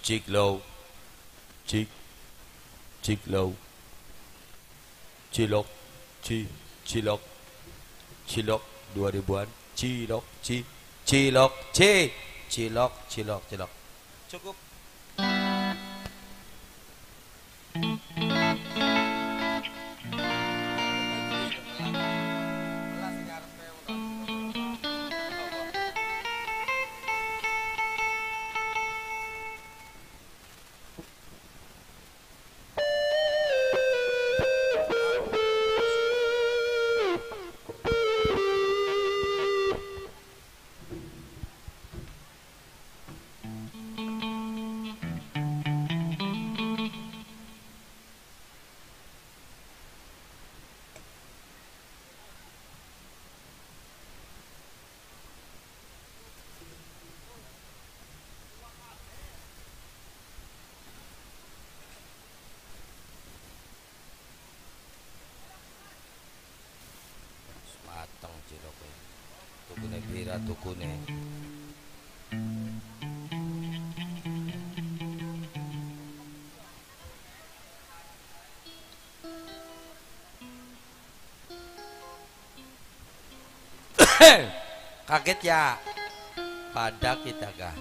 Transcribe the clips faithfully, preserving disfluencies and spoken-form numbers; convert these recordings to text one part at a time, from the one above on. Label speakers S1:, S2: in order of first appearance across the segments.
S1: Ciklo, cik, ciklo, cilok, ci, cilok, cilok dua ribuan, cilok, ci, cilok, ci, cilok, cilok, cilok. Cukup. Matang ciloknya. Tukune pira tukune. Kaget ya? Pada kita kah?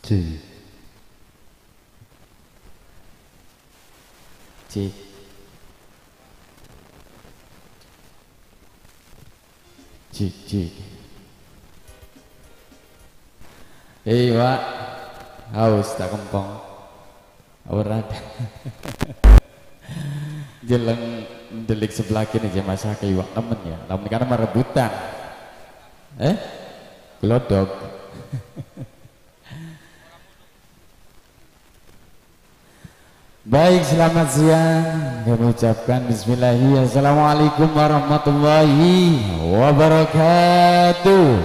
S2: C C C C eh Wak haus tak kempong ora jeleng delik sebelah kini aja masa ke Iwak temen ya lamun karena merebutan eh glodok baik selamat siang kami ucapkan bismillahirrahmanirrahim assalamualaikum warahmatullahi wabarakatuh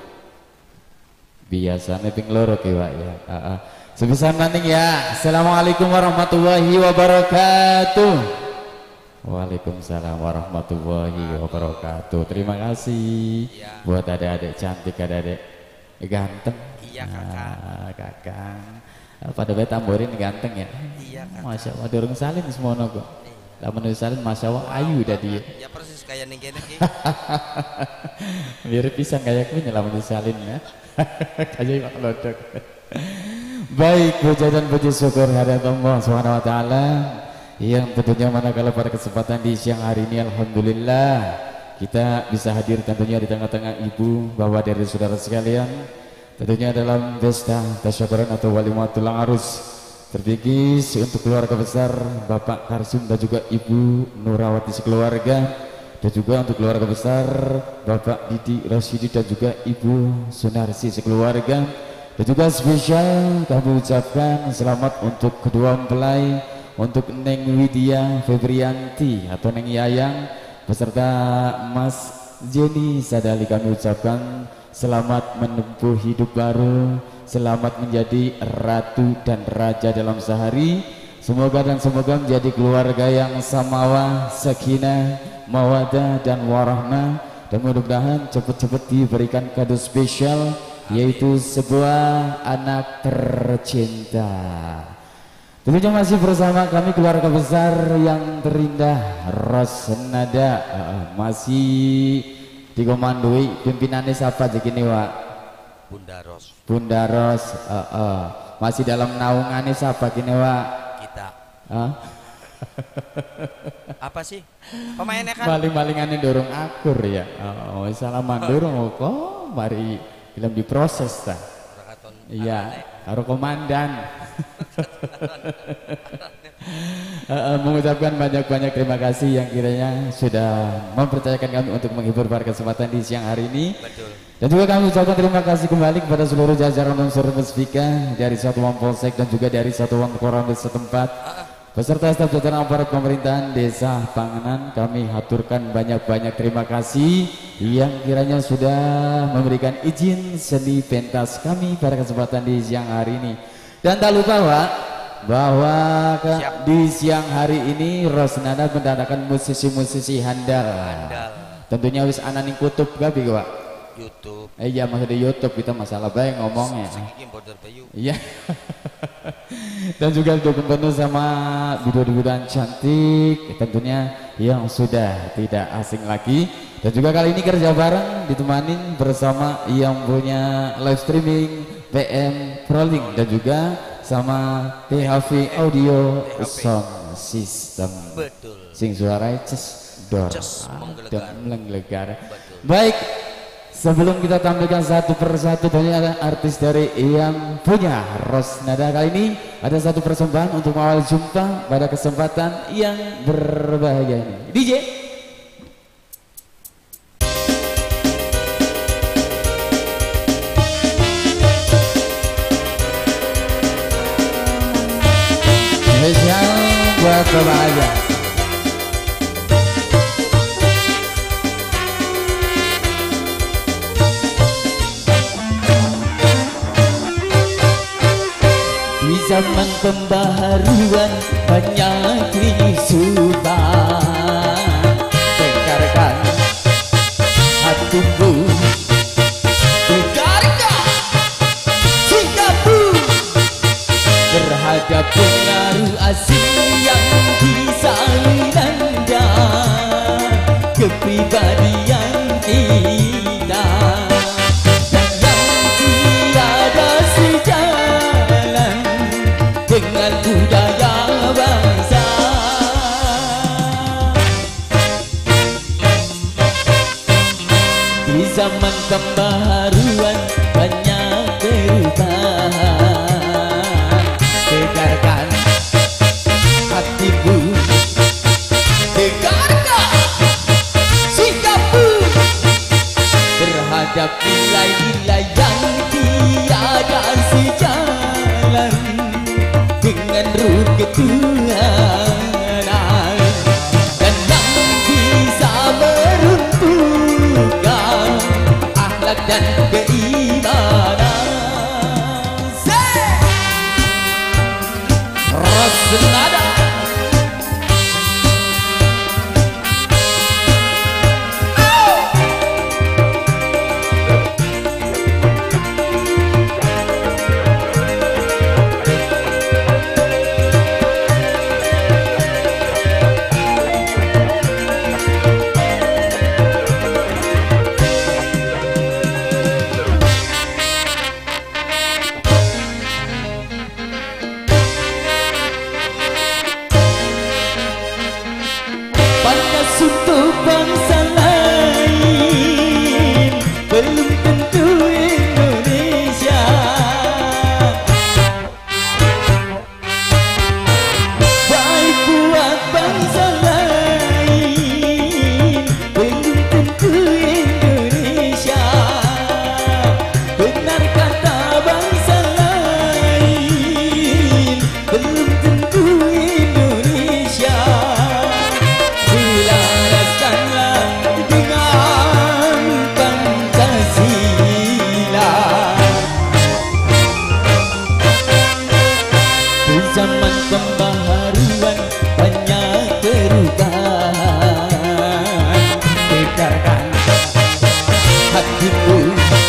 S2: biasanya ping loro ki Wak ya uh, uh. sebisa maning ya assalamualaikum warahmatullahi wabarakatuh. Waalaikumsalam warahmatullahi wabarakatuh. Terima kasih ya. Buat adik-adik cantik, adik-adik ganteng.
S1: Iya kakak.
S2: Nah, kakak. Pada bayi tamborin ganteng ya.
S1: Iya kakak.
S2: Masya Allah, dorong salin semua kok. Lah menurut salin masya Allah ayu dah dia.
S1: Ya persis kayak nih gini.
S2: Biar pisang kayak gini lah menurut salin ya. Kayak Pak Lodok. Baik, puja dan puji syukur hadirat Allah Subhanahu wa taala. Yang tentunya manakala pada kesempatan di siang hari ini alhamdulillah kita bisa hadir tentunya di tengah-tengah ibu bapak dari saudara sekalian tentunya dalam pesta tasyakuran atau walimatul arus tertinggi untuk keluarga besar Bapak Karsum dan juga Ibu Nurawati sekeluarga dan juga untuk keluarga besar Bapak Didi Rasyidi dan juga Ibu Sunarsi sekeluarga dan juga spesial kami ucapkan selamat untuk kedua mempelai untuk Neng Widya Febrianti atau Neng Yayang beserta Mas Jenny Sadali kami ucapkan selamat menempuh hidup baru, selamat menjadi ratu dan raja dalam sehari. Semoga dan semoga menjadi keluarga yang samawah, sakinah, mawadah dan warahmah dan mudah-mudahan cepat-cepat diberikan kado spesial yaitu sebuah anak tercinta. Tentunya masih bersama kami keluarga besar yang terindah Rosnada uh, masih dikomandoi pimpinannya siapa aja gini Wak?
S1: Bunda Ros.
S2: Bunda Ros uh, uh. masih dalam naungannya siapa gini Wak?
S1: Kita.
S2: Huh?
S1: Apa sih pemainnya kan?
S2: Maling-malingannya dorong akur ya. Oh salaman dorong kok mari film diproses ta. Iya, karo komandan. uh, mengucapkan banyak-banyak terima kasih yang kiranya sudah mempercayakan kami untuk menghibur pada kesempatan di siang hari ini. Betul. Dan juga kami ucapkan terima kasih kembali kepada seluruh jajaran unsur Musfika dari Satuan Polsek dan juga dari Satuan Koramil setempat. Uh, Beserta staf jajaran aparat pemerintahan desa Panganan kami haturkan banyak-banyak terima kasih yang kiranya sudah memberikan izin seni pentas kami pada kesempatan di siang hari ini. Dan tak lupa Pak, bahwa ke, di siang hari ini Rosnada mendatangkan musisi-musisi handal. handal. Tentunya wis ananing kutub gabi Pak. YouTube. Eh iya masih di YouTube kita masalah baik ngomongnya. Iya. Dan juga didukung penuh sama bidadari cantik tentunya yang sudah tidak asing lagi. Dan juga kali ini kerja bareng ditemanin bersama yang punya live streaming P M Proling dan juga sama T H V Audio Sound System. Betul. Sing suara ces dor dan menggelegar. Baik. Sebelum kita tampilkan satu persatu banyak artis dari yang punya Rosnada kali ini ada satu persembahan untuk awal jumpa pada kesempatan yang berbahagia ini. D J. Spesial buat kebahagiaan. Zaman pembaharuan banyak isuban Tegarkan hatimu Tegarkan sikapmu terhadap pengaruh asing yang disaluranda kepribadian kita dan yang tiada sejarah pembaharuan banyak perubahan. Tegarkan hatimu, tegarkan sikapmu terhadap nilai-nilai yang tiada sejalan dengan ruh ketuhanan, dan yang bisa meruntuhkan akhlak dan keimanan. Rasenada untuk bangsa lain belum tentu Indonesia. Baik buat bangsa lain belum tentu Indonesia. Benar kata bangsa lain belum tentu Indonesia. Zaman pembaharuan banyak perubahan. Tegarkan hatimu,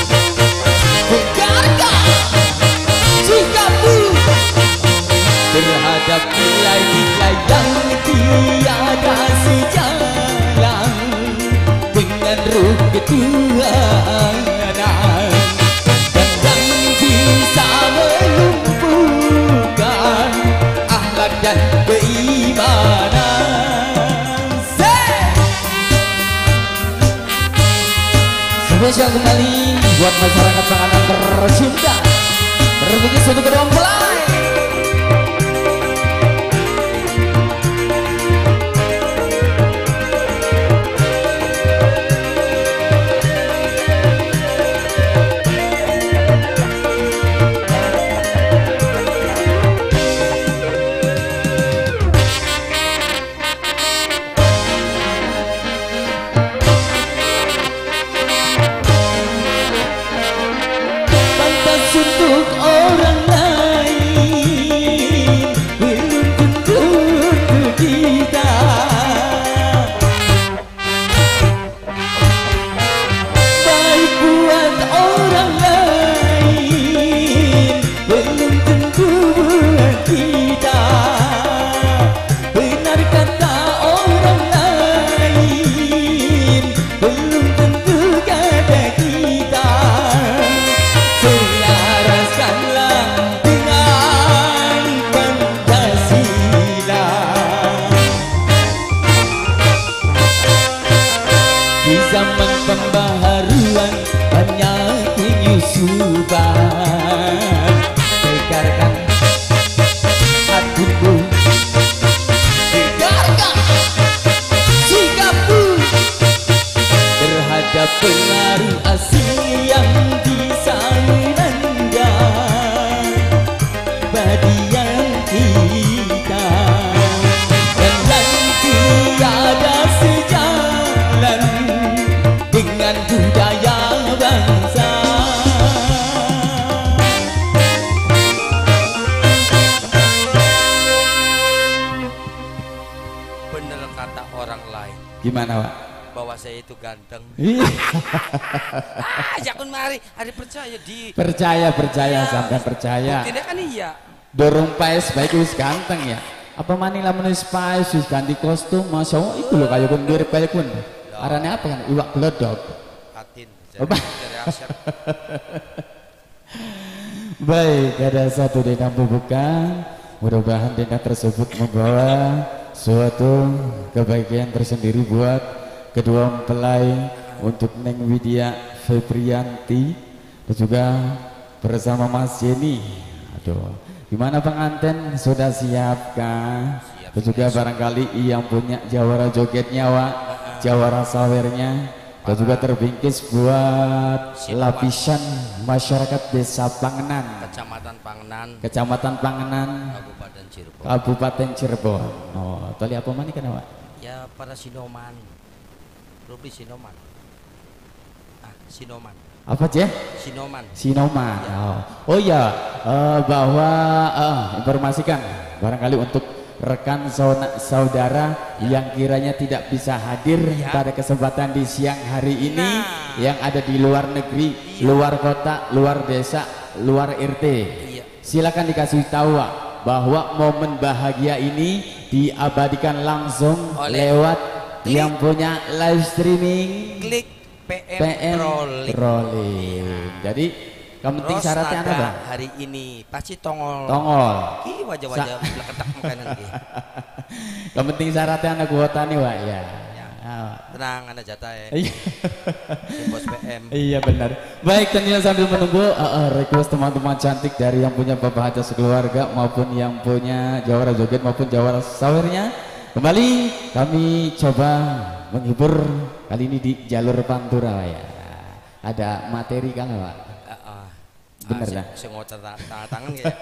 S2: tegarkan sikapmu terhadap nilai-nilai yang tiada sejalan dengan ruh ketuhanan, dan yang bisa melumpuhkan akhlak dan keimanan. Spesial kembali buat masyarakat Panganan tercinta, berbagi untuk kedua mempelai. Untuk orang lain belum tentu untuk kita. Baik buat orang lain belum tentu buat kita. Benar kata orang lain belum tentu kata kita. Di zaman pembaharuan banyak penyusupan. Tegarkan hatimu, tegarkan sikapmu terhadap pengaruh asing yang bisa menendang badian kita, dan yang tiada sejalan dengan budaya bangsa.
S1: Bener kata orang lain.
S2: Gimana, Pak?
S1: Bahwa saya itu ganteng.
S2: ah,
S1: jangan mari, hari percaya di.
S2: Percaya, percaya, ya, sampai percaya.
S1: Buktinya kan iya.
S2: Dorong paes baik wis ganteng ya. Apa mani lamun wis paes wis ganti kostum, masya Allah itu loh kayak pun mirip kayak pun. Arane apa kan? Iwak glodok.
S1: Atin.
S2: Baik, ada satu dendam pembukaan. Mudah-mudahan dendam tersebut membawa suatu kebaikan tersendiri buat kedua mempelai untuk Neng Widya Febrianti dan juga bersama Mas Jenny. Aduh, gimana pengantin sudah siapkah?
S1: Siap,
S2: Dan juga barangkali yang punya jawara jogetnya, Wak, jawara sawernya, dan juga terbingkis buat
S1: Siap,
S2: lapisan masyarakat Desa Pangenan,
S1: Kecamatan Pangenan,
S2: Kecamatan Pangenan,
S1: Kabupaten Cirebon.
S2: Kabupaten Cirebon. Oh, tali apa mana kan, Wak?
S1: Ya para sinoman, Rubli sinoman. Ah, sinoman.
S2: Apa aja?
S1: Sinoman.
S2: Sinoman. Oh, oh ya, eh, bahwa eh, informasikan barangkali untuk rekan saudara yang kiranya tidak bisa hadir
S1: ya.
S2: pada kesempatan di siang hari ini,
S1: Nah.
S2: yang ada di luar negeri, ya. luar kota, luar desa, luar R T.
S1: Iya.
S2: Silakan dikasih tahu, Wak, bahwa momen bahagia ini diabadikan langsung
S1: oleh
S2: lewat
S1: klik.
S2: yang punya live streaming
S1: Klik P M,
S2: P M
S1: Rolling.
S2: Rolling. Jadi yang penting
S1: Terus
S2: syaratnya apa,
S1: ada
S2: Bang?
S1: hari ini pasti tongol.
S2: Tongol.
S1: Ki wajah-wajah belakang makanan ki.
S2: Yang penting syaratnya anak kuota nih, Wak, ya.
S1: Ya.
S2: Ah.
S1: Tenang, ada jatah ya.
S2: Iya.
S1: Si bos P M.
S2: Iya benar. Baik, tentunya sambil menunggu uh, uh, request teman-teman cantik dari yang punya Bapak Haja sekeluarga maupun yang punya jawara joget maupun jawara sawernya, kembali kami coba menghibur kali ini di jalur Pantura, ya. Ada materi kan, Pak?
S1: Uh, uh.
S2: Bener
S1: ah,
S2: lah.
S1: si, si ngotot tangan tangan ya.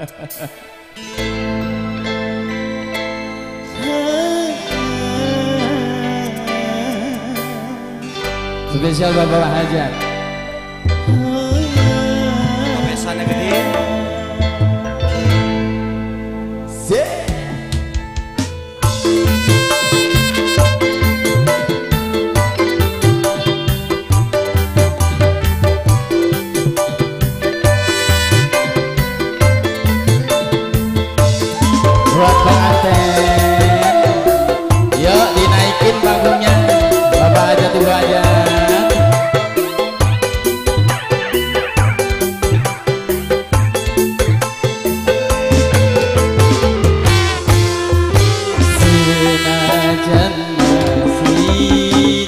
S2: Spesial Bapak Haja.
S1: Pesannya gede.
S2: Buat pengantin, yuk dinaikin panggungnya, Bapak Haja tunggu aja. Senajan masih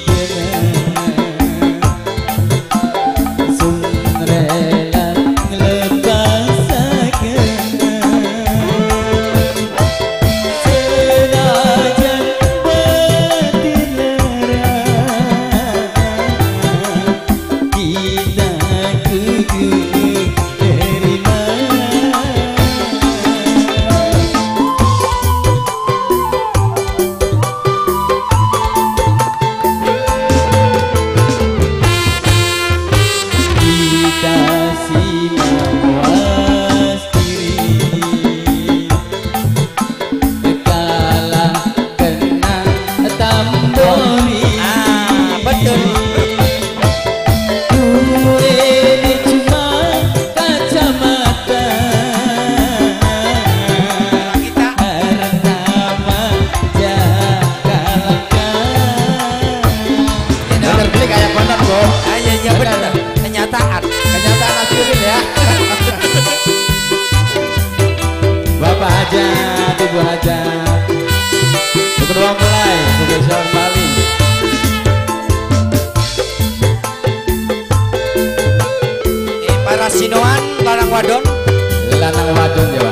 S2: dengan sun rela ngelepasakeun. Senajan batin lara kita kudu terima. Kita si mawas diri kalah kena tambori.
S1: Ah, betul.
S2: Gue ini cuma kacamata
S1: Kita
S2: pertama jagalkan. Bener beli kayak bener, Bro.
S1: Ah, iya iya benar. Kenyataan.
S2: Kenyataan hadirin ya. Bapak Hajat, Ibu Hajat, kedua mulai spesial Bali.
S1: Eh, para sinoan larang wadon.
S2: Lanang wadon ya, Pak.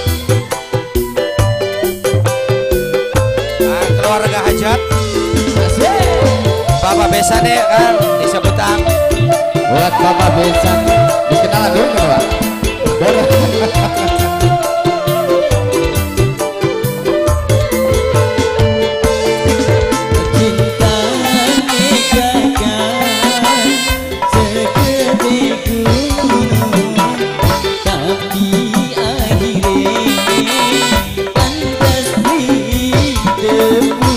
S1: Ah, keluarga hajat.
S2: Asik.
S1: Bapak besan deh kan disebutan.
S2: Buat Bapak Besan, dikenal dulu kan, Pak? Boleh. Cinta nikahkan segede gunung, tapi akhirnya kandas di debu.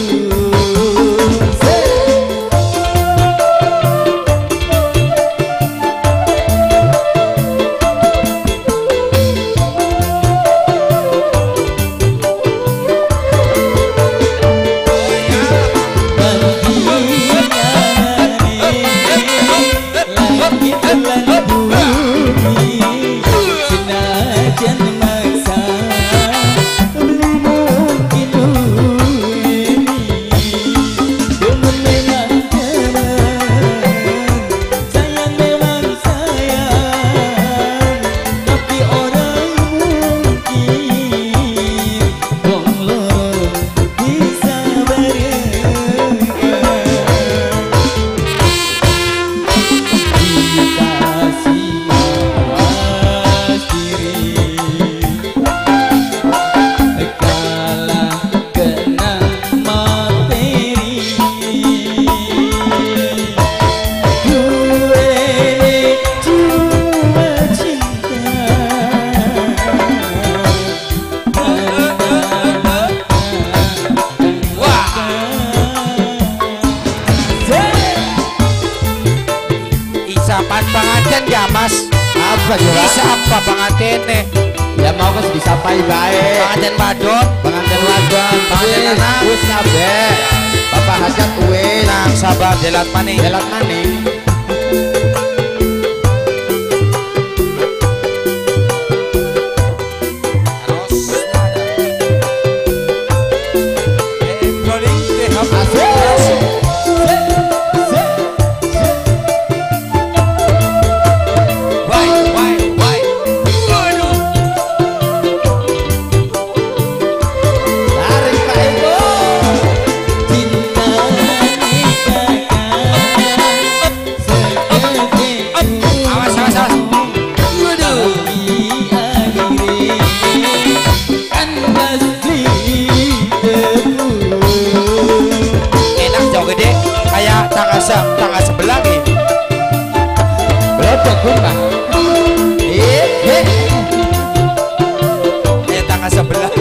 S1: Pan pengantin gak mas?
S2: Apa juga?
S1: Bisa apa pengantin nih?
S2: Ya mau kan disapai baik.
S1: Pengantin wadon,
S2: Pengantin wadon,
S1: pengantin
S2: wis,
S1: lanang.
S2: wis kabeh. Bapak hajat wis.
S1: Nang sabar jelat maning.
S2: Jelat maning.
S1: Tangga sebelah nih.
S2: Beledek Bang. Eh, eh.
S1: Kayak tangga sebelah.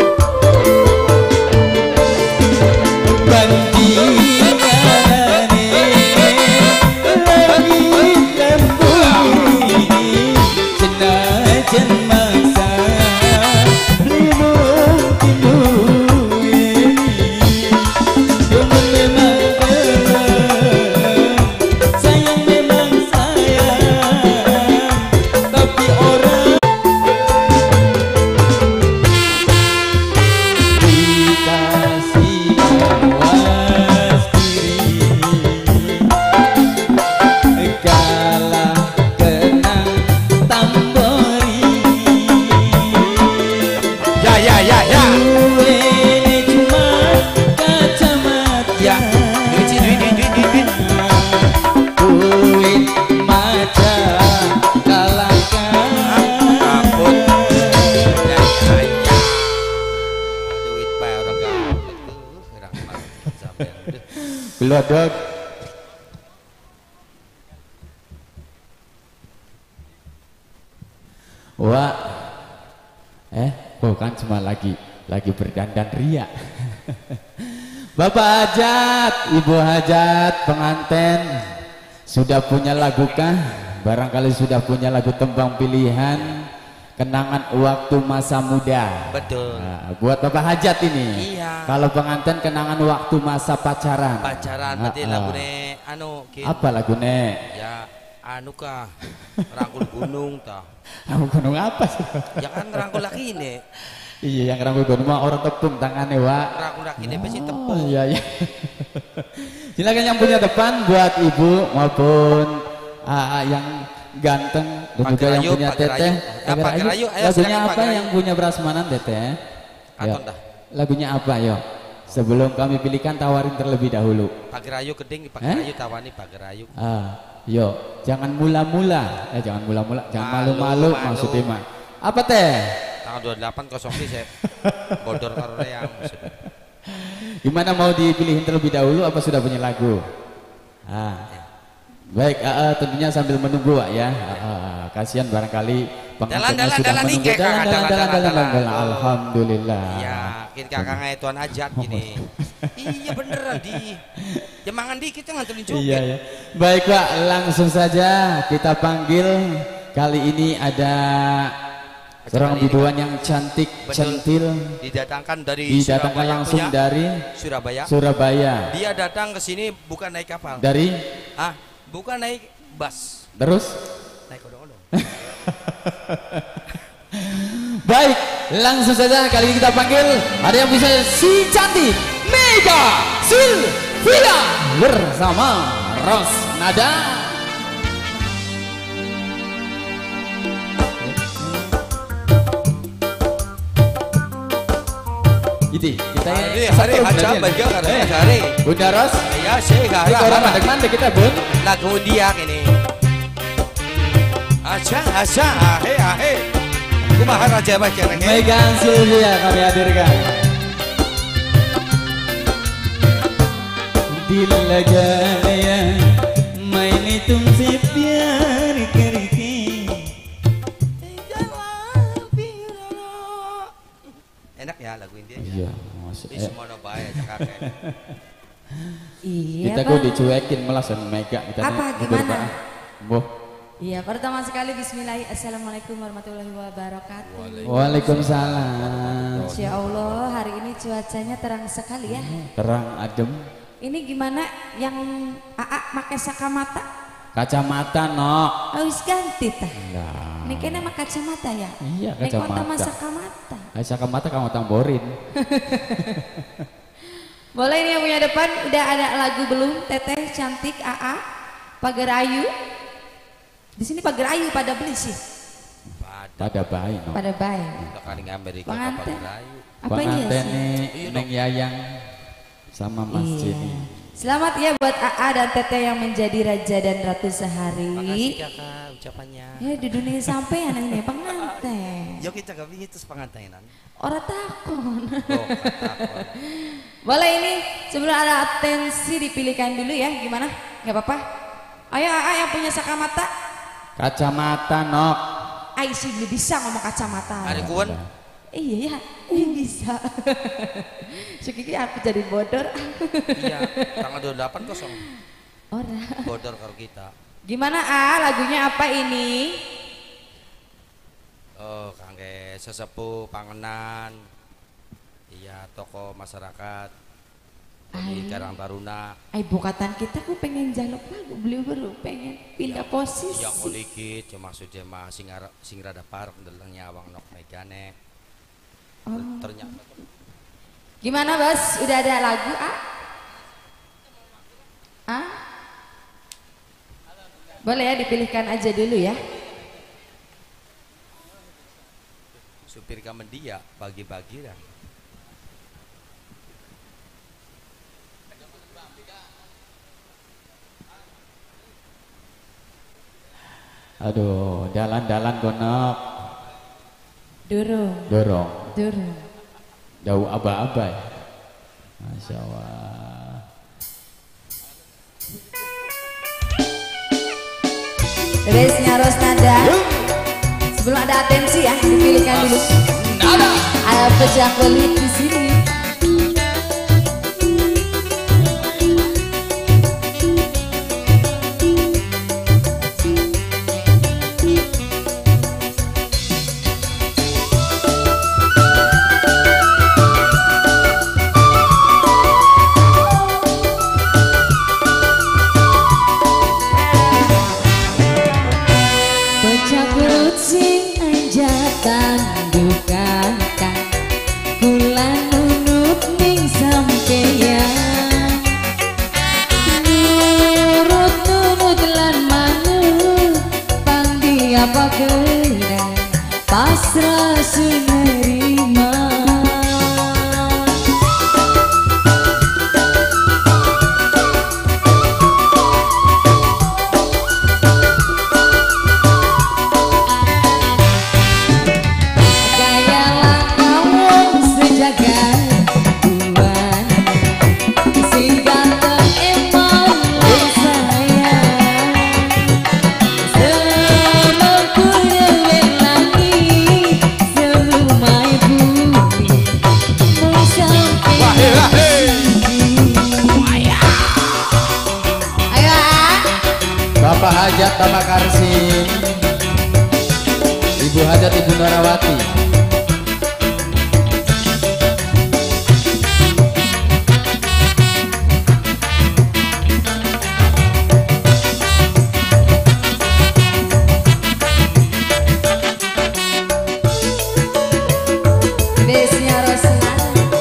S2: Belodok. Wah, eh bukan cuma lagi lagi berdandan ria. Bapak hajat, ibu hajat, pengantin sudah punya lagu kah? Barangkali sudah punya lagu tembang pilihan kenangan waktu masa muda.
S1: Betul.
S2: Nah, buat bapak hajat ini.
S1: Iya.
S2: Kalau pengantin kenangan waktu masa pacaran.
S1: Pacaran
S2: nah,
S1: berarti
S2: uh.
S1: lagune anu kin.
S2: Apa lagune?
S1: Ya anu kah? Rangkul gunung tah.
S2: Rangkul gunung apa sih?
S1: Ya kan rangkul laki ini.
S2: Iya yang rangkul gunung mah orang tepung tangannya Wak.
S1: Rangkul laki ini besi
S2: Oh,
S1: tepung.
S2: iya iya. Silakan yang punya depan buat ibu maupun uh, yang ganteng dan
S1: Pak
S2: juga yang
S1: Gerayu,
S2: punya
S1: Pak
S2: teteh.
S1: Gerayu. Ya, Pak
S2: Gerayu.
S1: Gerayu, ayo
S2: Lagunya
S1: silakan, Pak
S2: apa
S1: Gerayu.
S2: yang punya prasmanan teteh?
S1: Katon dah.
S2: Lagunya apa yo? Sebelum kami pilihkan tawarin terlebih dahulu.
S1: Pak Gerayu keding Pak
S2: Eh?
S1: Gerayu tawani Pak Gerayu.
S2: Ah, yo, jangan mula-mula. Eh jangan mula-mula, jangan
S1: Malu,
S2: malu-malu
S1: malu.
S2: maksudnya mah. Apa teh?
S1: Tanggal dua puluh delapan kosong saya bodor karo yang maksudnya.
S2: Gimana mau dipilihin terlebih dahulu apa sudah punya lagu? Ah. Baik, uh, uh, tentunya sambil menunggu Wak ya. Uh, uh, kasihan barangkali pengantinnya
S1: Dalan,
S2: sudah
S1: dalan,
S2: menunggu.
S1: ike, kakak,
S2: Dalan, dalan,
S1: dalan,
S2: dalan,
S1: dalan,
S2: dalan,
S1: dalan.
S2: dalan. Alhamdulillah.
S1: Iya, kin kakaknya tuan ajat gini. Iya beneran di. Jemangan dikit yang nganterin joget.
S2: Iya ya. Baik Pak, langsung saja kita panggil. Kali ini ada seorang biduan yang cantik,
S1: Betul.
S2: centil,
S1: Didatangkan dari
S2: didatangkan
S1: Surabaya
S2: langsung
S1: punya
S2: dari
S1: Surabaya.
S2: Surabaya.
S1: Dia datang ke sini bukan naik kapal.
S2: Dari
S1: Ah, bukan naik bus.
S2: terus
S1: Naik odong-odong.
S2: baik, langsung saja kali ini kita panggil ada yang bisa si cantik Mega Sylvia bersama Rosnada. Itu kita
S1: Hari hari aja bagi karena hari.
S2: Bunda Ros,
S1: Ya sih
S2: ini orang
S1: gara
S2: mandek-mandek kita Bun.
S1: lagu dia ini. Aja aja ahe ahe. Kumaha raja baca nenge.
S2: Mega Sylvia kami hadirkan. दिल लगा लिया मैंने तुमसे प्यार करके.
S1: Enak ya lagu ini.
S2: Iya, masuk.
S1: Ini semua bae aja kakek.
S3: Iya
S2: Kita
S3: Pak.
S2: kok dicuekin malah sama Mega kita
S3: Apa,
S2: nih,
S3: gimana?
S2: Pak. Boh,
S3: Iya, pertama sekali bismillahirrahmanirrahim. Assalamualaikum warahmatullahi wabarakatuh.
S2: Waalaikumsalam.
S3: Insya Allah hari ini cuacanya terang sekali ya.
S2: Terang adem.
S3: Ini gimana yang Aa pakai kacamata?
S2: Kacamata nok.
S3: Harus ganti tah.
S2: Nah.
S3: Ini kayaknya mah kacamata ya.
S2: Iya
S3: Nek kota
S2: kacamata.
S3: masa kacamata.
S2: Kacamata kamu tamborin.
S3: Boleh ini yang punya depan udah ada lagu belum? Teteh cantik Aa Pagar Ayu. Di sini Pagar Ayu pada beli sih.
S2: Pada bayi no.
S3: Pada bayi.
S1: Tekan Amerika
S3: Pengantin.
S1: Rayu.
S3: Apa iya sih?
S2: Nih Neng Yayang sama Mas
S3: Iya.
S2: Jenny.
S3: Selamat ya buat Aa dan Teteh yang menjadi raja dan ratu sehari.
S1: Makasih kakak ucapannya.
S3: Ya di dunia sampean ini pengantin.
S1: Yo kita gak itu pengantinan.
S3: Orang takon.
S1: Oh, takon.
S3: Boleh ini sebelum ada atensi dipilihkan dulu ya gimana? Gak apa-apa. Ayo Aa yang punya kacamata.
S2: Kacamata nok.
S3: Ai sih belum bisa ngomong kacamata.
S1: Ada kuan.
S3: Iya ya, ini bisa. Sekiki aku jadi bodor.
S1: Iya, tanggal dua puluh delapan kosong.
S3: Ora.
S1: Bodor kalau kita.
S3: Gimana A? Lagunya apa ini?
S1: Oh, kangge sesepuh pangenan. Iya, tokoh masyarakat. Di Karang Taruna.
S3: Ay bukatan kita ku pengen jaluk lagu beliau baru pengen pindah
S1: Ya,
S3: posisi.
S1: Ya dikit, cuma maksudnya mah sing sing rada parek ndelengnya awang nok megane.
S3: Oh.
S1: Ternyata
S3: Gimana Bos? Udah ada lagu A? A? Boleh ya dipilihkan aja dulu ya.
S1: supir Kamendia pagi-pagi dah.
S2: Aduh, jalan-jalan gonok.
S3: Durung.
S2: Dorong.
S3: Durung.
S2: Jauh aba-aba ya. Masya Allah.
S3: Resnya Rosnada. Sebelum ada atensi ya, dipilihkan dulu. Ada pecah pelit di sini. Pasrah senerima. Gaya langkah sejagat buan, si ganteng emang sayang.
S2: Bapak Hajat Bapak Karsi, Ibu Hajat Ibu Norawati.
S3: Desnya Rosnada.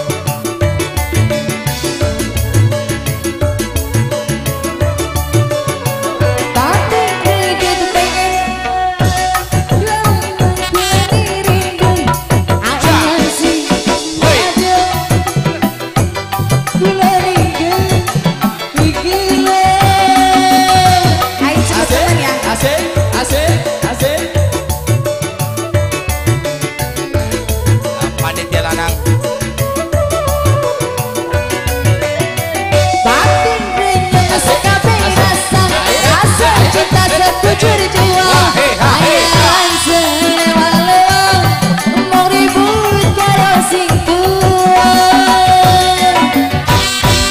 S1: Panitia lanang.
S3: Batin rindu sekabeh rasa, rasa cinta sekujur jiwa. Ayalan selewat mau ribut karo sing tua.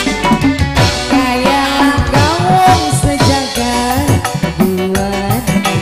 S3: Kaya langkah wong sejagat buat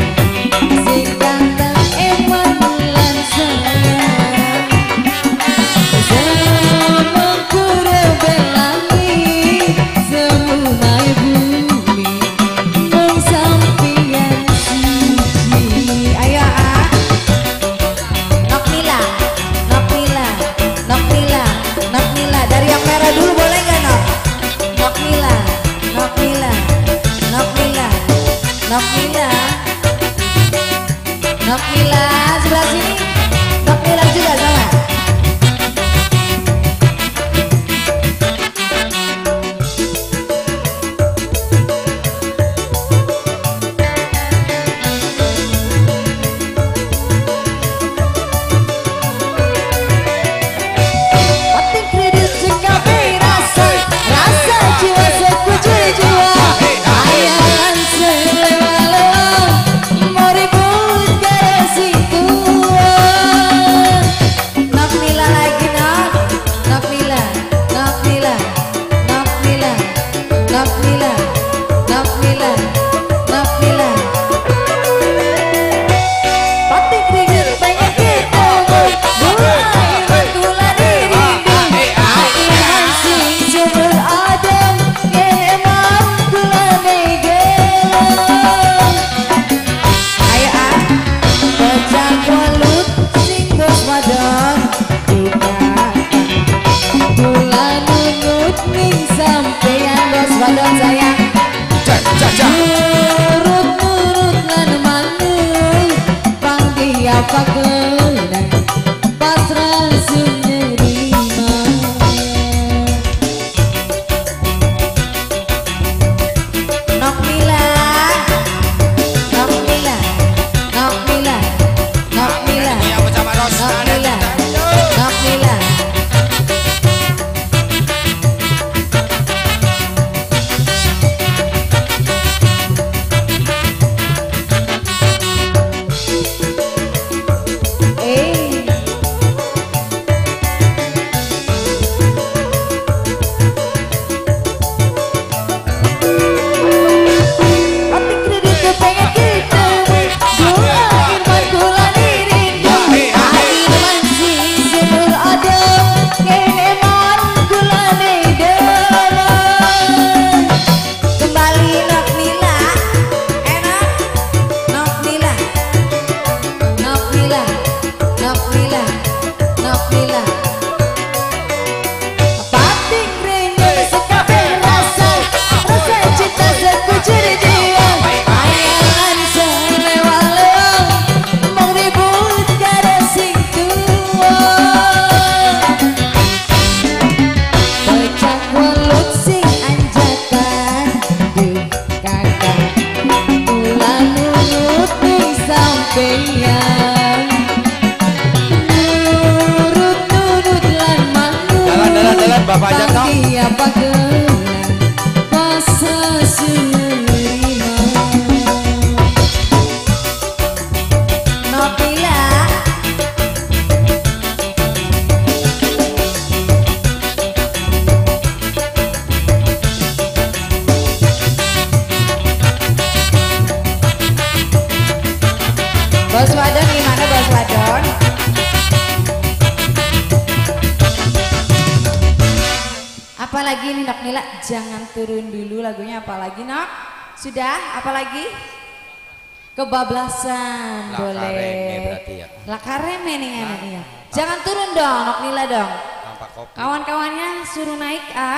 S3: Nok Mila sebelah sini. Nok Mila juga sama.
S1: Bapak aja tau.
S3: Bos Wadon gimana Bos Wadon? Apalagi nih Nok Mila, jangan turun dulu lagunya, apalagi Nok? Sudah, apalagi? Kebablasan, boleh.
S1: Ya.
S3: Lakareme nih enak ya. Jangan turun dong Nok Mila dong. Kawan-kawannya suruh naik A.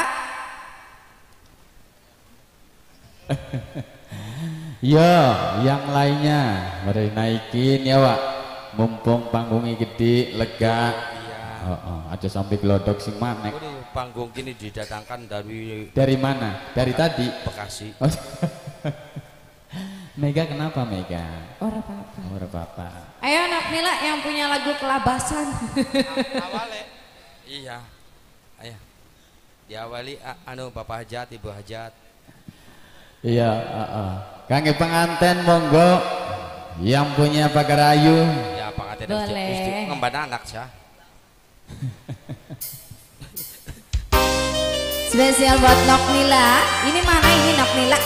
S2: Ya, yang lainnya mari naikin ya Wak. Mumpung panggungnya gede, lega. Oh, oh, aja sampai gelodok sing manek.
S1: Panggung kini didatangkan dari
S2: dari mana? Dari tadi
S1: Bekasi.
S2: Oh. Mega kenapa Mega?
S3: Ora apa-apa.
S2: Ora apa-apa.
S3: Ayo Nok Mila yang punya lagu kelabasan.
S1: Awalnya iya. Ayo. Diawali anu Bapak Hajat, Ibu Hajat.
S2: Iya, uh, uh. Kangge penganten monggo yang punya pagar ayu.
S1: Ya penganten
S3: boleh.
S1: Ngemban anak sah.
S3: Spesial buat Nok Mila. Ini mana ini Nok Mila?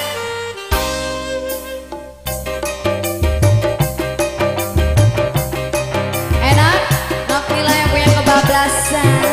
S3: Enak Nok Mila yang punya kebablasan.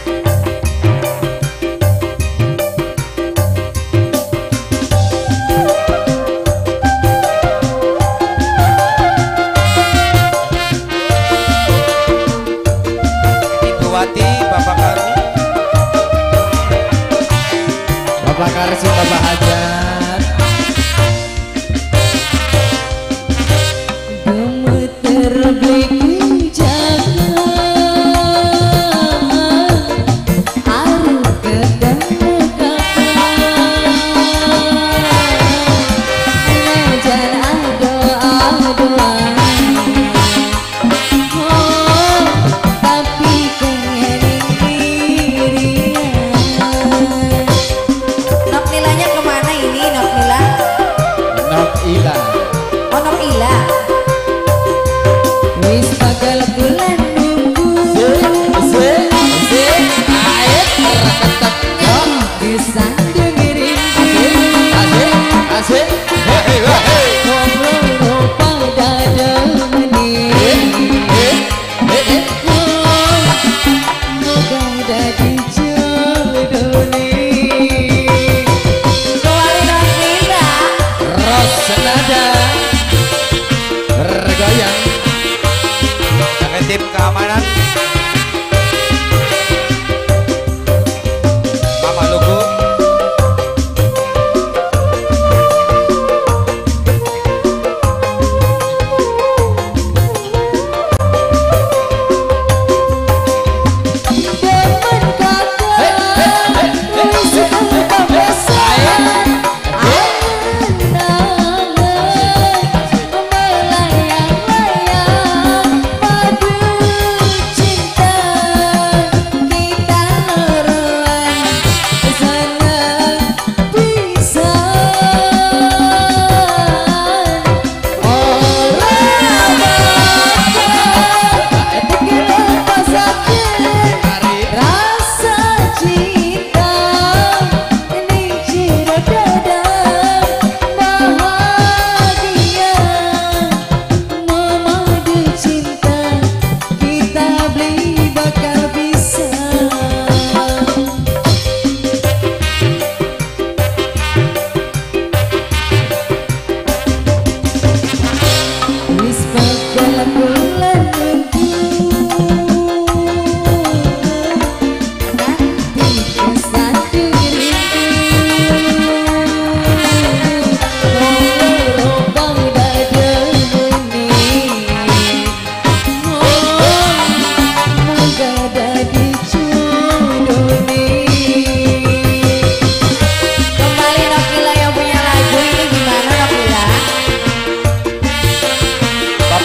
S2: Bapak Karsi, Bapak Hajat.
S3: Gemeter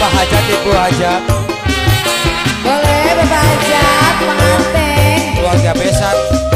S1: Bapak Hajat, Ibu Hajat.
S3: Boleh Bapak Hajat, pengantin.
S1: Keluarga besan.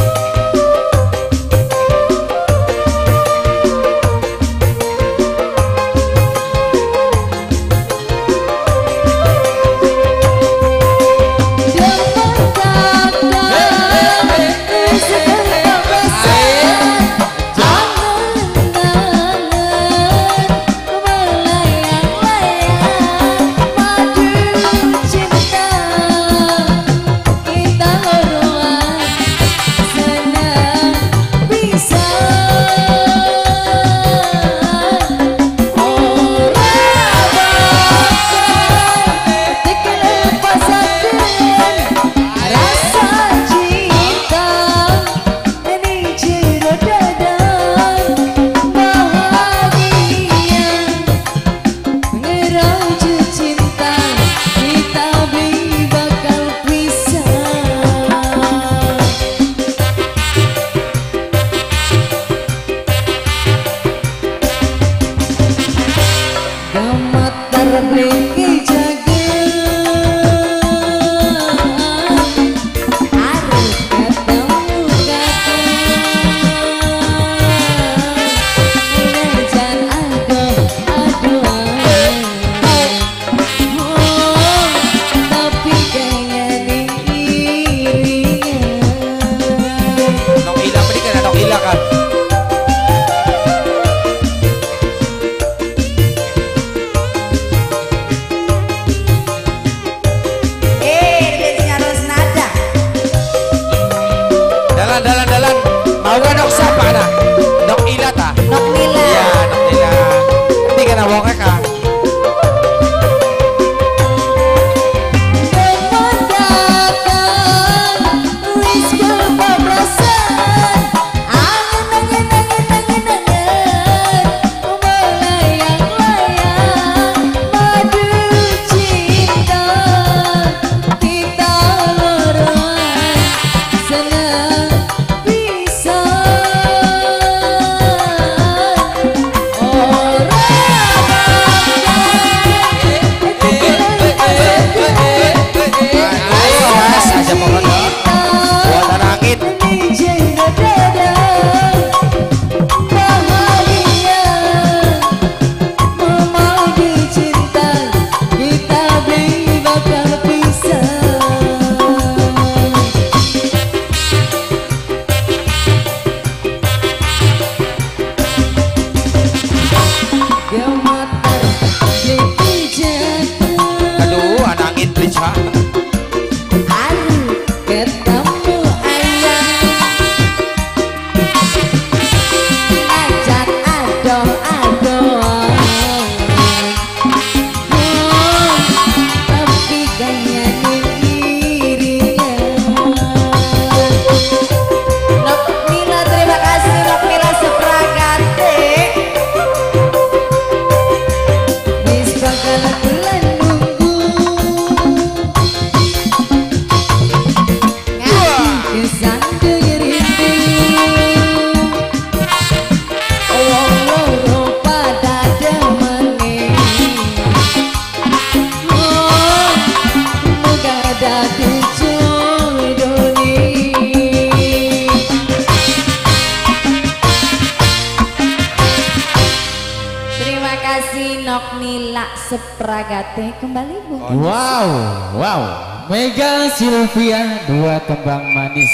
S3: Nok Nila Sepragate kembali Bu.
S2: Wow, wow. Mega Sylvia dua tembang manis.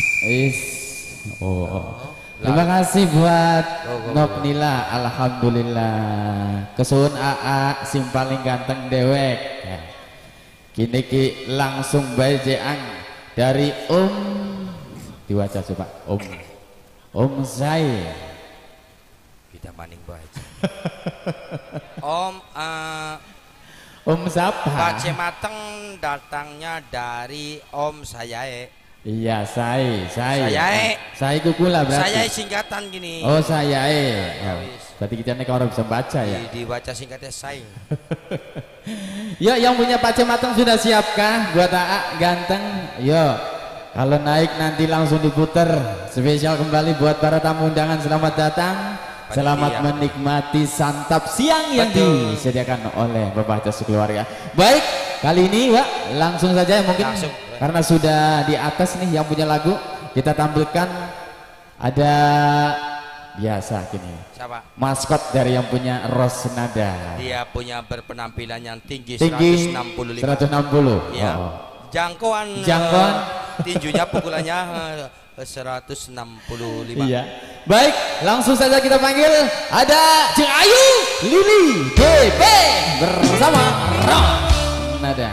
S2: Is. Oh. Terima kasih buat Nok Nila, alhamdulillah. Kesuwun A A sing paling ganteng dewek. Kini ki langsung bae jeang dari Om diwaca coba Om Om Zai.
S1: Kita maning bae. Om uh,
S2: Om siapa?
S1: Pace Mateng datangnya dari Om Sayae.
S2: Iya, Sai, Sai.
S1: Sayae.
S2: Sai kukula berarti.
S1: Sayae singkatan gini.
S2: Oh, Sayae.
S1: Ya,
S2: Oh, berarti kita nih orang bisa baca ya.
S1: Di, dibaca singkatnya Sai.
S2: Ya, yang punya Pace Mateng sudah siapkah buat A A ganteng? Yo. Kalau naik nanti langsung diputer. Spesial kembali buat para tamu undangan, selamat datang. Selamat
S1: Iya.
S2: menikmati santap siang yang
S1: Betul.
S2: disediakan oleh Bapak Haji Keluarga. Baik, kali ini Pak langsung saja mungkin
S1: Langsung.
S2: karena sudah di atas nih yang punya lagu, kita tampilkan ada biasa gini.
S1: Siapa?
S2: Maskot dari yang punya Rosnada.
S1: Dia punya berpenampilan yang tinggi,
S2: Tinggi
S1: seratus enam puluh lima.
S2: seratus enam puluh.
S1: Ya.
S2: Oh.
S1: Jangkauan
S2: Jangkauan.
S1: eh, tinjunya pukulannya eh, seratus enam puluh lima.
S2: Iya. Baik, langsung saja kita panggil ada Ceng Ayu Lili B B bersama Rosnada.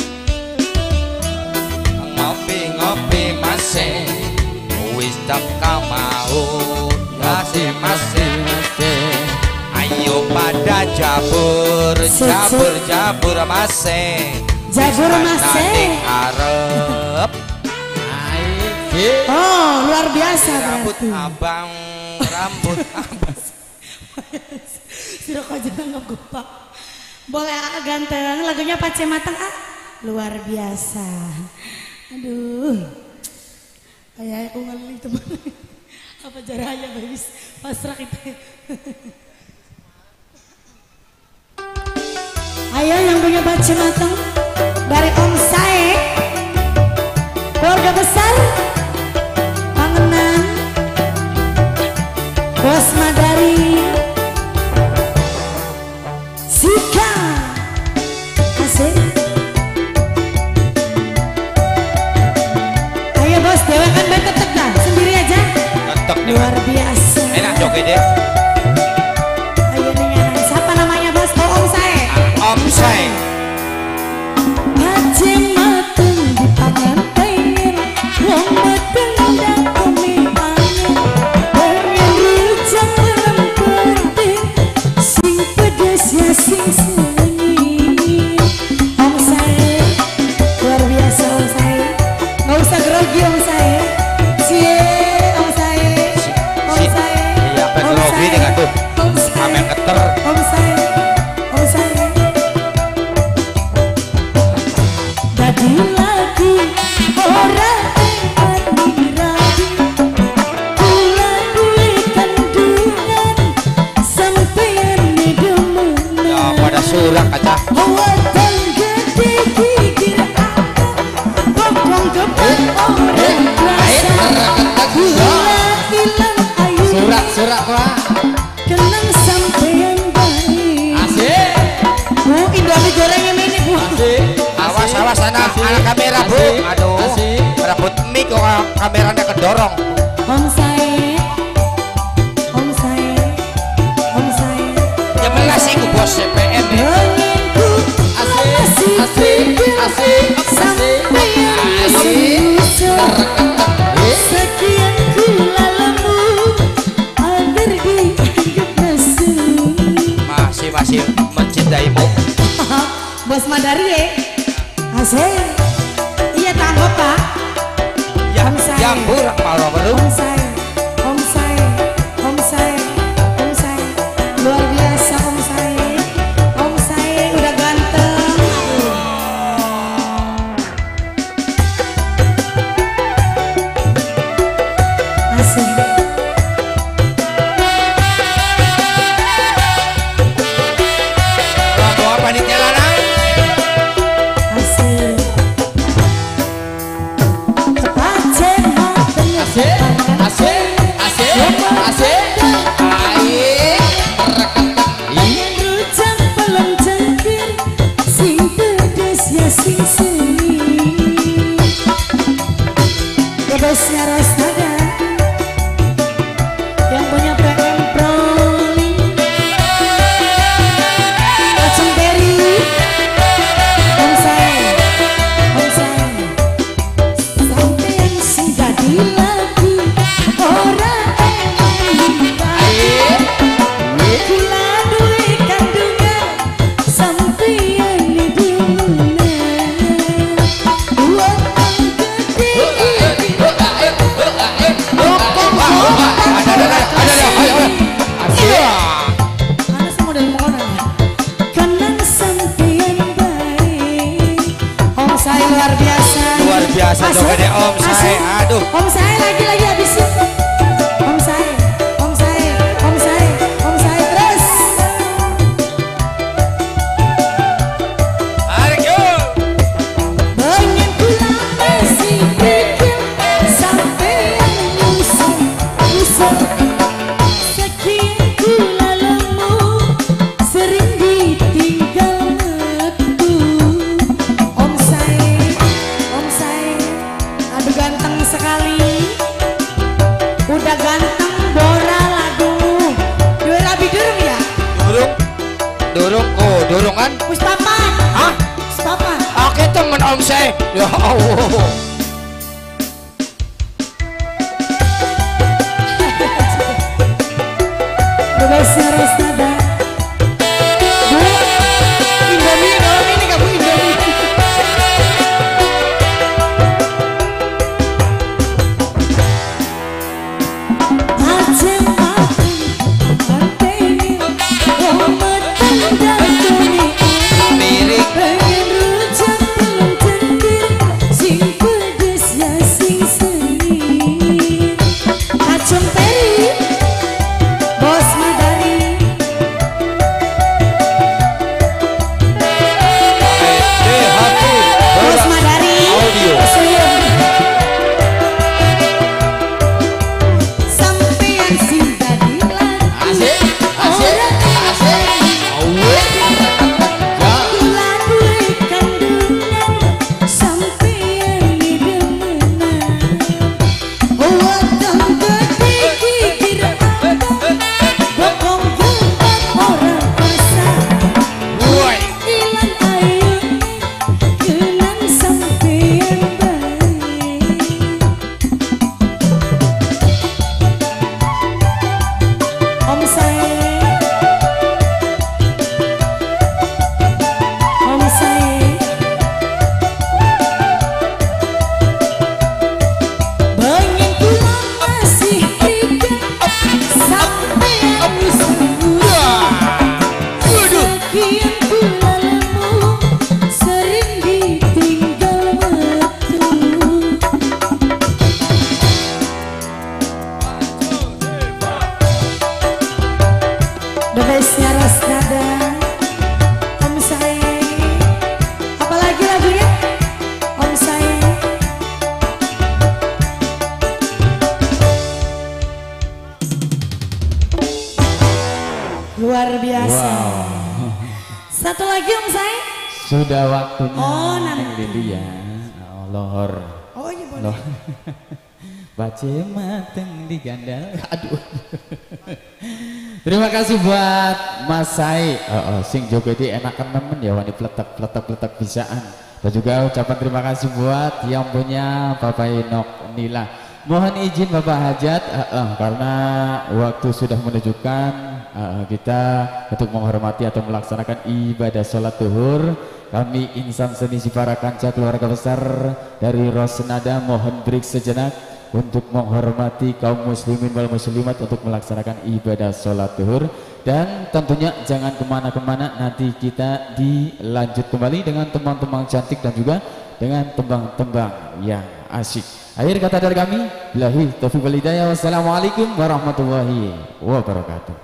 S1: Ngopi-ngopi masih wis teka mau masing-masing. Ayo pada jabur, jabur, jabur masing.
S4: Jabur masing.
S1: Arep
S4: Oh, luar biasa
S1: rambut
S4: berarti.
S1: abang, rambut abang.
S4: Sudah kau jangan ngegopak. Boleh ah, ganteng, lagunya Pace Matang ah. Luar biasa. Aduh. Kayak aku ngeliling teman. Apa jaranya habis pasrah kita. Ayo yang punya Pace Matang dari Om Sae. Keluarga besar Pangenan Bos Madari Sika Asik. Ayo bos, dewa kan main tetep dah, sendiri aja.
S1: Tetep nih.
S4: Luar biasa.
S1: Enak joget deh.
S4: Ayo nih, siapa namanya bos? Oh Om Sae.
S1: Om Sae.
S4: Pace Matang di panganten, wong medeng dan kumitangan, pengen rujak lem penting, sing pedes ya sing sengit. Om Sae, luar biasa Om Sae, nggak usah grogi Om Sae. Cie, Om Sae, Om
S1: Si-
S4: Sae,
S1: iya, apa
S4: Om
S1: grogi
S4: Sae,
S1: nih, kan, tuh?
S4: Om Sae,
S1: Amen keter.
S4: Om Sae, Om Sae. Jadi lagu orang yang rabi, kula duwe kandungan sampeyan
S1: Ya
S4: demenan.
S1: pada surak aja.
S4: Awatan gede gigir akal, bokong depan orang rasa. Kula ilang ayu,
S2: Surak-surak Pak.
S4: kenang sampeyan baik.
S2: Asik.
S4: Bu, Indomie gorengnya ini bu.
S2: Asik.
S1: Awas awas anak anak kamera bu.
S2: Asik.
S1: Aduh.
S2: Asik.
S1: Rebut mic kok kameranya kedorong.
S4: Om Sae, Om Sae, Om Sae.
S1: Ya melas iku bos C P M ya.
S4: Anginku
S2: Asik,
S4: masih
S2: asik, asik,
S4: sampeyan
S2: asik.
S4: susah. Sekian kula lemu agar dianggap nesu.
S1: Masih masih mencintaimu.
S4: Bos Madari ya, asik. Iya tangkap pak.
S1: Ya
S4: Om Sae.
S1: yang buruk malah baru.
S4: Om Sae, Om Sae, Om Sae, Om Sae, luar biasa Om Sae, Om Sae udah ganteng. Asik.
S1: Bawa panitia lanang.
S4: Asik. Pace Matang.
S2: Asik. Asik. Asik. Asik. Baik.
S4: Pengen rujak pelem cengkir, sing pedes ya sing sengit. Pedesnya Rosnada, yang punya P M Proling, Kacang Peri, Om Sae, Om Sae. Sampeyan sing dadi lagu ora enak. Kula duwe kandungan sampeyan demenan. Wong gede Ana semua dari Mokonan ya. Kenang sampeyan baik. Om Sae luar biasa.
S1: Luar biasa
S4: Asik,
S1: jogetnya Om Sae.
S4: asik.
S1: Aduh.
S4: Om Sae lagi lagi habisin. Om Sae, Om Sae, Om Sae. Sepapan.
S1: Hah?
S4: Sepapan.
S1: Oke temen om saya. Ya Allah.
S4: Bebasnya Rosnada. Bu, Indomie dong, ini kamu Indomie. Aceh mati, anteni, oh matang jantuni.
S1: Miring.
S4: Pengen rujak belum tenggir, sing pedes ya sing sengit. Kacung peri, Bos Madari. Bos Madari.
S1: Audio.
S4: Sampean cinta dilan.
S1: Asik, asik, asik. Awet. Ya.
S4: Kula duwe kandungan, sampean di demenan. Weteng gede kikir abang, bokong gelap orang pasar.
S1: Woi.
S4: Ilang ayune, kenang sampean bae. Om saya, Om saya, pengen pulang masih tiga sampean semua. Sekian pula lemu sering ditinggal metu. Bebasnya Rosnada. Om saya. Apalagi lagunya? Om saya. Luar biasa. Satu lagi Om saya.
S2: Sudah waktunya
S4: Oh,
S2: Neng
S4: nanti.
S2: Lili ya. Oh, lohor.
S4: Oh iya boleh.
S2: Loh. Bace mateng di gandal. Aduh. Terima kasih buat Mas Sai. Oh, oh, sing jogedi enakan nemen ya wani peletak peletak peletak bisaan. Dan juga ucapan terima kasih buat yang punya Bapak Enok Nila. Mohon izin Bapak Hajat uh, uh, karena waktu sudah menunjukkan uh, kita untuk menghormati atau melaksanakan ibadah sholat zuhur. Kami insan seni Sipara Kanca keluarga besar dari Rosnada mohon break sejenak untuk menghormati kaum muslimin wal muslimat untuk melaksanakan ibadah sholat zuhur. Dan tentunya jangan kemana-kemana, nanti kita dilanjut kembali dengan tembang-tembang cantik dan juga dengan tembang-tembang yang asyik. Akhir kata dari kami, billahi taufiq wal hidayah. Wassalamualaikum warahmatullahi wabarakatuh.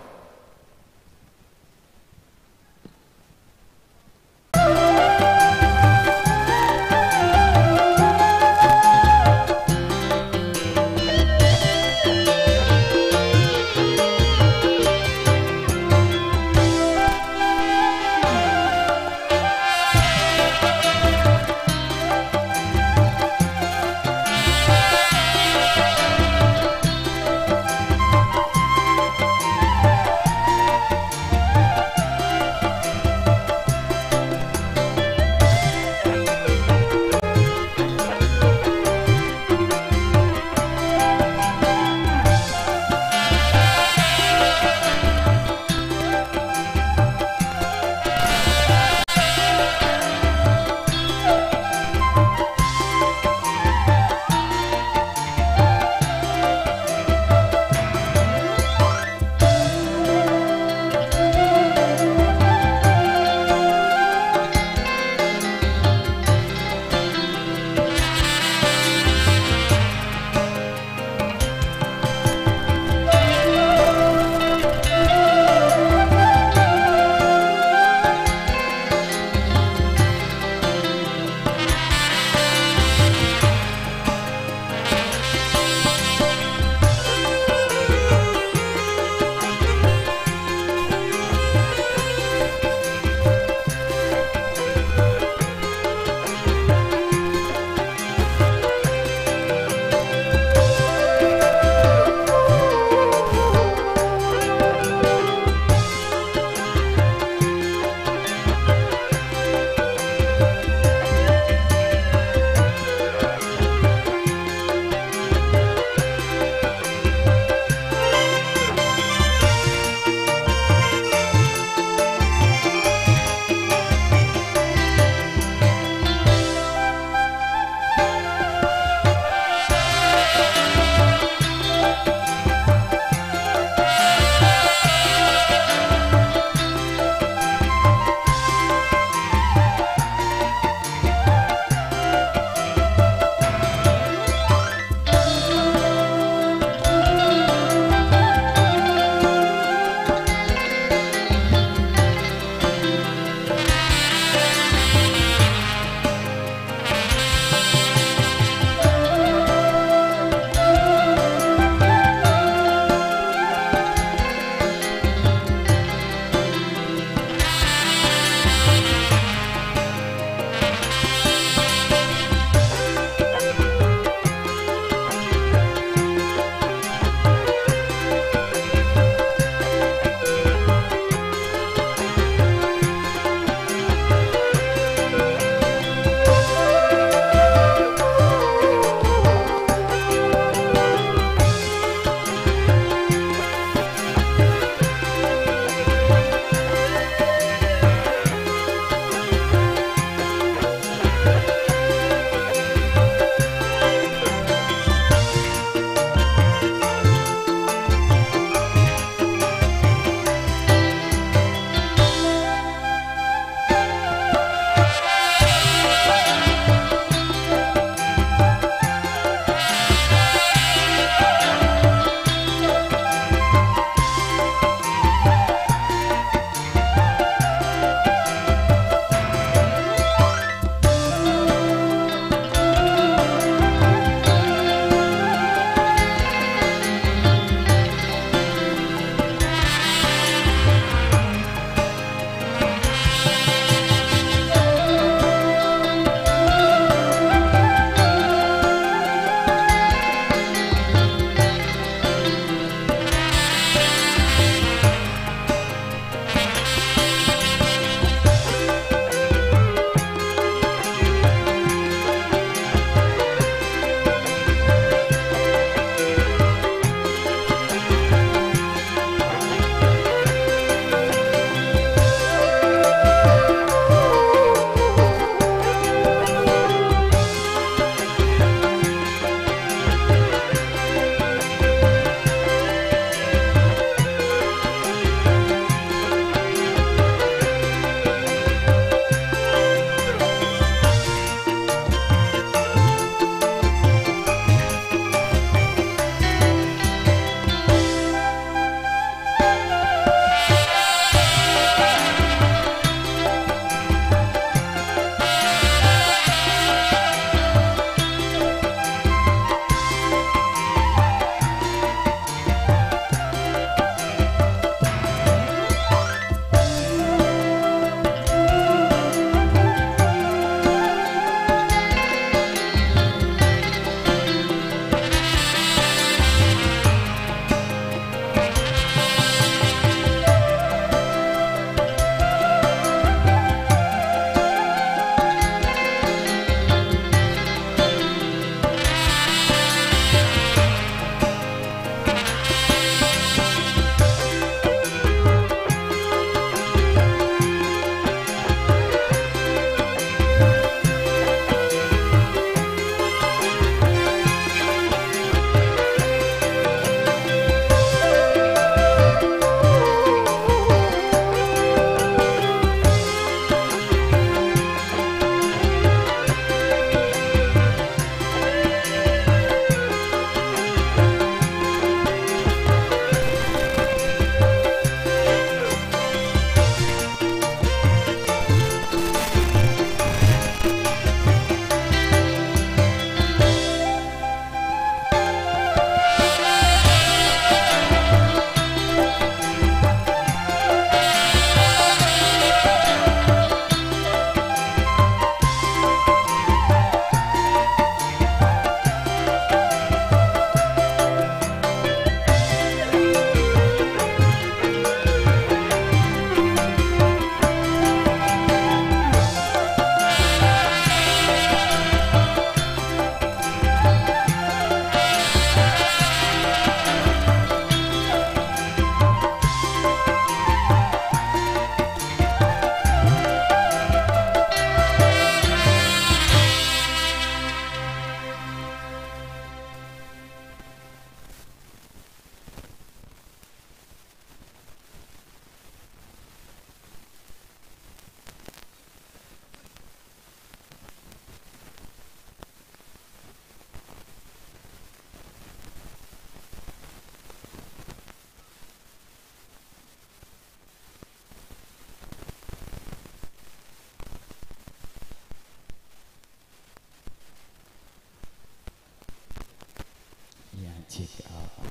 S2: Cik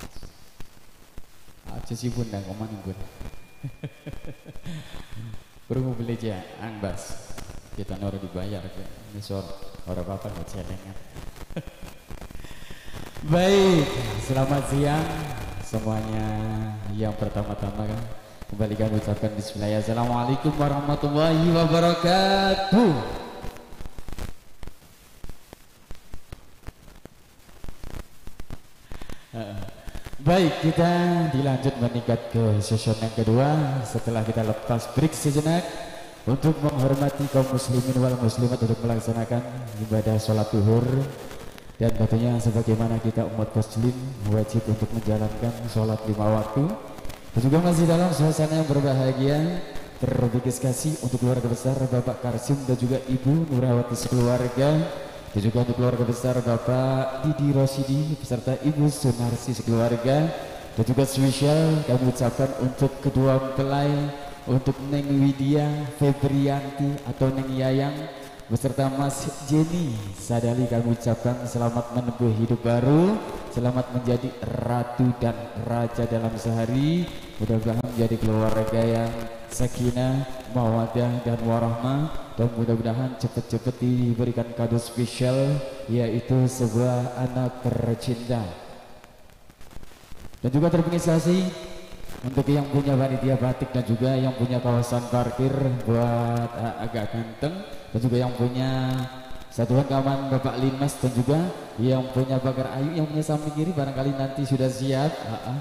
S2: aja sih bunda kemana bun. Kurang beli aja angbas kita noro dibayar ke misor orang apa nggak celengan. Baik, selamat siang semuanya. Yang pertama-tama kan kembali kami ucapkan bismillah. Assalamualaikum warahmatullahi wabarakatuh. Baik, kita dilanjut meningkat ke session yang kedua setelah kita lepas break sejenak untuk menghormati kaum muslimin wal muslimat untuk melaksanakan ibadah sholat zuhur. Dan tentunya sebagaimana kita umat muslim wajib untuk menjalankan sholat lima waktu. Dan juga masih dalam suasana yang berbahagia, terlebih kasih untuk keluarga besar Bapak Karsim dan juga Ibu Nurawati sekeluarga. Dan juga untuk keluarga besar Bapak Didi Rosidi beserta Ibu Sunarsi sekeluarga. Dan juga spesial kami ucapkan untuk kedua mempelai, untuk Neng Widya Febrianti atau Neng Yayang beserta Mas Jenny Sadali, kami ucapkan selamat menempuh hidup baru, selamat menjadi ratu dan raja dalam sehari. Mudah-mudahan menjadi keluarga yang sakinah, mawaddah dan warahmah, dan mudah-mudahan cepat-cepat diberikan kado spesial yaitu sebuah anak tercinta. Dan juga terinisiasi untuk yang punya panitia batik dan juga yang punya kawasan parkir buat uh, agak ganteng, dan juga yang punya satuan keamanan Bapak Limas, dan juga yang punya Pagar Ayu, yang punya samping kiri barangkali nanti sudah siap. uh -uh.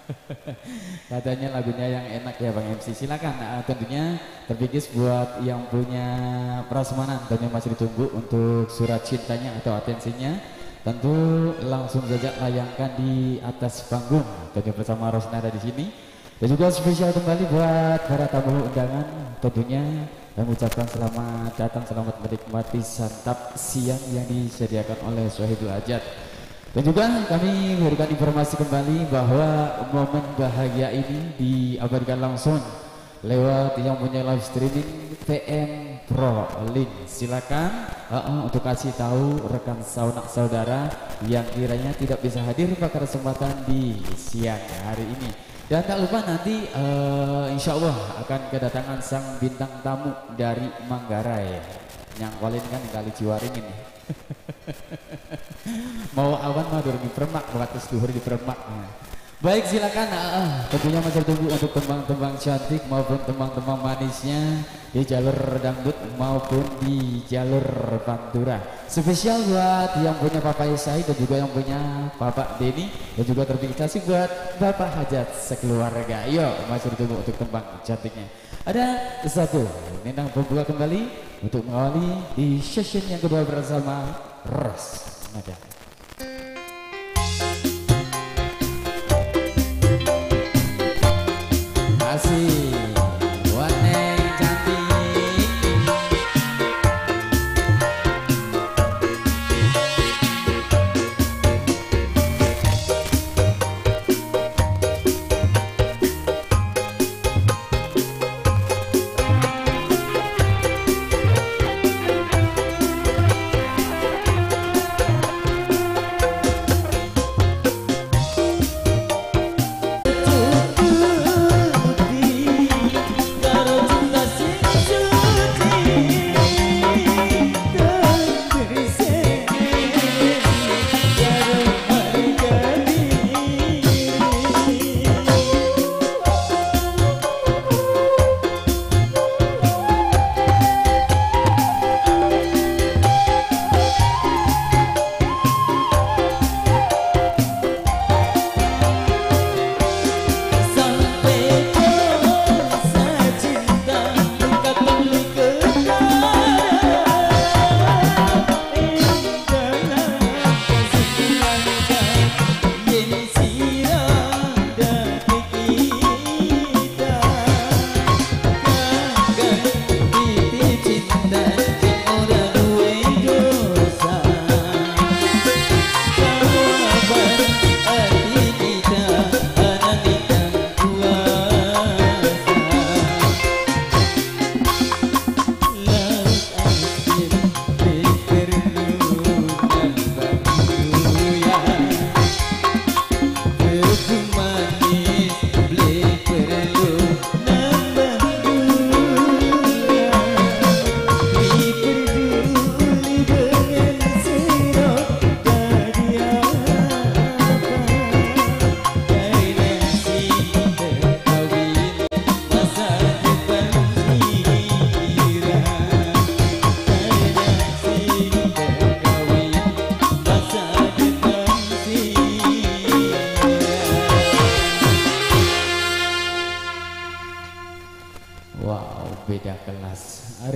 S2: Katanya lagunya yang enak ya Bang M C, silakan. uh, tentunya terpikis buat yang punya prasmanan dan yang masih ditunggu untuk surat cintanya atau atensinya, tentu langsung saja layangkan di atas panggung tentunya bersama Rosnada di sini. Dan juga spesial kembali buat para tamu undangan, tentunya kami ucapkan selamat datang, selamat menikmati santap siang yang disediakan oleh Sohibul Hajat. Dan juga kami memberikan informasi kembali bahwa momen bahagia ini diabadikan langsung lewat yang punya live streaming P M Pro Link. Silakan uh, uh, untuk kasih tahu rekan sanak saudara yang kiranya tidak bisa hadir pada kesempatan di siang hari ini. Dan tak lupa nanti uh, insya Allah akan kedatangan sang bintang tamu dari Manggarai. Yang walin kan kali Ciwaring ini. Mau awan mah di permak, batas duhur di permak. Baik, silakan. Uh, tentunya masih tunggu untuk tembang-tembang cantik maupun tembang-tembang manisnya di jalur dangdut maupun di jalur pantura. Spesial buat yang punya Papa Isai dan juga yang punya Bapak Denny, dan juga terpikirasi buat Bapak Hajat sekeluarga. Yuk, masih ditunggu untuk tembang cantiknya. Ada satu nendang pembuka kembali untuk mengawali di session yang kedua bersama Ros Nada. Asik buat Neng cantik.
S5: Di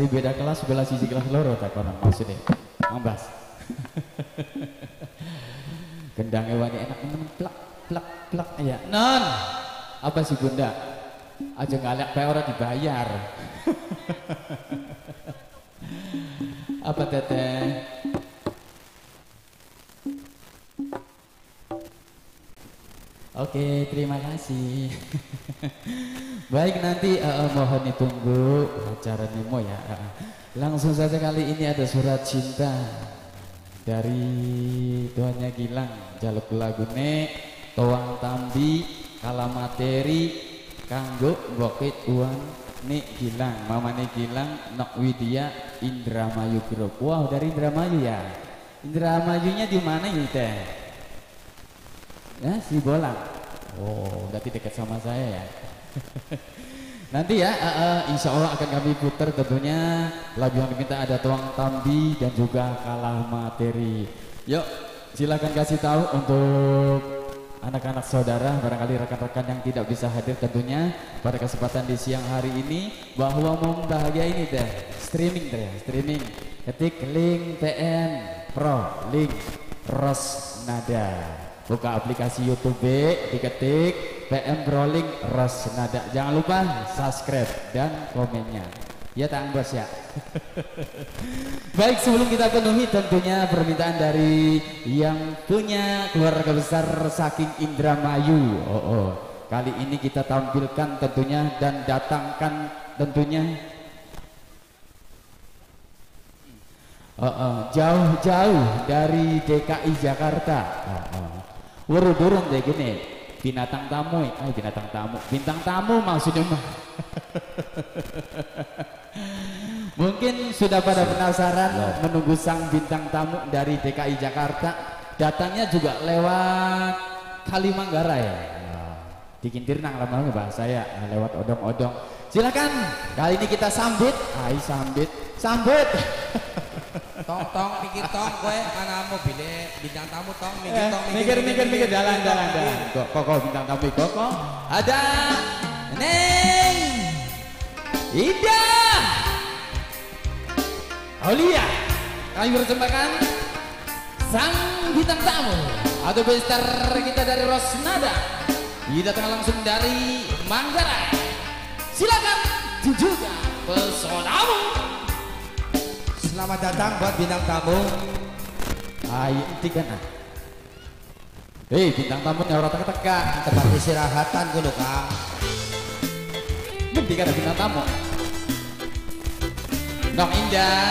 S2: santri beda kelas sebelah sisi kelas loro tak kono maksudnya ngambas. Gendangnya wani enak temen plak plak plak ya non apa sih bunda aja ngalak kayak orang dibayar. Apa teteh oke terima kasih. Baik nanti uh, mohon ditunggu acara Nemo ya. Uh, langsung saja kali ini ada surat cinta dari Tuannya Gilang jaluk lagune Toang Tambi kala materi kanggo bokit uang nih Gilang mamane Gilang Nok Widya Indramayu Group. Wow dari Indramayu ya. Indramayunya di mana ini teh? Ya si Bolang. Oh berarti dekat sama saya ya. Nanti ya uh, uh, insya Allah akan kami putar tentunya lagu yang diminta ada Toang Tambi dan juga kalah materi. Yuk silakan kasih tahu untuk anak-anak saudara barangkali rekan-rekan yang tidak bisa hadir tentunya pada kesempatan di siang hari ini bahwa momen bahagia ini deh streaming deh streaming ketik link T N Pro link Rosnada buka aplikasi YouTube diketik P M Rolling Rosnada jangan lupa subscribe dan komennya ya Tang Bos ya. Baik sebelum kita penuhi tentunya permintaan dari yang punya keluarga besar saking Indramayu. Oh, oh. Kali ini kita tampilkan tentunya dan datangkan tentunya jauh-jauh oh, oh. dari D K I Jakarta. Oh, oh. Wurudurung deh gini binatang tamu, eh binatang tamu, bintang tamu maksudnya mah. Mungkin sudah pada penasaran menunggu sang bintang tamu dari D K I Jakarta datangnya juga lewat Kalimanggarai ya. Dikintir nang lama bahasa ya lewat odong-odong. Silakan kali ini kita sambit, ai sambit, sambut.
S1: Tong tong pikir tong kowe ana mobile bintang tamu tong mikir tong
S2: mikir mikir mikir jalan jalan jalan kok kok bintang tamu kok ada Neng Ida Aulia kami persembahkan sang bintang tamu atau bester kita dari Rosnada didatangkan langsung dari Manggarai. Silakan juga pesonamu.
S1: Selamat datang buat bintang tamu.
S2: Ayo tiga nah. Hei bintang tamu orang teka-teka
S1: tempat istirahatan kudu Kang.
S2: Nanti ada bintang tamu. Nok Indah.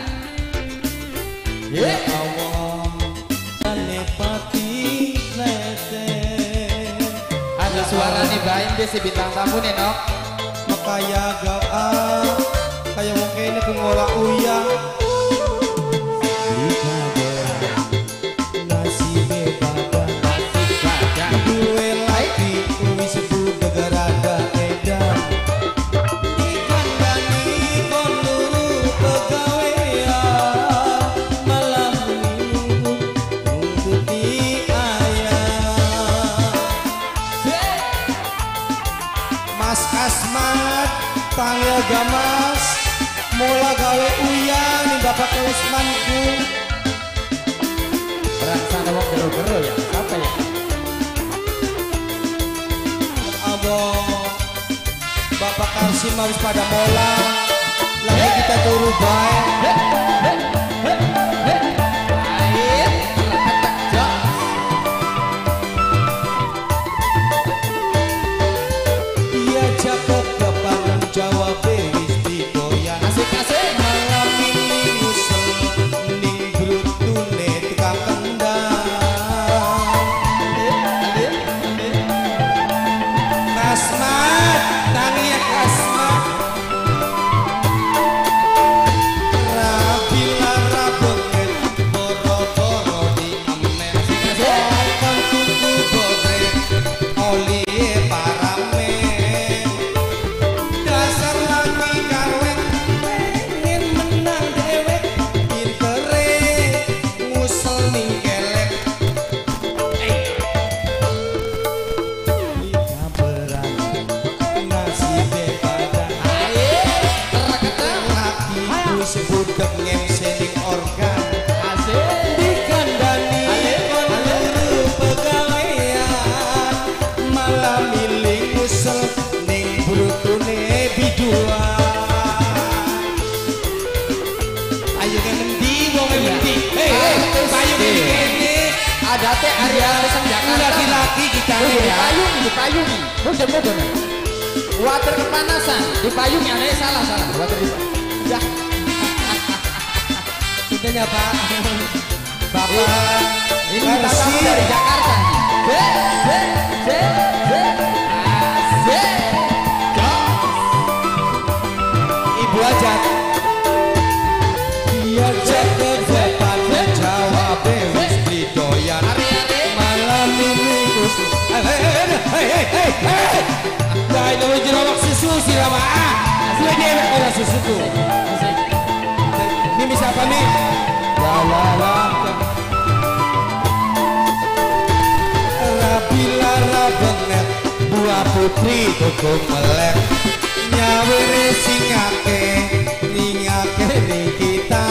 S1: Ya Allah. Menikmati lete.
S2: Ada suara nih bain deh si bintang tamu nih Nok.
S1: Makaya gaal kayak wong kene ku ngolah uyang. Panggil gamas mula gawe uyang nih bapak Usmanku
S2: perasaan wong gero-gero ya apa ya
S1: abang bapak Karsim harus pada mola lagi kita turu baik iya cakep jawab beris digoyang
S2: asik-asik
S1: malam ini ngusel ning brutune tukang kendang Kasmat tangi ya Kasmat Rabil
S2: ada teh area Arisan Jakarta.
S5: Laki-laki kita
S2: Di
S5: ya.
S2: payung, di payung. Mudah mudah. Water kepanasan. Di payung yang ada salah salah. Water di. Ya.
S5: Sudahnya Pak. Bapak.
S2: Ini kita tamu dari Jakarta. Be, be, be, be. Asik.
S5: Ibu aja. Dia jaga depan menjawab wis didoyan. Malam ini kus. Hei hei hei hei hei. Dah itu jerawat susu sirama. Sudah dia ada susu tu. Ini siapa nih? La la la. Rabila rabenget buah putri tukung melek. Nyawere singake ningake ning kita.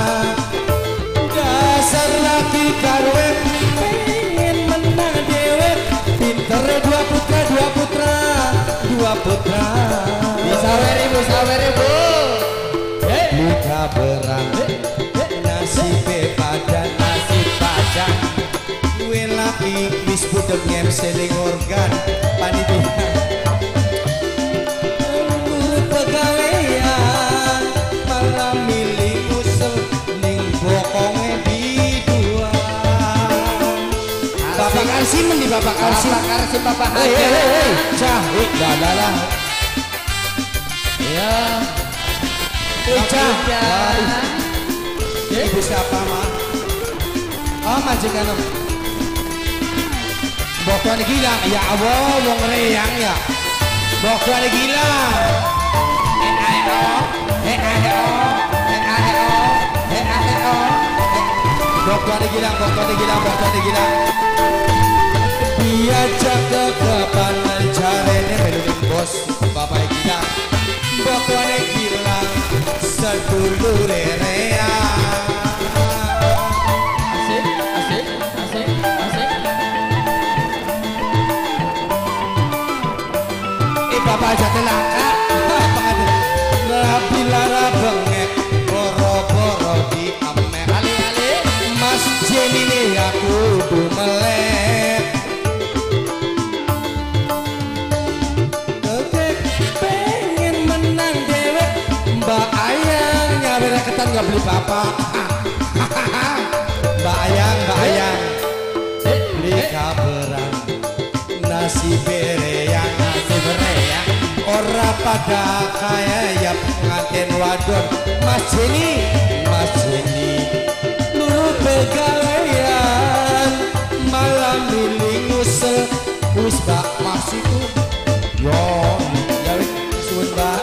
S5: Dasar laki karwe pengen menang dewe. Pinter dua putra dua putra dua putra.
S2: Sawer ibu, sawer ibu.
S5: Luka berang nasibe padan nasib padan. Gue laki wis budeg ngemseling organ panitia. Menurut pegawaian malam milih usul ning bokonge biduan. Bapak Karsim di Bapak Karsim.
S2: Bapak Karsim, Bapak
S5: Hei hei
S2: Hajar.
S5: hei. Cah, dah dah dah.
S2: Ya.
S5: Cah.
S2: Ya.
S5: Ibu siapa mah? Oh majikan om. Bokon gila ya Allah wong reyang ya. Bokon gila. N A O N A O N A O N A O. Bokon gila, bokon gila, bokon gila. Dia jaga kapan carane menulis bos bapak gila. Bokon gila sedulur reyang.
S2: Asik, asik, asik, asik.
S5: Eh bapak aja telaka. Rapi lara bengek boro-boro di amek.
S2: Ali-ali.
S5: Mas Jenine aku kudu melek. Dek pengen menang dewek. Mbak Ayang nyawere ketan gak beli bapak. Mbak Ayang, Mbak Ayang beli kaberan nasi bereyang, nasi bereyang. Ora pada kaya ya pengantin wadon. Mas Jenny, Mas Jenny nurut pegawaian malam milih ngusel wis bak maksiku yo ya wis suwun Mbak.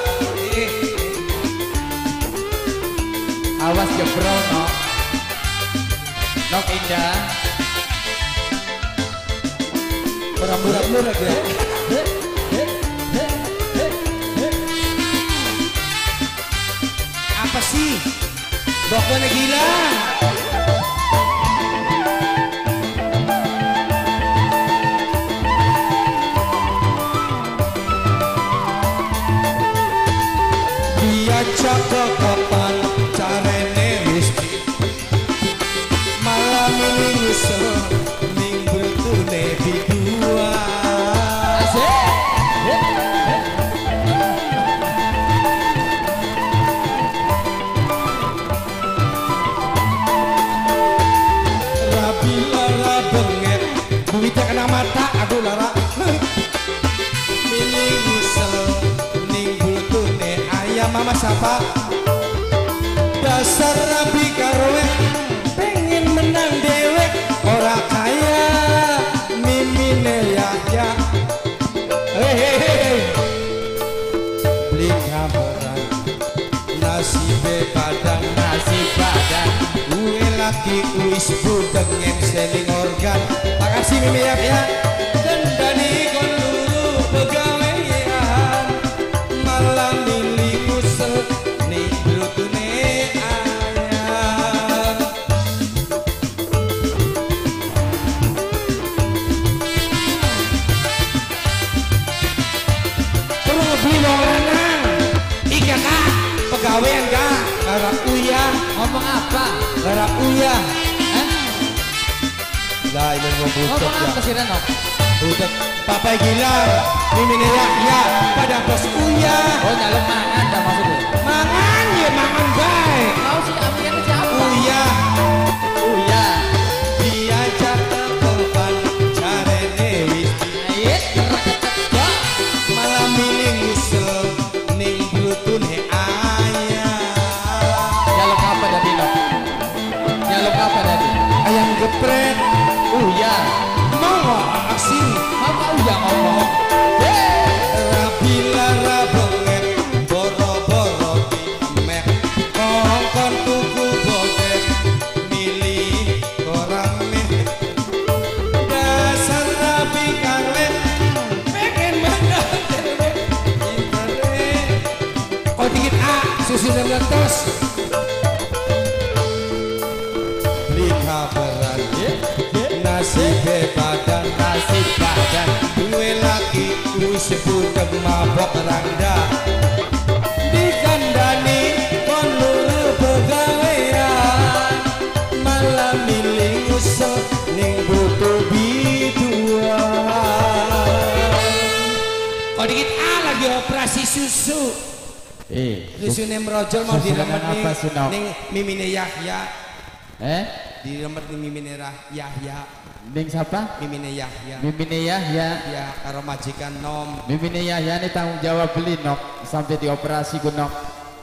S2: Awas jebrol no. Nok indah.
S5: Orang murak-murak ya. Apa sih? Dokternya gila. Dia jaga kapan carane rizki. Malam ini nyusul ning brutune bidua. Rabi lara benget, duitnya kena mata, aduh lara. Milih nyusul ning brutune ayam mama siapa? Dasar rabi karwe pengen menang dewek ora kaya mimine ya ya. Hehehe beli kabaran nasibe padang nasi padang gue laki wis budeng ngenseling organ. Makasih mimi ya ya. Dendani kon luru pegawaian malam milih kusel nih brutune ayam. Terus ngebeli wong lanang. Ika kak, pegawaian kak, garap uyah.
S2: Ngomong apa?
S5: Garap uyah.
S2: Eh?
S1: Lah ini mau butuh
S2: Ngomong
S1: ya.
S2: apa sih Reno?
S1: Butuh Papa gila. Mimin Yahya pada bos Uya.
S2: Oh nyaluk mangan dah maksudnya.
S1: Mangan ya mangan baik.
S2: Kau sih ambilnya ke siapa?
S1: Uya.
S2: Uya.
S1: Diajak ke tempat cari Dewi.
S2: Ait.
S1: Malam ini ngusul ning brutune ayah.
S2: Nyaluk apa tadi lo? Nyaluk apa tadi?
S1: Ayam geprek.
S2: Uya.
S1: Mau asin.
S2: Mau kau Uya ngomong.
S1: Rabila rabonget boro-boro dimek kongkon tuku bodet milih orang meh dasar rabi kalem pengen menang oh dikit A susu dan lentos beli kabaran nasi badan nasi badan gue lagi gue sebut mabok rangda dikandani kon luru pegawean malam milih usul ning butuh biduan oh dikit A lagi operasi susu
S2: Eh,
S1: susu nih merojol mau
S2: susu
S1: diremet
S2: dengan apa, Sino?
S1: ning mimine Yahya
S2: eh?
S1: diremet ning mimine Yahya
S2: Ning siapa?
S1: mimine Yahya
S2: Mimine Yahya.
S1: ya karo majikan nom
S2: Mimine Yahya ini tanggung jawab beli nok sampai dioperasi ku nok.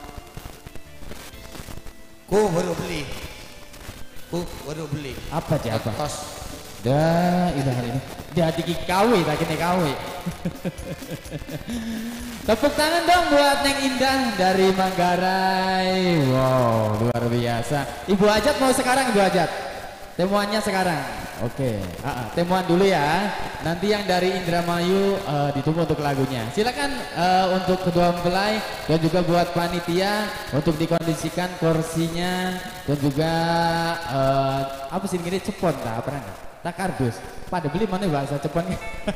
S1: ku baru beli ku baru beli
S2: Apa sih apa?
S1: tos
S2: Dah, itu hari ini. Dia diki kawe, tak kene kawe. Tepuk tangan dong buat Neng Indah dari Manggarai. Wow, luar biasa. Ibu Ajat mau sekarang Ibu Ajat? Temuannya sekarang. Oke, ah, ah, temuan dulu ya. Nanti yang dari Indramayu uh, ditunggu untuk lagunya. Silakan uh, untuk kedua mempelai dan juga buat panitia untuk dikondisikan kursinya dan juga uh, apa sih ini cepon tak apa enggak? Tak kardus. Pada beli mana bahasa cepon?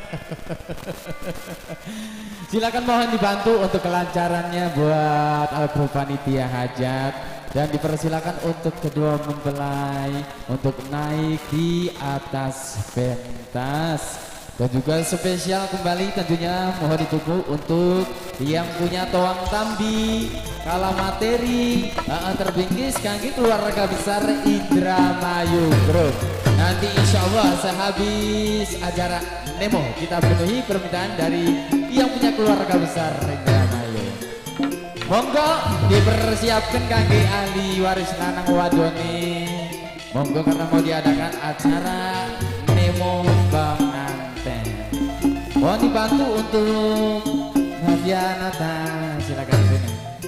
S2: Silakan mohon dibantu untuk kelancarannya buat alkru panitia hajat. Dan dipersilakan untuk kedua mempelai untuk naik di atas pentas. Dan juga spesial kembali tentunya mohon ditunggu untuk yang punya toang tambi kala materi uh, terbingkis kangge keluarga besar Indramayu Group. Nanti insya Allah sehabis acara Nemo kita penuhi permintaan dari yang punya keluarga besar Indramayu. Monggo dipersiapkan kangge ahli waris lanang wadone. Monggo karena mau diadakan acara Nemo Bang Anten. Mohon dibantu untuk Nadia Nata, silakan sini.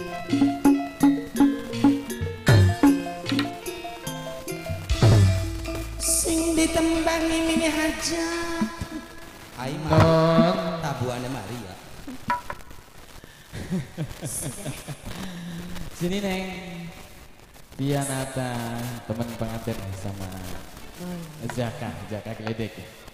S1: sing ditembangi mini hajat ayo mah
S2: Non.
S1: tabuannya Maria
S2: Sini Neng. Dianata teman pengantin sama Zaka, Zaka Geledek.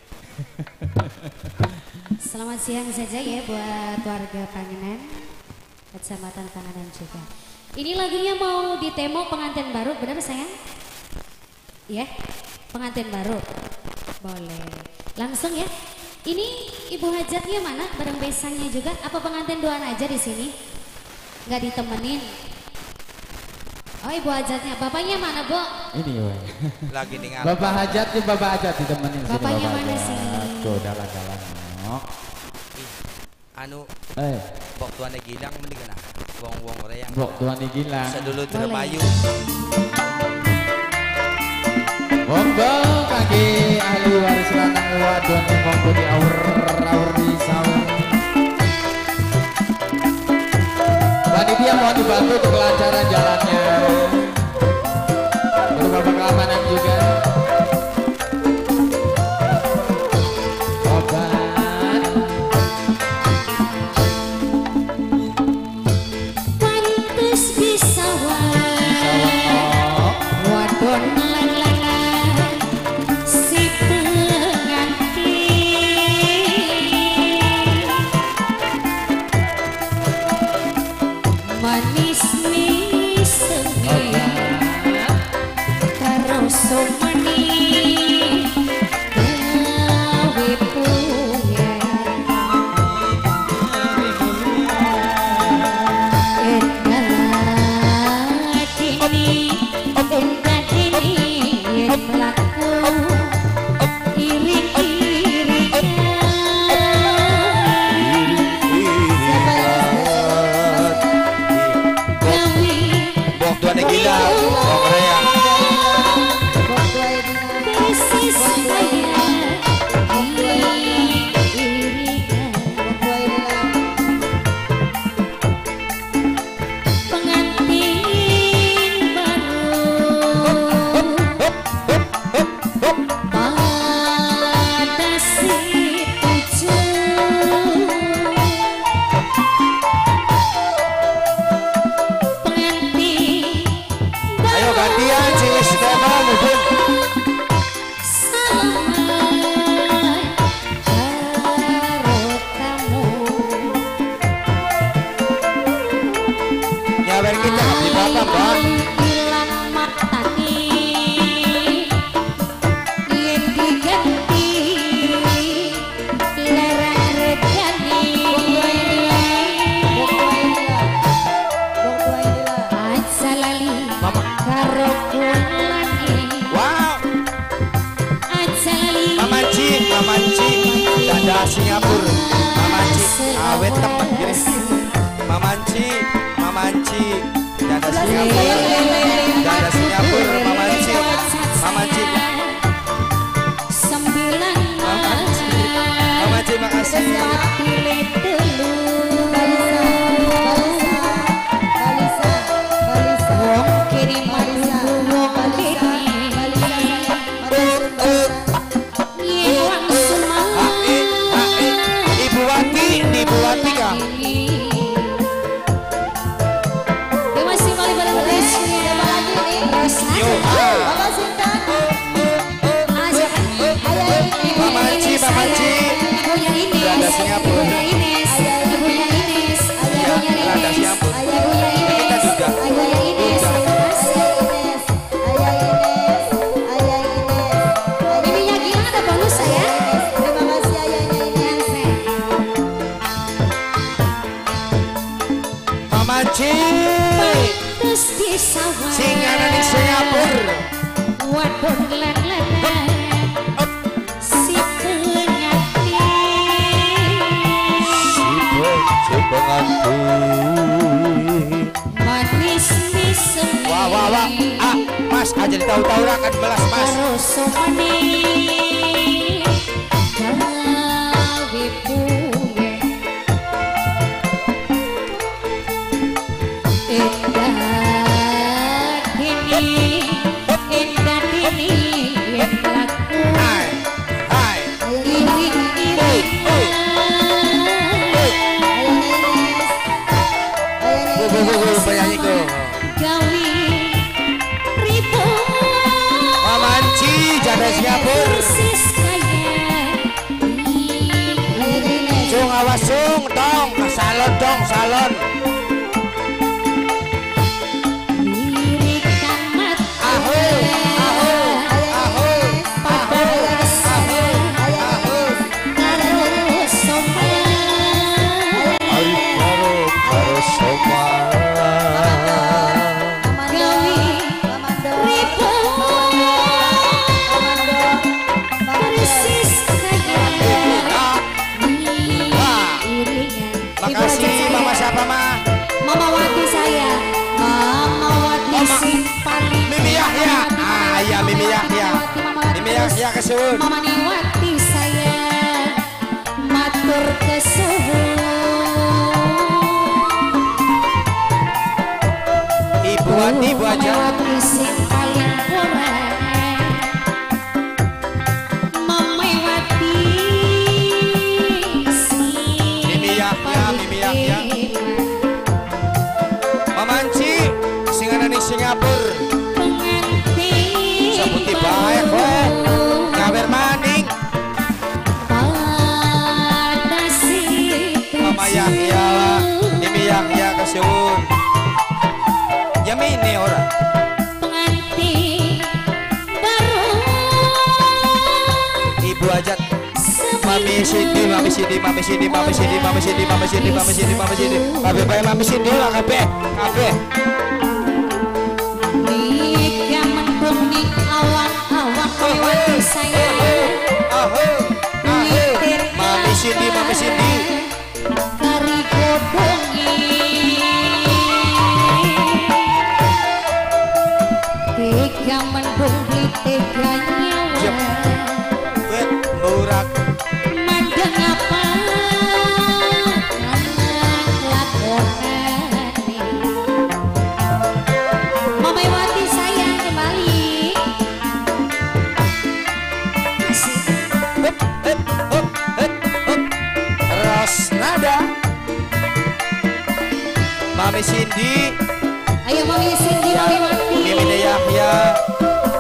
S6: Selamat siang saja ya buat warga Panganan, Kecamatan Panganan juga. Ini lagunya mau ditemo pengantin baru, benar sayang? Ya, pengantin baru. Boleh. Langsung ya. Ini ibu hajatnya mana? Bareng besangnya juga? Apa pengantin doan aja di sini? Nggak ditemenin? Oh ibu hajatnya, bapaknya mana Bu?
S2: Ini woy.
S1: lagi ning
S2: Bapak hajat nih, Bapak hajat ditemenin sini.
S6: Bapaknya
S2: Bapak
S6: mana
S2: hajat.
S6: sih?
S2: Tuh dalan-dalan. Nok.
S1: anu
S2: Eh,
S1: bok tuane gilang mending nah wong-wong ora yang
S2: Bok tuan iki lah.
S1: sedulur Indramayu
S2: Monggo kaki ahli waris lanang wadon monggo di aur-aur di sawah. Panitia mohon dibantu untuk kelancaran jalannya. Untuk bapak keamanan juga. Obat.
S6: Pantes bisa wae wadon lan lanang si pengantin manis nih sengit karo somani
S5: Tema mudun. Nyawer kita abdi bapak bang. Dada Singapura, Mamanci, awet temen gini. Mamanci, Mamanci, dada Singapura, dada Singapura, Mamanci, Mamanci, Mamanci, Mamanci, makasih. Singanan di Singapura.
S6: Waduh lelele si pengantin,
S5: Si pengantin
S6: manis misem.
S5: Wah wah wah, ah mas aja tahu-tahu akan belas mas.
S6: Rosso manis gawe puye endah dini endah dini laku
S5: Hai hai.
S6: iring iring
S5: Bu bu bu bu penyanyi ku.
S6: gawe ribu
S5: Mamanci jada Singapura.
S6: persis kaya
S5: Sung awas sung dong ke salon dong salon.
S6: lirikan mata
S5: Aho aho aho
S6: pada rasa karo sopan
S5: Ari karo karo soma.
S6: gawe ribu persis kaya iringan.
S5: Makasih mama siapa mah?
S6: Mama Wati saya, Mama Wati
S5: Mama.
S6: sing paling
S5: Mimi Yahya. Ah ya Mimi Yahya. Mimi Yahya kesuwun.
S6: Mama Niwati saya matur kesuwun.
S5: Ibu Wati ibu aja.
S6: Mama Wati sing paling kurang. Mama Wati sing
S5: Mimi Yahya, Mimi Yahya. Mamanci singanan di Singapura.
S6: pengantin
S5: Sebuti baik weh. Nyawer maning.
S6: pada si
S5: Mama Yahya, Mimi Yahya kesuwun. Ya mini ora.
S6: pengantin baru
S5: Ibu aja. Mami Cindy, Mami Cindy, Mami Cindy, Mami Cindy, Mami Cindy, Mami Cindy, Mami Cindy, Mami Cindy. Kabeh bae Mami Cindy lah kabeh. Kabeh.
S6: Nika mendung di awan-awan lewati saya
S5: Aho. Aho. Mami Cindy, Mami Cindy.
S6: kari godongi tega mendung di tega
S5: Jep.
S6: nyawa
S5: Weh, murak.
S6: mandang apa anak lakonane Mama Wati saya kembali asik.
S5: Hup, hup, hup, hup, hup. Rosnada. Mami Cindy,
S6: Ayo Mami Cindy, Mami Wati
S5: Mimi Yahya,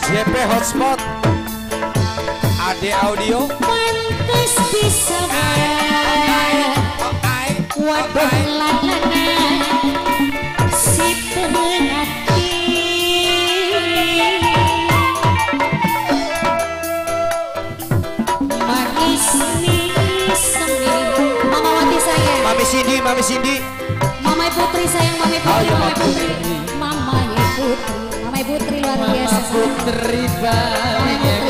S1: J P Hotspot Ade Audio
S6: Pantes bisa waduh lalana si pengerti manis nih semi Mama Wati sayang
S1: Mami Cindy Mami Cindy
S6: Mama Putri sayang Mama Putri
S1: Ayo,
S6: Mama
S1: Mama
S6: Putri Mama Putri Mama Putri luar biasa
S2: Putri banyak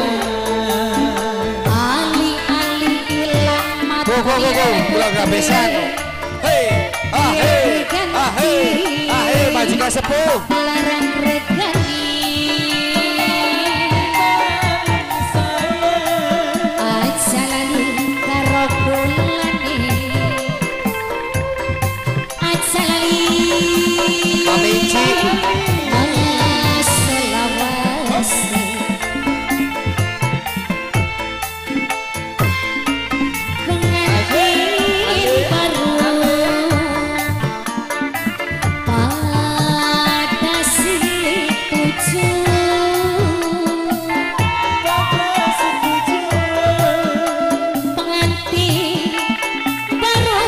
S6: ali-ali ilang mati
S1: Go go go go Pulang gabesan Hei Ah hei Ah hei Ah hei majikan sepuh
S6: larang regani aja lali karo bulane aja lali
S1: Mami Inci
S6: selawase pengantin baru pada si tujuh pengantin baru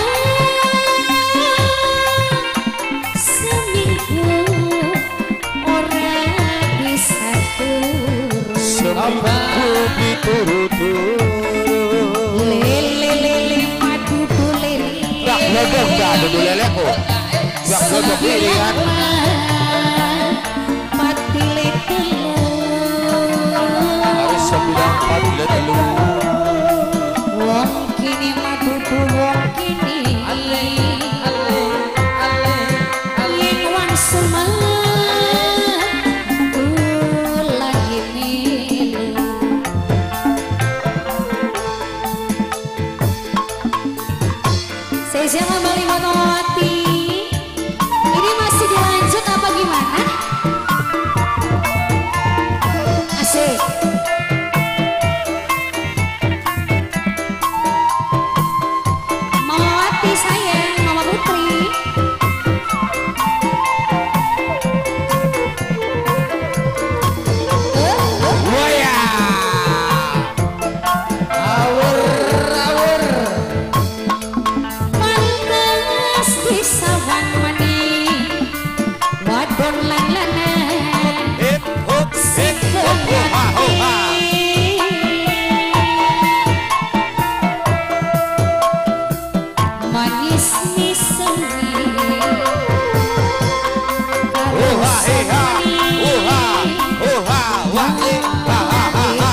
S6: seminggu orang bisa turun
S1: Seminggu diturut-turut
S6: lele lele madu lele
S1: Gak glodok gak ada lele kok Gak glodok lele kan
S6: mati lele
S1: Harus sembilan empat lele
S6: wong kini madu wong kini yen wong semangat lagi milu saya siapa Bali Fatmawati ini masih dilanjut apa gimana asik Mama Wati sayang Mama Putri
S1: Waya
S2: awur awur
S6: Pantes di sawan mani wadon lan lanan
S1: Hip hop hip hop Hoha hoha
S6: manis nih seni
S1: Hoha heha Hoha Hoha Wah eh Ha ha ha ha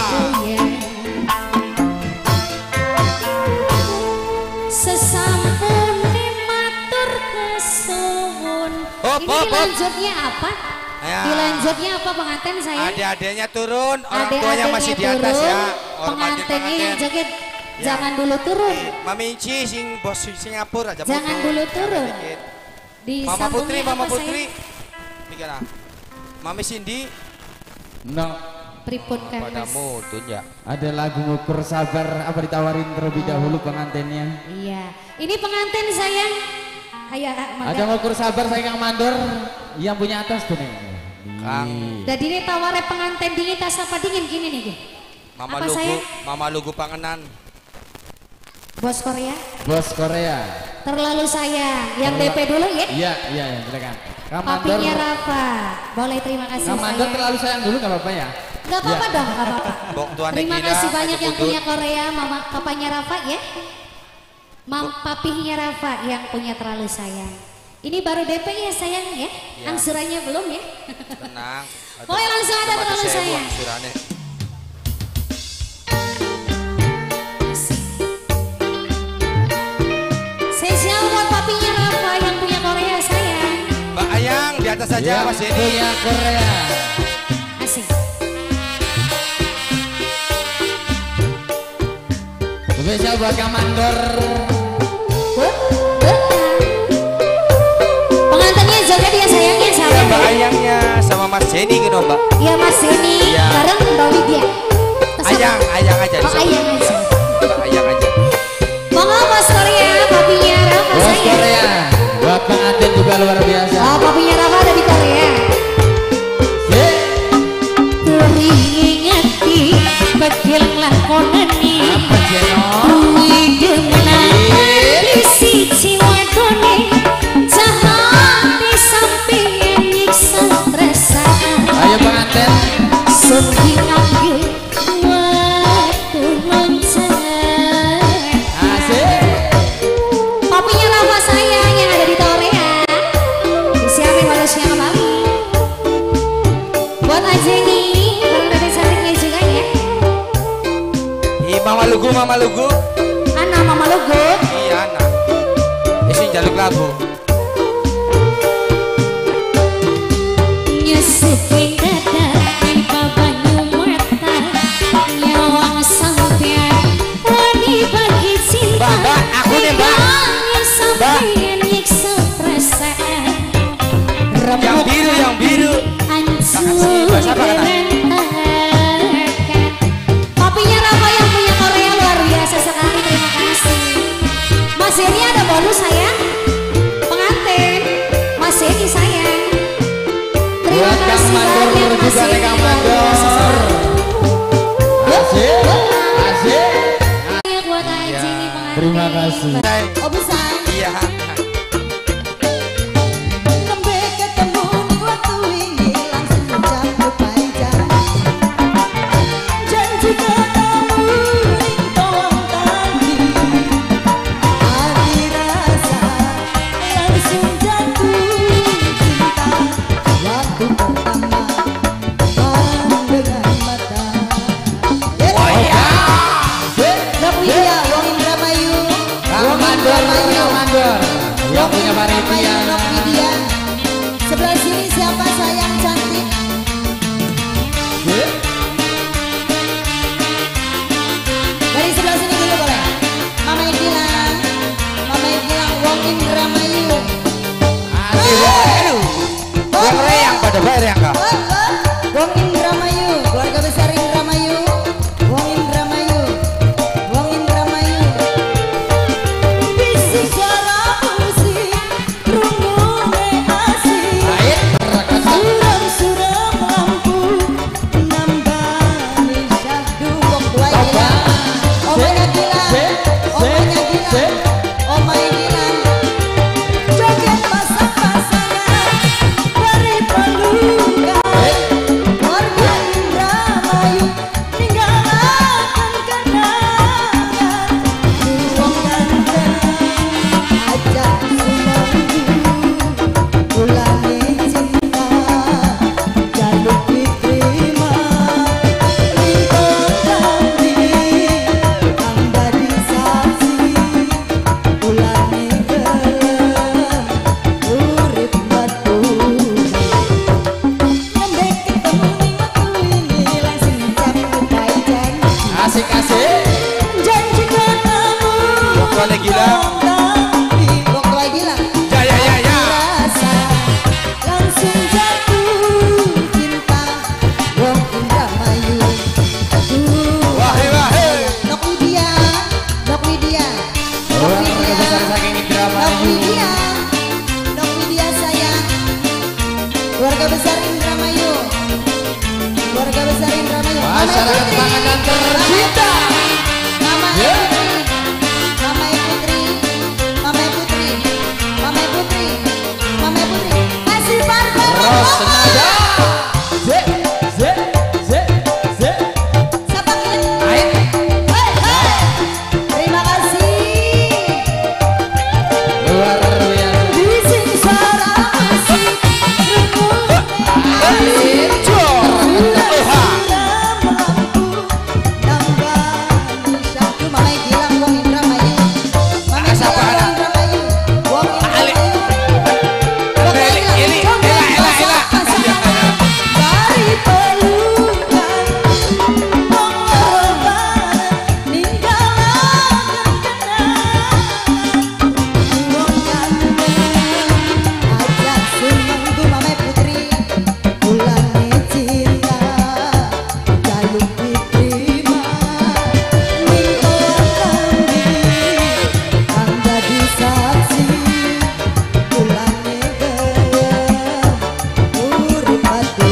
S6: sesampune matur kesuwun
S1: Hop,
S6: ini
S1: hop, hop.
S6: dilanjutnya apa?
S1: Ya.
S6: Dilanjutnya apa pengantin saya?
S1: Adik-adiknya turun Orang tuanya
S6: Adik-adiknya
S1: masih di atas
S6: turun,
S1: ya Hormatin
S6: pengantinnya yang
S1: pengantin
S6: joget
S1: Ya.
S6: jangan dulu turun
S1: Mami Inci sing bos Singapura aja
S6: jangan
S1: putih.
S6: dulu turun
S1: Dikit.
S6: di
S1: Mama
S6: sambungnya
S1: Putri, Mama
S6: apa,
S1: Putri.
S6: sayang?
S1: Mikir ah. Mami Cindy
S2: no
S6: Pripun kan
S1: pada
S6: mas?
S1: mutun ya.
S2: ada lagu ngukur sabar apa ditawarin terlebih dahulu pengantinnya
S6: Iya, ini pengantin sayang. Ayo,
S2: ada ngukur sabar saya Kang Mandor yang punya atas tuh nih
S1: Kang.
S6: jadi ini tawarnya pengantin dingin tas apa dingin gini nih.
S1: Mama
S6: Apa
S1: lugu,
S6: sayang?
S1: Mama lugu pangenan.
S6: Bos Korea,
S2: bos Korea
S6: terlalu sayang. Yang D P dulu ya.
S2: iya iya iya silakan Kang Mandor
S6: Papinya Rafa, boleh terima kasih
S2: Kang Mandor
S6: sayang.
S2: terlalu sayang dulu nggak apa-apa ya
S6: Gak apa-apa
S2: Ya.
S6: dong, gak apa-apa.
S1: Bok tuan
S6: Terima
S1: Gila,
S6: kasih banyak
S1: Aji
S6: yang
S1: Pudut.
S6: punya Korea, mama papanya Rafa ya. Mam papihnya Rafa yang punya terlalu sayang. Ini baru D P ya sayang ya,
S1: Ya.
S6: angsurannya belum ya.
S1: Tenang.
S6: Oh ya langsung ada
S1: Cuma
S6: terlalu
S1: disewa
S6: sayang.
S1: angsurannya.
S6: Spesial buat papinya Rafa yang punya Korea sayang.
S1: Mbak Ayang di atas saja
S2: Yang
S1: Mas Denny.
S2: punya Korea
S6: Asik.
S2: spesial buat Kang Mandor
S6: Pengantinnya joget ya sayangnya
S1: Ya,
S6: sahabat
S1: Mbak
S6: ya.
S1: Ayangnya sama Mas Denny gitu Mbak.
S6: Ya Mas ini
S1: Iya.
S6: bareng Mbak Widya. Kesana.
S1: Ayang, Ayang aja.
S6: Oh
S1: disebut.
S6: Ayang aja.
S1: Mbak Ayang aja.
S6: Monggo Bos Korea, papinya Rafa
S2: bos
S6: sayang.
S2: Korea buat pengantin juga luar biasa
S6: Oh papinya Rafa ada di Korea.
S2: Yeay.
S6: Korea.
S1: Lugu, Mama Lugu.
S3: Ana Mama Lugu.
S1: Iya, Ana. Isi jaluk lagu.
S6: Nyusupin dada di banyu mata nyawang sampean wani bagi cinta.
S5: Mbak, Mbak, aku nih, Mbak.
S6: Sampean nyiksa perasaan.
S1: Yang biru, yang biru.
S6: Ancur
S1: Bahasa apa kata?
S6: Kopinya Rafa yang punya Korea luar biasa sekali, terima kasih. Mas ini ada bonus sayang. Pengantin Mas ini sayang. Terima
S2: Buat Kang
S6: kasih
S2: Mandor
S6: banyak Mas
S2: juga nih
S6: ini.
S2: Kang Mandor. Asik, asik.
S6: Banyak buat Aji nih pengantin.
S2: Terima kasih.
S6: Oh bisa.
S1: Iya.
S4: Nembe ketemu ning waktu ini langsung menjambut panjang. Janji ketemu ning tawang tadi. Hati rasa langsung jatuh cinta. Waktu pertama pandangan mata.
S5: Oh iya.
S4: Lagu iya, wong Indramayu.
S2: Kang Mandor, Kang Mandor. Yang punya panitia.
S4: Nok Widya. Sebelah sini siapa sayang cantik? Dari sebelah sini dulu boleh. Mama Gilang, Mama Gilang, wong Indramayu.
S5: Asik wae. Wong reyang pada bae reyang kah?
S4: Wong Indramayu, keluarga besar Indramayu. Wong Indramayu, Wong Indramayu. Bisik suara musik, rungune asik.
S5: Baik.
S4: Suram-suram lampu, nambani syahdu. Wong tua Gilang, omanya Gilang, omanya Gilang, omanya Gilang. Joget pasang-pasangan, beri pelukan. Warga Indramayu ninggalkan kenangan. Wong ganteng ajak sumanggu, ulane cinta jaluk diterima. Lintang tadi kang dadi saksi, ulane gelem urip batu. Nembe ketemu ning waktu ini langsung jambut bae janji.
S2: Asik, asik.
S4: Janji ketemu
S1: Wong tua Gilang.
S4: tapi wong tua Gilang.
S1: Ya, ya, ya, ya.
S4: Rasa langsung jatuh cinta wong Indramayu. Aduh.
S1: Wahai, wahai.
S4: Nok Widya, Nok Widya, Nok
S2: Keluarga
S4: Widya,
S2: besar saking
S4: Nok
S2: Indramayu.
S4: Widya, Nok Widya sayang. Keluarga besar Indramayu, keluarga besar Indramayu. Mama
S2: Masyarakat
S4: Putri.
S2: Panganan tercinta.
S4: Mama Putri, Mama Putri, Mama Putri, Mama Putri, Mama Putri. Kasih parfum.
S2: Rosnada. Zek, zek, zek, zek.
S4: Siapa ini?
S2: Aik.
S4: Hei, hei. Terima kasih.
S2: Luar biasa.
S4: Bising suara musik, rungune suram lampu, nambani syahdu. Mama Gilang wong Indramayu. Mama
S5: Siapa
S4: Gilang
S5: anak?
S4: wong Indramayu. Wong
S5: Ali.
S4: Indramayu. Wong
S5: Eli,
S4: Gilang,
S5: Eli,
S4: wong
S5: Ela, Ela, Ela.
S4: pasangan. Bari pelukan, pengorbanan, ninggalkan kenangan. Wong ganteng ajak sumanggu Mama Putri, ulane cinta jaluk diterima. Lintang tadi kang dadi saksi, ulane gelem urip batu.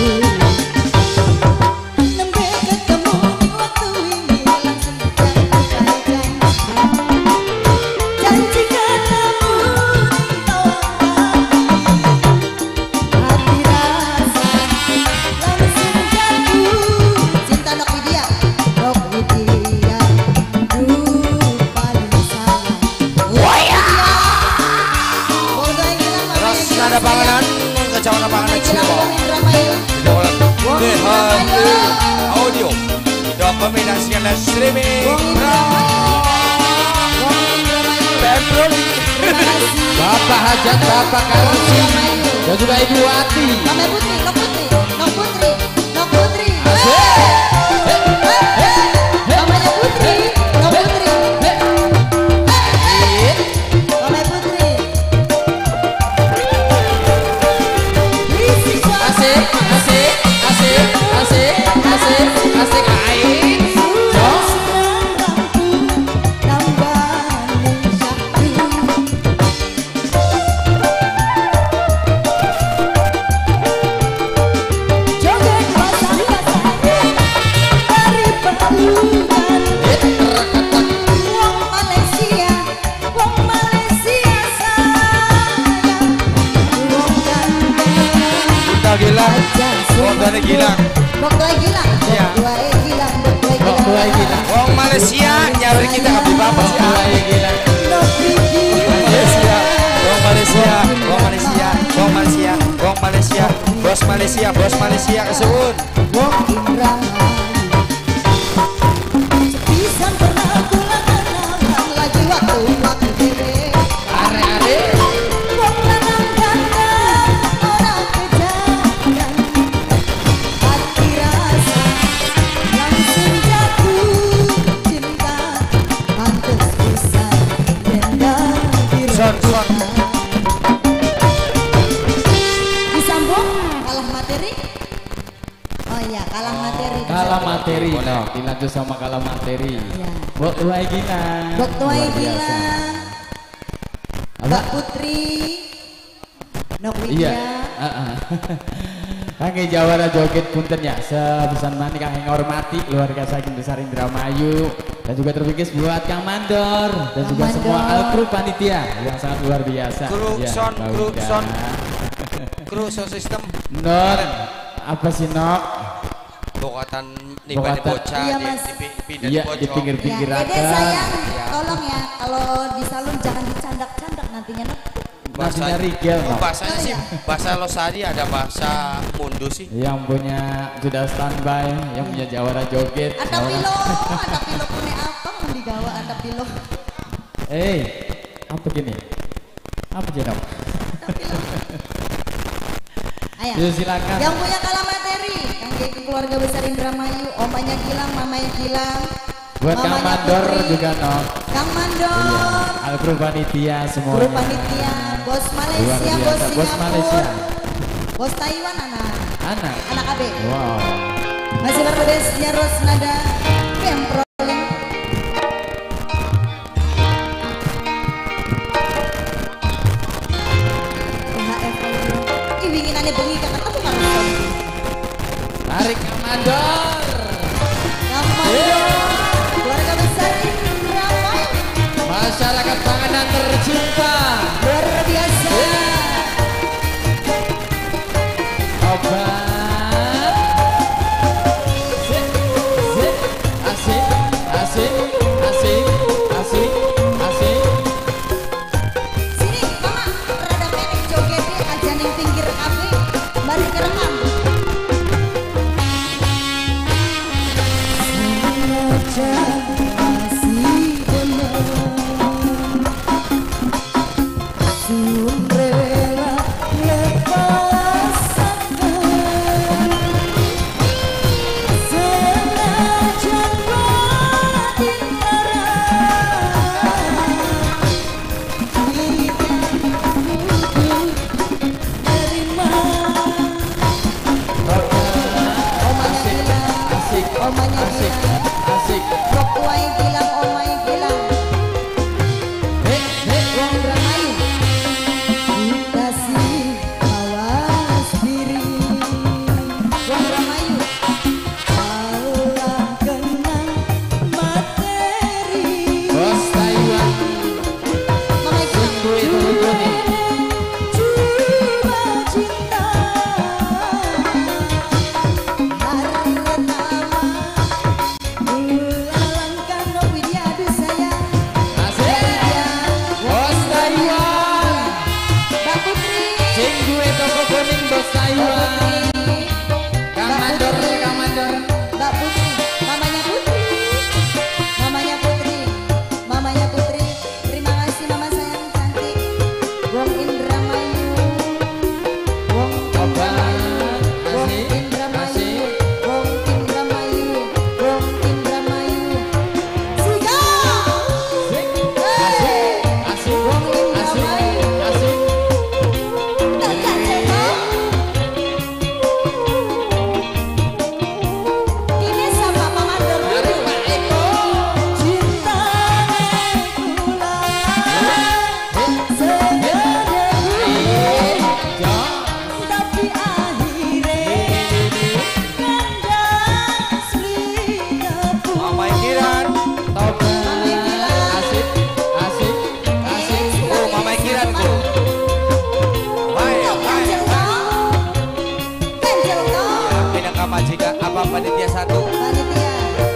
S4: Nembe ketemu ning waktu ini langsung jambut bae janji. Janji ketemu ning tawang tadi. Hati rasa langsung jatuh cinta. Nok Widya, Nok Widya, duh paling sayang.
S5: Wah ya.
S4: Wong tua Gilang, Mama
S1: Rosnada Panganan, Kecamatan Panganan
S4: Gilang,
S1: Cilebon.
S4: wong Indramayu.
S1: D H D Audio. Dominasinya streaming.
S3: Terima kasih.
S2: Bapak Hajat, Bapak Karsi, dan juga Ibu Wati.
S3: Mama Putri, Nok Putri, Nok Putri, Nok Putri. Mamanya Putri, Nok Putri. Mama Putri.
S2: Asik, asik, asik, asik, asik, asik, air. Jos.
S1: Gilang, wong dari Gilang,
S3: Bok tuai Gilang,
S1: Iya.
S3: Bok tuai Gilang, Bok tuai
S2: Bok tuai Gilang.
S1: wong Malaysia nyari kita ke bapak sih. Malaysia, wong Malaysia, wong Malaysia, wong Malaysia, wong Malaysia, bos Malaysia, bos Malaysia kesuwun.
S3: Wong Indramayu. Sepisan pernah kula kenal lagi waktu waktu dhewe.
S2: Are-are.
S3: Wong lanang ganteng ora kejaran. Hati rasa langsung jatuh cinta. Pantes bisa rendah
S1: Son, son.
S3: disambung kalah materi. Oh iya, kalah materi.
S2: Kalah materi, no. Dilanjut sama kalah materi.
S3: Iya.
S2: Bok tuai Gilang.
S3: Bok tuai
S2: Luar biasa.
S3: Gilang.
S2: Apa?
S3: Mbak Putri. Nok
S2: Iya.
S3: Widya.
S2: Heeh. Kangge jawara joget punten ya, sebesan mani kang hormati keluarga saking besar Indramayu dan juga terpikir buat Kang Mandor dan
S3: Kang
S2: juga semua
S3: Mandor.
S2: al kru panitia yang sangat luar biasa.
S1: Kru
S2: Ya,
S1: son,
S2: Mbak
S1: kru
S2: Wida.
S1: son. Kru sound system
S2: Nor, apa sih Nok?
S1: bokatan nih pada
S2: Bokatan.
S1: bocah
S3: Iya,
S1: di
S3: Mas.
S1: di pi- pindah
S2: Iya,
S1: di
S2: di
S1: pojok.
S2: pinggir-pinggir
S3: Ya, Dede
S2: akan.
S3: sayang, tolong ya kalau di salon jangan dicandak-candak nantinya. Nok.
S2: Nantinya rigel,
S1: oh,
S2: Nok.
S1: bahasanya
S3: Oh,
S1: sih
S3: iya.
S1: bahasa Losari ada bahasa Mundu sih.
S2: Yang punya sudah standby, yang punya jawara joget.
S3: Ada
S2: jawara-
S3: pilo, ada pilo punya apa mau digawa ada pilo.
S2: Eh, apa gini? Apa sih Nok?
S3: Ayo.
S2: Yuk silakan.
S3: Yang punya kalah materi, yang jadi keluarga besar Indramayu, omanya Gilang, mamanya Gilang.
S2: Buat Kang
S3: mamanya
S2: Mandor
S3: Putri,
S2: juga Nok.
S3: Kang Mandor.
S2: Al kru panitia semuanya.
S3: Guru panitia, bos Malaysia,
S2: Luar
S3: bos
S2: biasa, bos
S3: Singapura,
S2: Malaysia.
S3: bos Taiwan, anak
S2: Anak.
S3: anak A B.
S2: Wow.
S3: Masih berbedesnya Rosnada Pemprov. T H F Iwinginannya bengi kakak aku kan.
S2: Tarik Kang Mandor.
S3: Kang Mandor, keluarga besar Indramayu,
S2: Masyarakat Panganan tercinta.
S3: luar biasa.
S2: Obat. Sip, sip. Asik, asik, asik, asik, asik.
S3: Sini mama, rada pendek jogetnya aja ning pinggir kafe.
S1: satu.
S4: Panitia.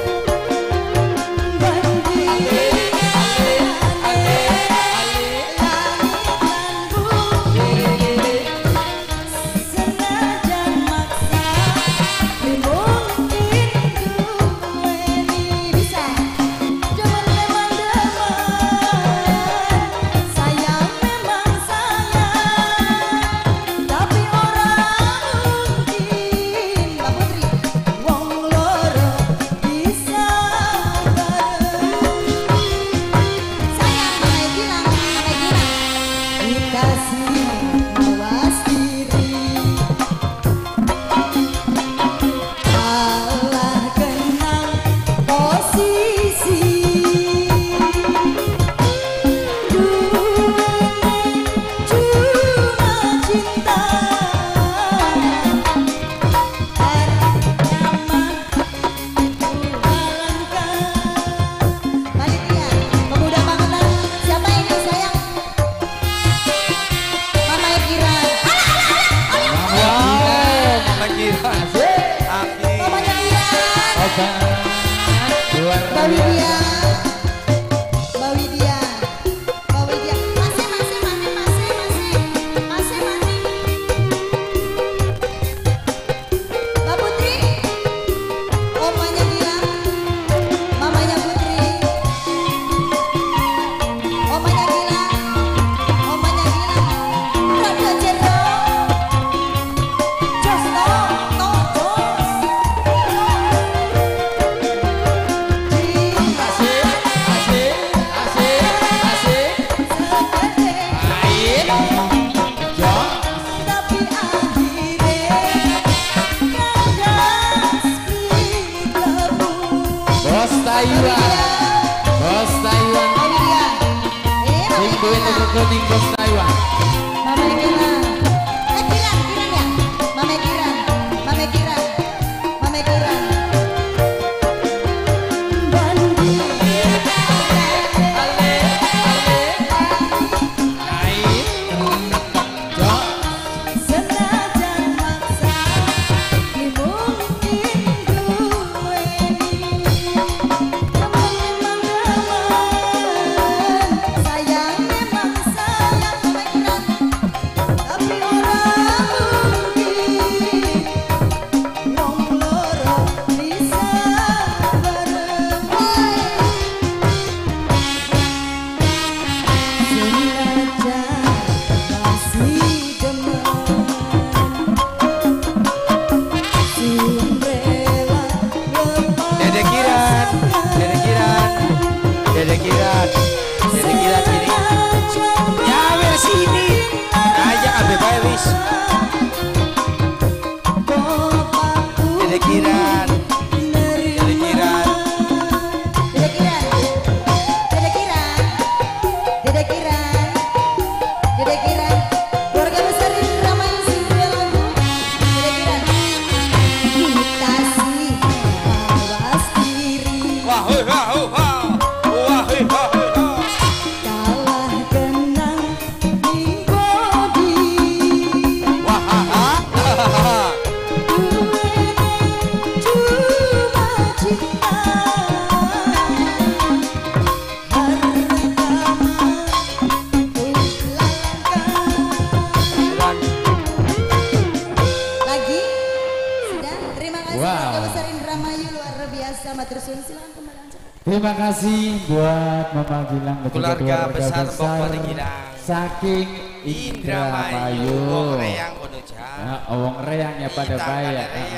S2: Terima kasih buat Mama Gilang dan
S1: keluarga,
S2: keluarga
S1: besar,
S2: besar, besar
S1: Gilang
S2: saking Indramayu.
S1: Wong Reyang Konoja.
S2: Nah, Wong Reyang ya pada baik.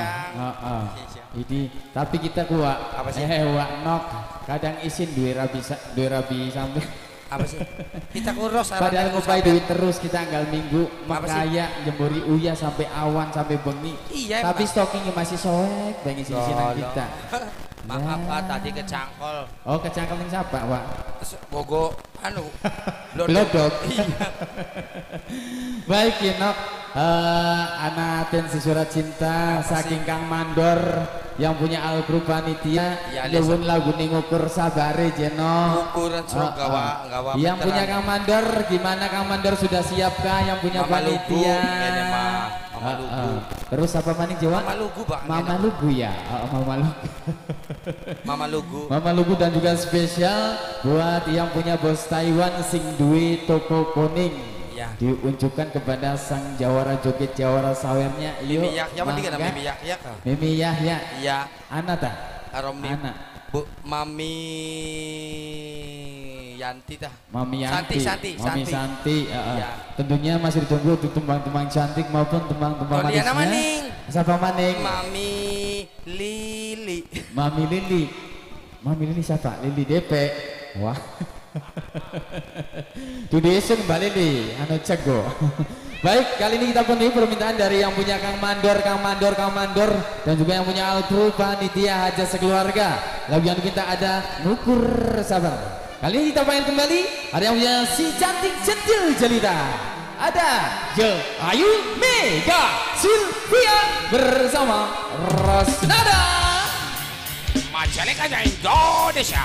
S2: Heeh. Ini tapi kita kuat.
S1: Apa sih?
S2: Eh wak nok kadang isin duwe rabi duwe rabi sampai
S1: apa sih? Kita kurus
S2: padahal ngupai duit terus kita anggal minggu makaya jemburi uya sampai awan sampai bengi.
S1: Iya,
S2: tapi stokingnya masih soek bengi sisinan kita.
S1: Maaf Pak, tadi kecangkol.
S2: Oh, kecangkol yang siapa, Pak?
S1: Bogo anu
S2: Lodok. Iya. Baik, Kinok. Uh, anak tensi surat cinta apa saking sih? Kang Mandor yang punya al grup panitia ya, nyuwun lagu ning ukur sabare jeno.
S1: Ukuran uh, uh. gawa gawa.
S2: Yang punya Kang Mandor gimana Kang Mandor sudah siapkah yang punya
S1: Mama
S2: panitia?
S1: Lugu, Mama Lugu.
S2: Uh, uh. Terus apa maning Jawa?
S1: Mama Lugu Pak.
S2: Mama Lugu ya. Uh, Mama Lugu.
S1: Mama Lugu.
S2: Mama Lugu dan juga spesial buat yang punya bos Taiwan sing duwe toko kuning.
S1: Ya.
S2: Diunjukkan kepada sang jawara joget jawara sawernya. Yuk.
S1: Mimi Yahya mana kan Mimi Yahya kah?
S2: Mimi Yahya.
S1: Iya.
S2: Ana ta?
S1: Arom
S2: Ana.
S1: Bu Mami Yanti tah.
S2: Mami Yanti.
S1: Santi, Santi,
S2: Mami
S1: Santi.
S2: Santi. Uh, uh.
S1: Ya.
S2: Tentunya masih ditunggu untuk tembang-tembang cantik maupun tembang-tembang
S1: Oh, dia
S2: manisnya.
S1: maning.
S2: Siapa maning?
S1: Mami Lili.
S2: Mami Lili. Mami Lili siapa? Lili D P. Wah. Tudesung Mbak Lili, anu cego. Baik, kali ini kita penuhi permintaan dari yang punya Kang Mandor, Kang Mandor, Kang Mandor, dan juga yang punya Alkru panitia hajat sekeluarga. Lagu yang kita ada Nukur Sabar. Kali ini kita pengen kembali, ada yang punya si cantik centil jelita. Ada Je Ayu Mega Sylvia bersama Rosnada.
S5: Majalengka Indonesia.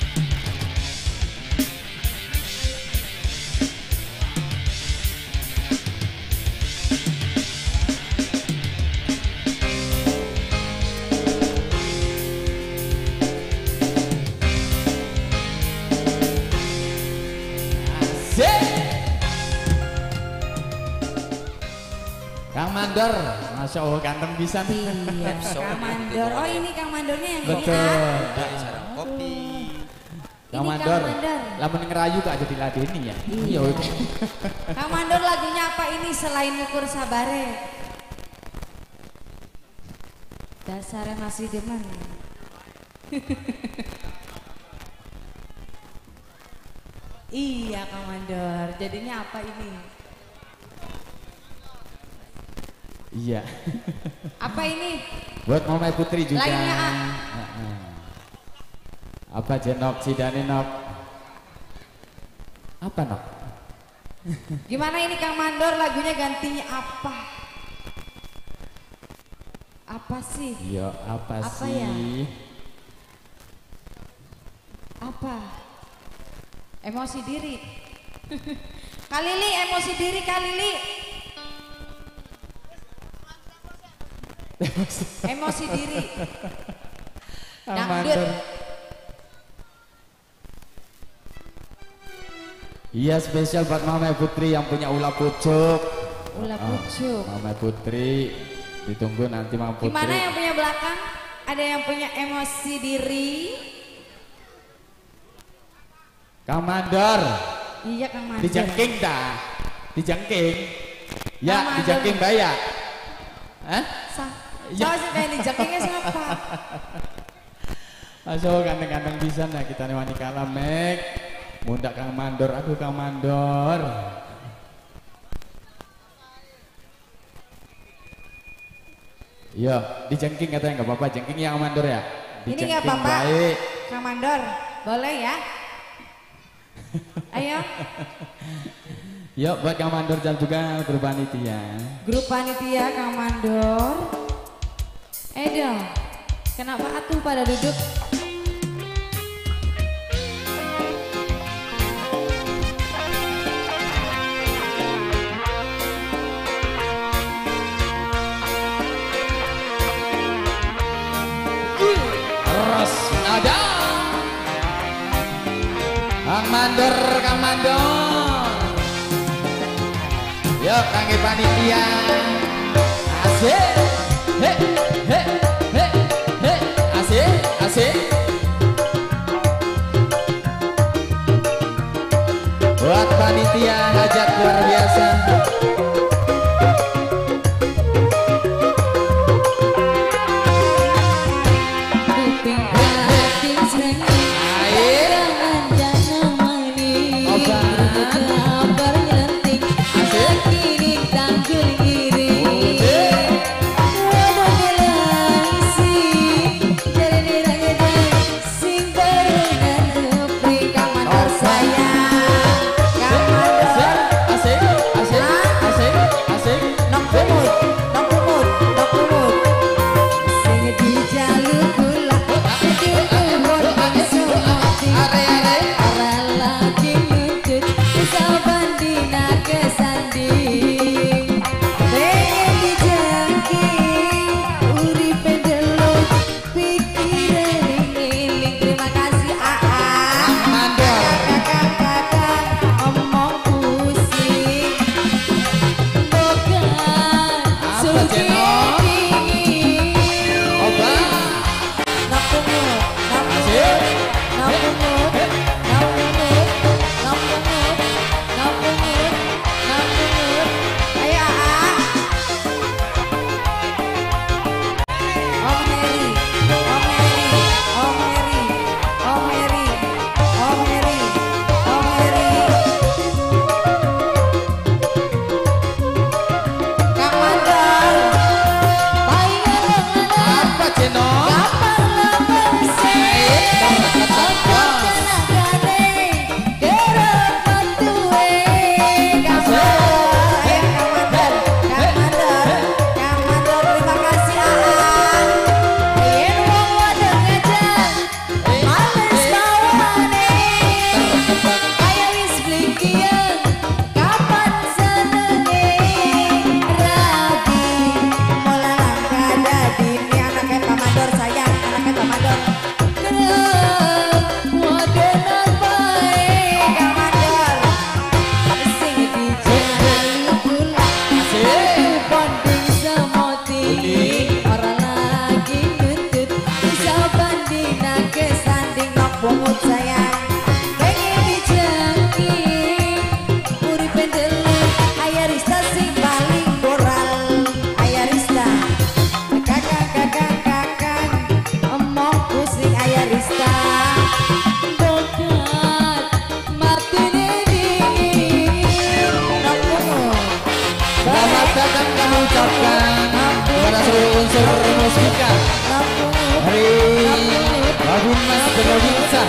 S2: Kang Mandor, Masya Allah ganteng bisa nih.
S3: Iya, Kang Mandor. Oh ini Kang Mandornya yang
S2: Betul.
S3: ini ah.
S1: Dari sarang kopi.
S2: Kang
S3: Ini
S2: Mandor,
S3: Kang Mandor.
S2: lamun ngerayu kok jadi ladeni ya. Iya.
S3: Kang Mandor lagunya apa ini selain Nukur Sabare? Dasarnya masih demen. Iya Kang Mandor, jadinya apa ini?
S2: Iya.
S3: Apa ini?
S2: Buat Mama Putri juga.
S3: Lainnya, ah.
S2: Heeh. Apa jenok sidane nok? Apa nok?
S3: Gimana ini Kang Mandor lagunya gantinya apa? Apa sih?
S2: Iya, apa,
S3: Apa
S2: sih?
S3: ya? Apa? Emosi diri. Kalili emosi diri Kalili. Emosi diri.
S2: Kang
S3: Dangdut.
S2: Mandor. Iya, spesial buat Mama Putri yang punya ulah pucuk.
S3: Ulah
S2: Ah,
S3: pucuk.
S2: Mama Putri, ditunggu nanti Mama Putri.
S3: Gimana yang punya belakang? Ada yang punya emosi diri?
S2: Kang Mandor,
S3: Iya Kang Mandor.
S2: dijengking dah, dijengking. Ya,
S3: Kang Mandor.
S2: dijengking bayar. Hah?
S3: Sah.
S2: Iya.
S3: Coba sih kayak dijakingnya siapa?
S2: Aso ganteng-ganteng bisa nah kita nih kalah Mek. Mundak Kang Mandor, aduh Kang Mandor. Iya, dijengking katanya nggak apa-apa, jengking ya Kang Mandor ya.
S3: Ini
S2: Dijengking
S3: nggak apa-apa.
S2: baik.
S3: Kang Mandor, boleh ya? Ayo,
S2: Yuk buat Kang Mandor dan juga grup panitia.
S3: grup panitia Kang Mandor. Edo, kenapa atuh pada duduk?
S2: Rosnada. Kang Mandor, Kang Mandor. Yuk kangge panitia. Asik. He he he he. Asik, asik. Buat panitia hajat luar biasa. Asik, asik, asik, seluruh unsur musika dari Babin Mas Benobinsa.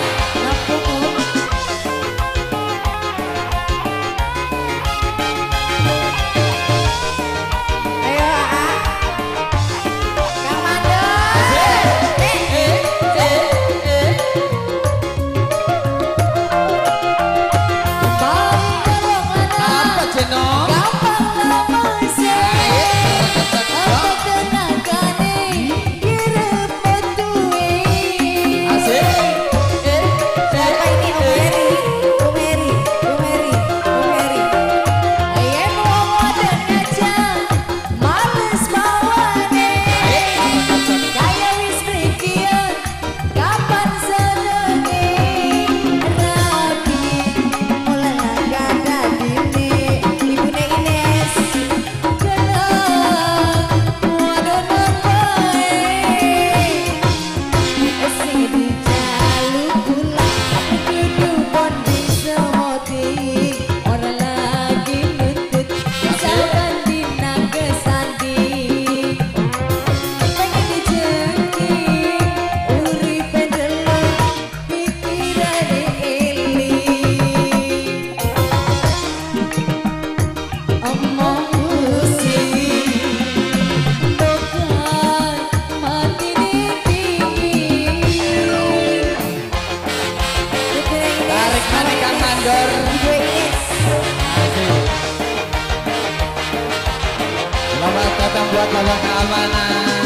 S2: Selamat datang buat Bapak Keamanan.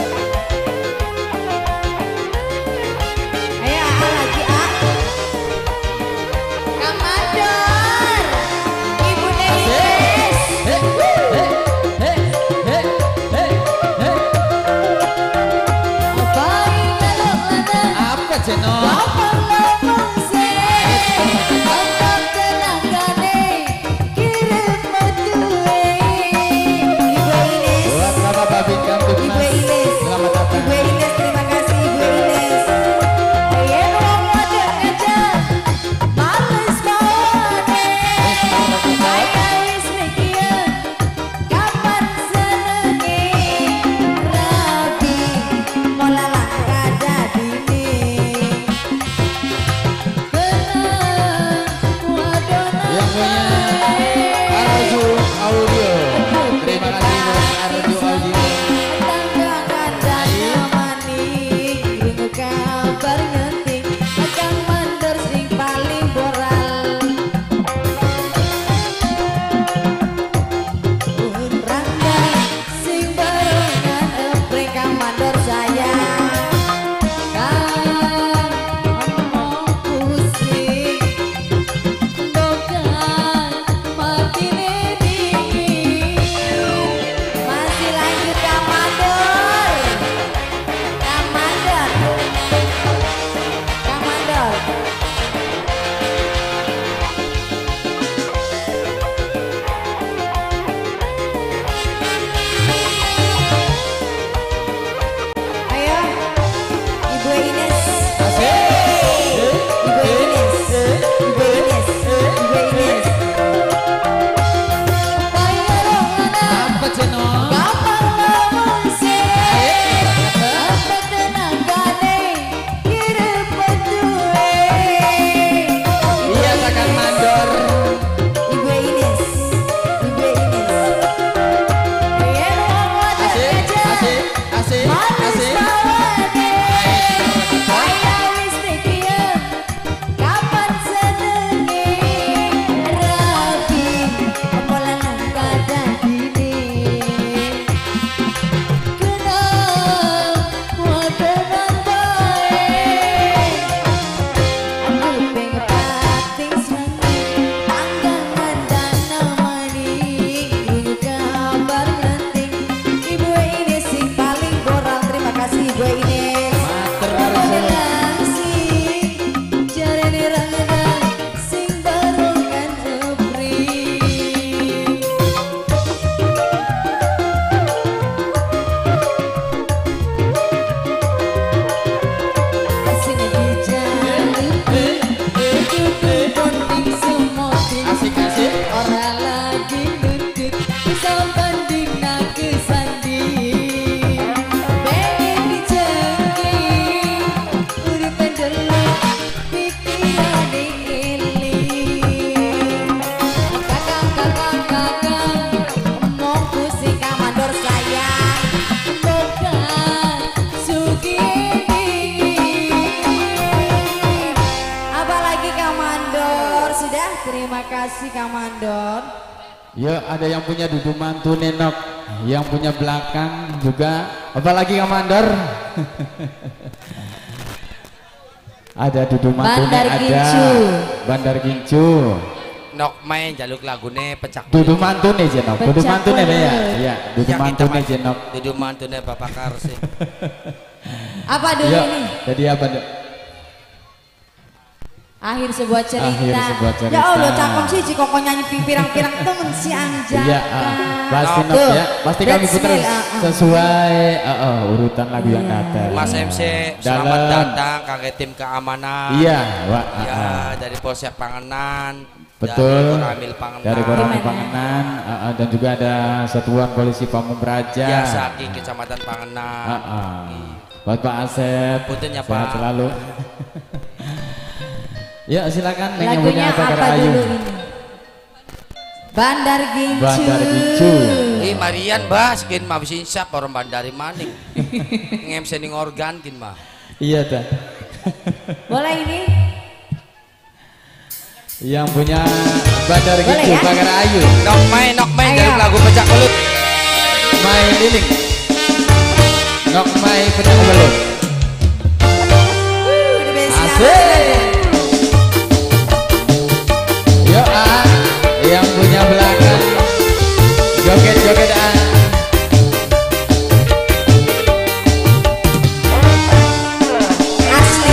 S3: Ayo A lagi A. Kamandor. Ibu Nelis.
S2: Apa Jeno?
S3: kasih Kang Mandor.
S2: Ya ada yang punya dudu mantu nenok, yang punya belakang juga. Apalagi Kang Mandor. Ada dudu mantu
S3: Bandar
S2: ada.
S3: Gincu.
S2: Bandar Gincu.
S1: Nok main jaluk lagune pecah.
S2: Dudu mantune jenok, dudu
S3: Pecah
S2: mantune
S3: kulit.
S2: ya. Iya, dudu
S1: Yang kita
S2: mantune
S1: main.
S2: jenok.
S1: Dudu mantune Bapak Karsi.
S3: Apa dulu
S2: Ya,
S3: ini?
S2: jadi apa Dok?
S3: Akhir sebuah cerita.
S2: Akhir sebuah cerita.
S3: Ya Allah, cakep sih Cik Koko nyanyi pirang-pirang temen si Anjaka.
S2: Iya, ah, pasti
S3: Tuh,
S2: Nok ya. Pasti kami
S3: that's
S2: putar
S3: me, ah, ah.
S2: sesuai ah, ah, urutan lagu yang datang.
S1: Mas M C
S2: Dalam.
S1: selamat datang kangge tim keamanan.
S2: Iya, Wak. ah,
S1: Ya
S2: ah.
S1: dari Polsek Panganan.
S2: Betul.
S1: Dari Koramil Panganan.
S2: Dari Koramil
S3: Gimana?
S2: Panganan ah, ah, dan juga ada Satuan Polisi Pamung Praja.
S1: Ya Saki Kecamatan Panganan.
S2: Ah, ah. Buat Pak Asep.
S1: Punten ya,
S2: sehat
S1: Pak.
S2: selalu. Ya silakan Neng yang
S3: Lagunya
S2: punya apa
S3: apa
S2: Ayu.
S3: dulu ini? Bandar Gincu.
S2: Bandar Gincu.
S1: Eh Marian bah skin mah bisa insap orang bandari maning. Ngem sening organ kin mah.
S2: Iya dah.
S3: Boleh ini?
S2: Yang punya Bandar
S3: Boleh
S2: Gincu
S3: ya?
S2: Pagar Ayu.
S1: Nok main nok main
S3: Ayo.
S1: jaluk lagu pecah kelut.
S2: Main liling. Nok mai punya belut.
S3: Uh, udah besi
S2: Asik. Yo ah, yang punya belakang joget-joget ah.
S3: asli.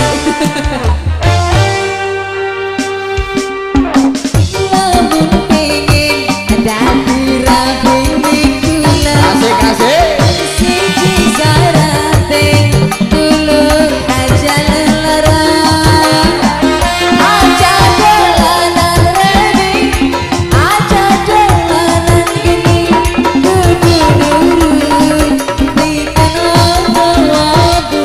S3: Lamun pengen dadi rabi kula.
S2: Asik asik.
S3: Siji sarate dulur aja lara. Aja dolanan ready, aja dolanan gini. Dudu nurut bikin lagu-lagu.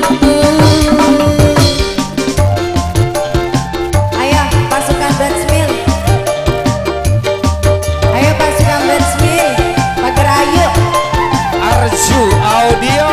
S3: Ayo pasukan Batsmil. Ayo pasukan Batsmil. Pagar ayo.
S1: Arju Audio.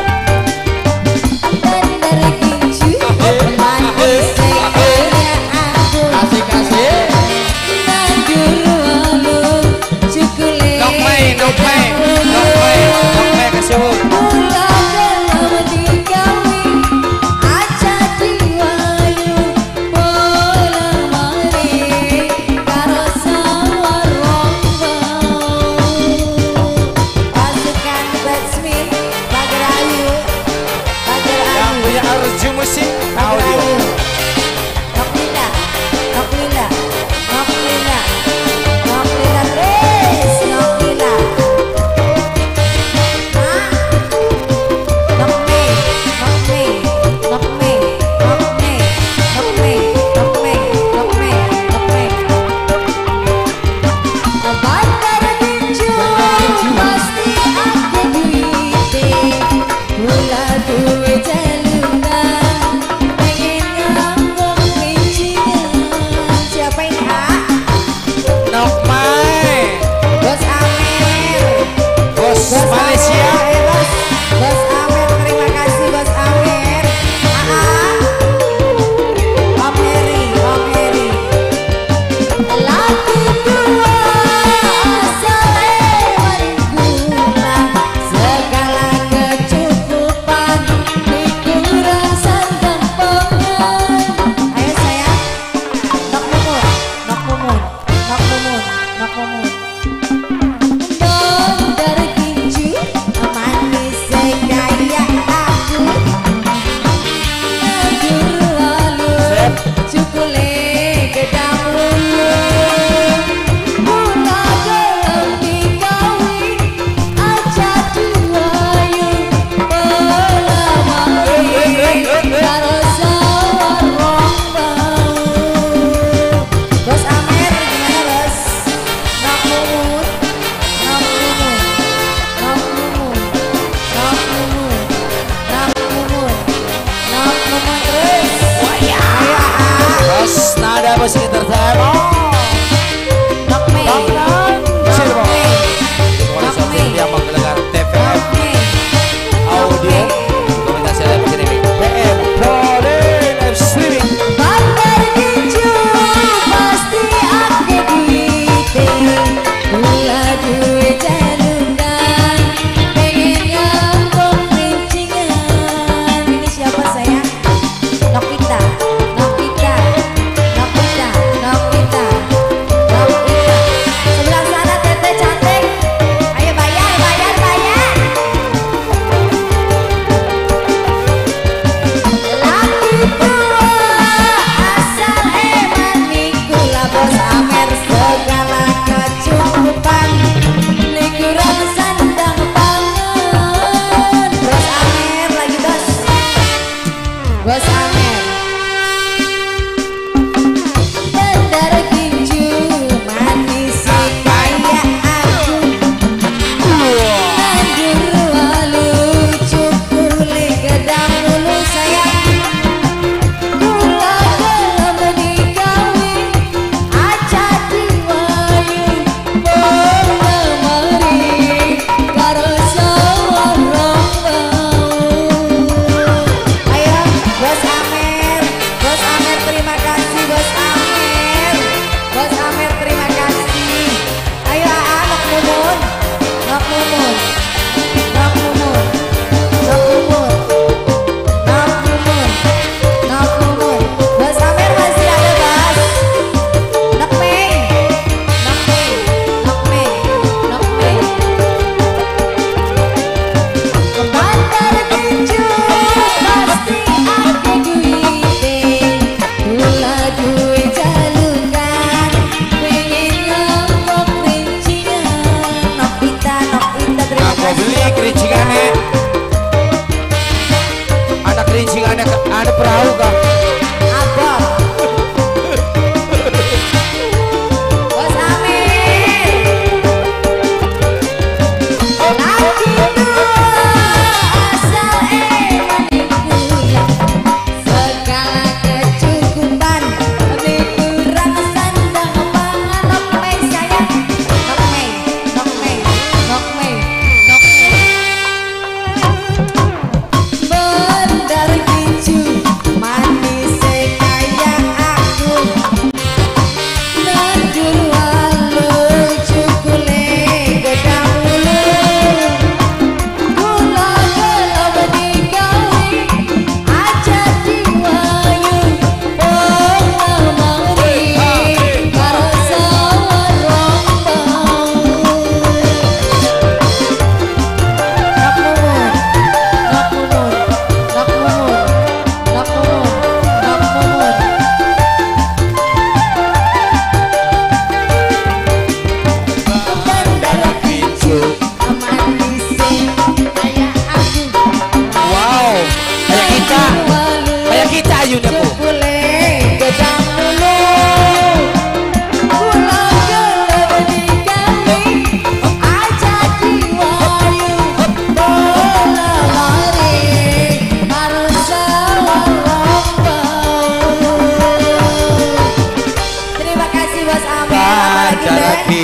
S3: Bandar Gincu manis sekalinya aku.
S2: Asik asik.
S3: Nandur walu cukule.
S1: Nok main nok main nok main nok main kasih wu.
S3: Mula dalam digawi aja diwayu bola mari karo sawar wong. Pasukan Batsmin Pagar Ayu, Pagar
S1: Yang
S3: Ayu.
S1: punya Arju Musik
S3: Pagar
S1: Audio.
S3: Ayu. Nok Linda, Nok Linda, Nok Linda, Nok Linda terus, Nok Linda. Hah? Nok Mei, Nok Mei, Nok Mei, Nok Mei, Nok Mei, Nok Mei, Nok Mei, Nok Mei. Bandar Gincu pasti aku duite, mula duwe jalungan, pengen ngambung pincingan. Siapa ini ah?
S1: Nok main
S3: Bos Amer.
S1: Bos
S3: Bos
S1: Malaysia.
S3: Amer, eh, Bos. Bos Amer, terima kasih Bos Amer. Ah, ah. Om Heri, Om Heri. Laki tua asal gula, segala kecukupan dikurang sandang pengen. Ayo sayang, nok mumun, nok mumun, nok mumun, nok mumun. Bandar Gincu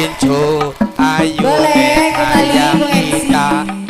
S1: gincu ayu
S3: Boleh kembali
S1: ayam
S3: Bu Ensi.
S1: kita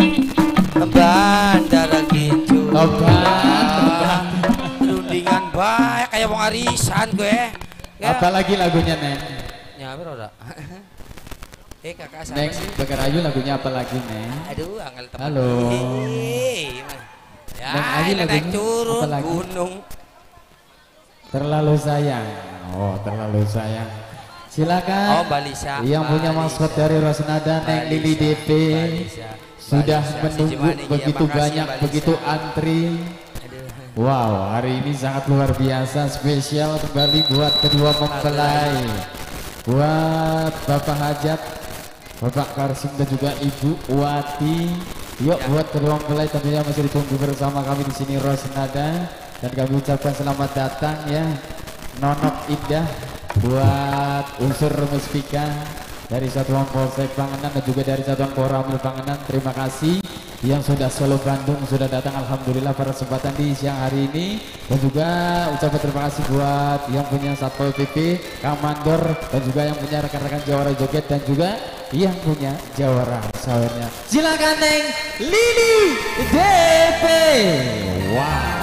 S1: bandara gincu
S2: Obat.
S1: rundingan baik kayak wong arisan gue ya.
S2: Apalagi lagunya Neng?
S1: Nyampe ora eh kakak sama
S2: Neng,
S1: sih
S2: Bagarayu lagunya apa lagi Neng?
S1: aduh angel temen
S2: Halo.
S1: Hei, ya
S2: Neng Ayu
S1: naik
S2: lagunya
S1: turun
S2: apa lagi?
S1: gunung
S2: Terlalu sayang. Oh, terlalu sayang. Silakan.
S1: oh Balisa
S2: Yang punya maskot dari Rosnada Neng Lili D P sudah menunggu begitu banyak, begitu antri. Wow, hari ini sangat luar biasa, spesial kembali buat kedua mempelai, buat Bapak Hajat, Bapak Karsim dan juga Ibu Wati. Yuk buat kedua mempelai tentunya masih ditunggu bersama kami di sini Rosnada, dan kami ucapkan selamat datang ya Nonok Indah buat unsur Muspika dari Satuan Polsek Panganan dan juga dari Satuan Koramil Panganan. Terima kasih yang sudah Solo Bandung sudah datang alhamdulillah pada kesempatan di siang hari ini, dan juga ucapan terima kasih buat yang punya Satpol P P, Kang Mandor, dan juga yang punya rekan-rekan Jawara Joget dan juga yang punya Jawara Sawernya. Silakan Neng Lili D P. Wow.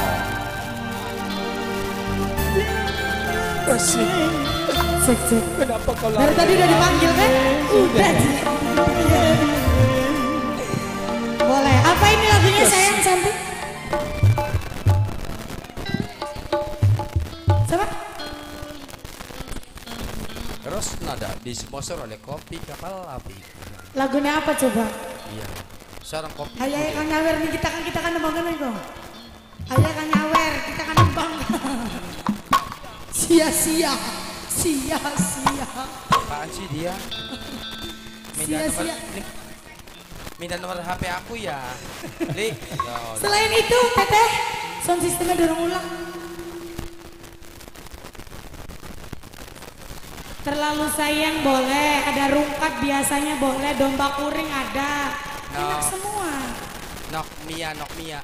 S4: Cek cek. Kenapa kalau dari tadi udah dipanggil kan? Udah. Boleh. Apa ini lagunya sayang cantik? Siapa?
S1: Rosnada disponsor oleh kopi kapal api.
S4: Lagunya apa coba?
S1: Iya. Seorang kopi.
S4: Ayo ayo Kang Nyawer nih, kita kan kita kan nembang nih kok. Ayo Kang Nyawer, kita kan nembang. Sia-sia. Sia-sia.
S1: Apaan sih dia? Minta nomor,
S4: Sia-sia.
S1: Li, minta nomor H P aku ya. Li. Ya,
S4: Selain itu, Teteh, sound sistemnya dorong ulang. Terlalu sayang boleh, ada rungkat biasanya boleh, domba kuring ada. Enak
S1: No.
S4: semua.
S1: Nok Mia, Nok Mia.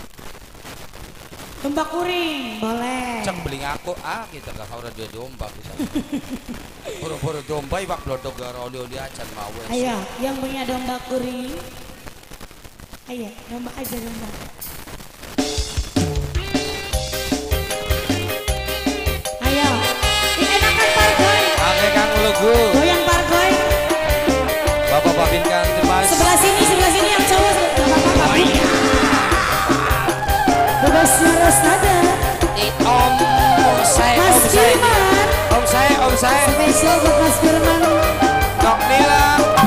S4: Domba kuring boleh.
S1: Cek beli aku ah kita gak kau dia domba kita. Boro-boro domba ibak blodok garo oli oli acan mau.
S4: Ayo, yang punya domba kuring. Ayo, domba aja domba. Ayo, ini enakan pargoy.
S1: Oke Kang Lugu.
S4: Goyang pargoy.
S1: Bapak Babin Kang Dimas.
S4: Sebelah sini, sebelah sini yang cowok. Gak apa-apa.
S1: Oh iya.
S4: Bebasnya Rosnada.
S1: Om saya,
S4: Mas
S1: Om saya,
S4: Firman.
S1: Om saya, Om saya.
S4: Spesial buat Mas Firman.
S1: Nok Nila.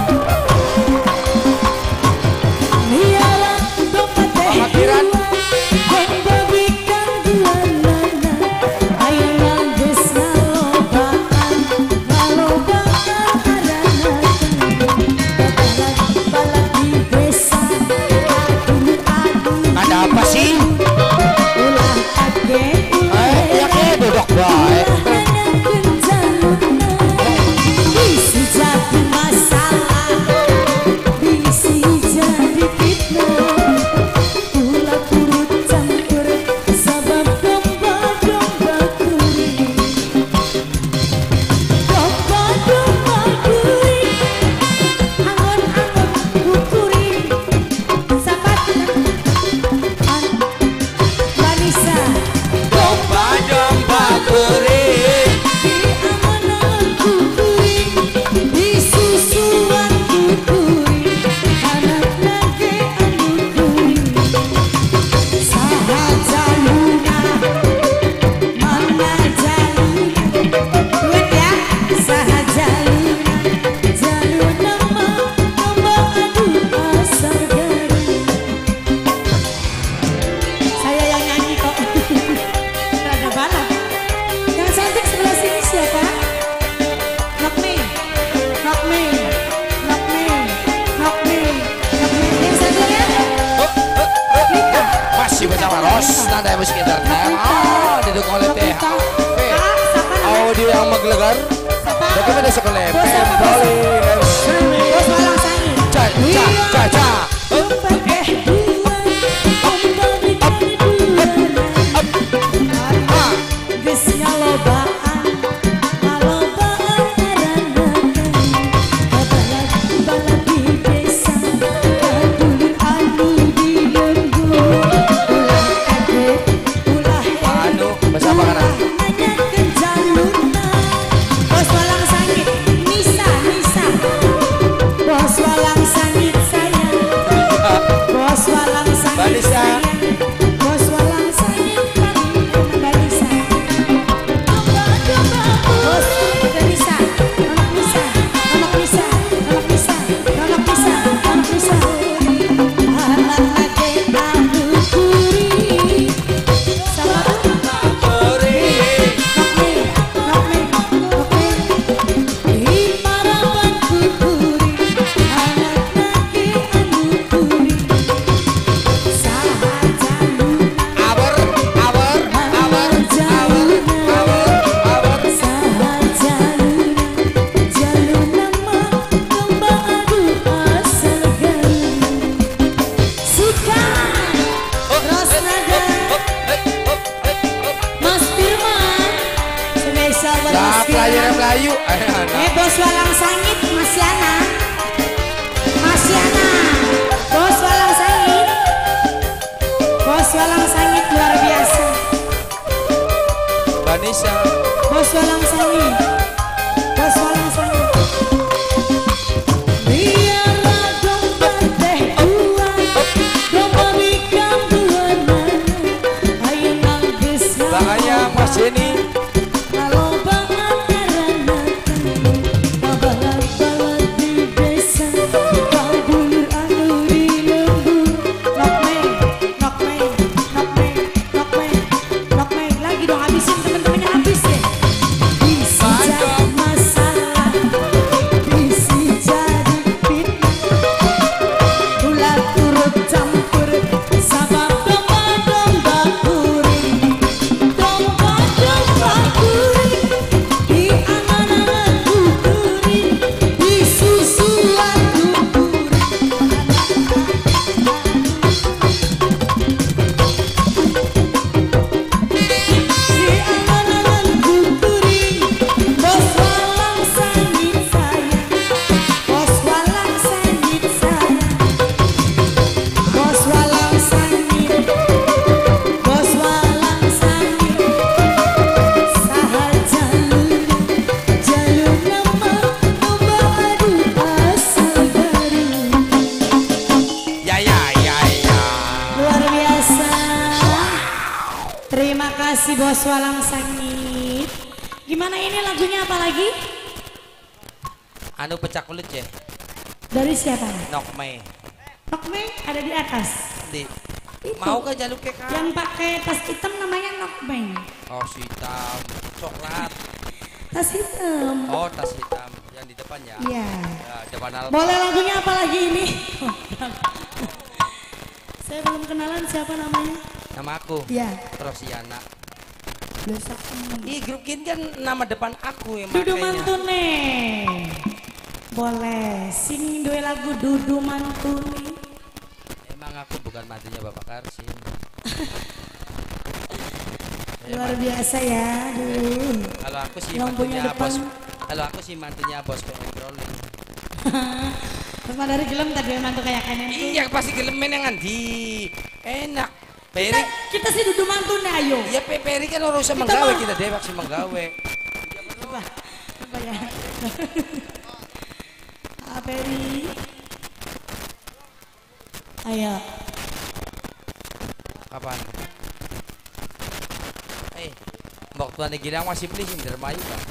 S4: Niala domba teh
S1: Muhammad Biran.
S4: domba bikang duanana. Ayo nangis ngalobaan, ngalobaan arana. Balak-balak di desa, adu-adu.
S1: Ada apa sih?
S4: Ulah age,
S1: Eh, ya kayak duduk baik.
S4: isi jadi masalah, isi jadi fitnah. Ulah turut campur sebab domba-domba kuring. Domba-domba kuring, angon-angon kuring. Sahabat An Vanessa.
S1: Domba-domba kuring.
S4: Di angon-angon kuring, di susuan kuring, anak nage anu kuring. Saha jaluna, mana jaluna, duit ya. Saha jaluna, jaluna mah domba adu asal garing. Saya yang nyanyi kok. Rada balap. Yang cantik sebelah sini siapa? Knock me, knock me, knock me, knock me, knock me. Yang satunya? Nita.
S1: Masih bersama Rosnada musik entertainment. Ah, didukung oleh T H P.
S4: Ah, siapa namanya?
S1: Audio yang menggelegar.
S4: Siapa?
S1: Bagaimana sekolah?
S4: Bos apa, bos?
S1: Pembali dan streaming.
S4: Bos Malang Sangi.
S1: Ca ca ca ca.
S4: Domba teh dua, domba bikin dua.
S1: Ah,
S4: Geus nyalobaan, ngalobaan arana. kasih Bos Walang Sangit. Gimana ini lagunya apa lagi?
S5: Anu pecah kulit ya.
S4: Dari siapa?
S5: Nokme.
S4: Nokme ada di atas.
S5: Di.
S4: Itu.
S5: Mau kan jaluk ke kan?
S4: Yang pakai tas hitam namanya Nokme.
S5: Oh hitam, coklat.
S4: Tas hitam.
S5: Oh tas hitam yang di depan ya.
S4: Iya.
S5: Ya, depan alpa.
S4: Boleh lagunya apa lagi ini? Saya belum kenalan siapa namanya.
S5: Nama aku.
S4: Iya.
S5: Rosiana.
S4: Biasa.
S5: Ih grup Kin kan nama depan aku yang
S4: Dudu
S5: makanya.
S4: Mantune. Boleh sing dua lagu Dudu Mantune.
S5: Emang aku bukan mantunya Bapak Karsin.
S4: Luar biasa ya, aduh.
S5: Kalau aku sih
S4: Lampunya
S5: mantunya
S4: depan.
S5: bos. Kalau aku sih mantunya bos P M Rolling.
S4: Terus dari gelem tadi mantu kayak kalian tuh.
S5: Iya pasti gelemen yang andi. Enak.
S4: Kita,
S5: Peri.
S4: kita sih Dudu Mantune ayo.
S5: Iya Pe- Peri kan orang usah
S4: Kita
S5: menggawe
S4: mah-
S5: kita dewak sih menggawe.
S4: Apa? Apa ya? Ah, Peri. Ayo.
S5: Kapan? Eh, mbok tuane girang masih beli sing dermayu kan.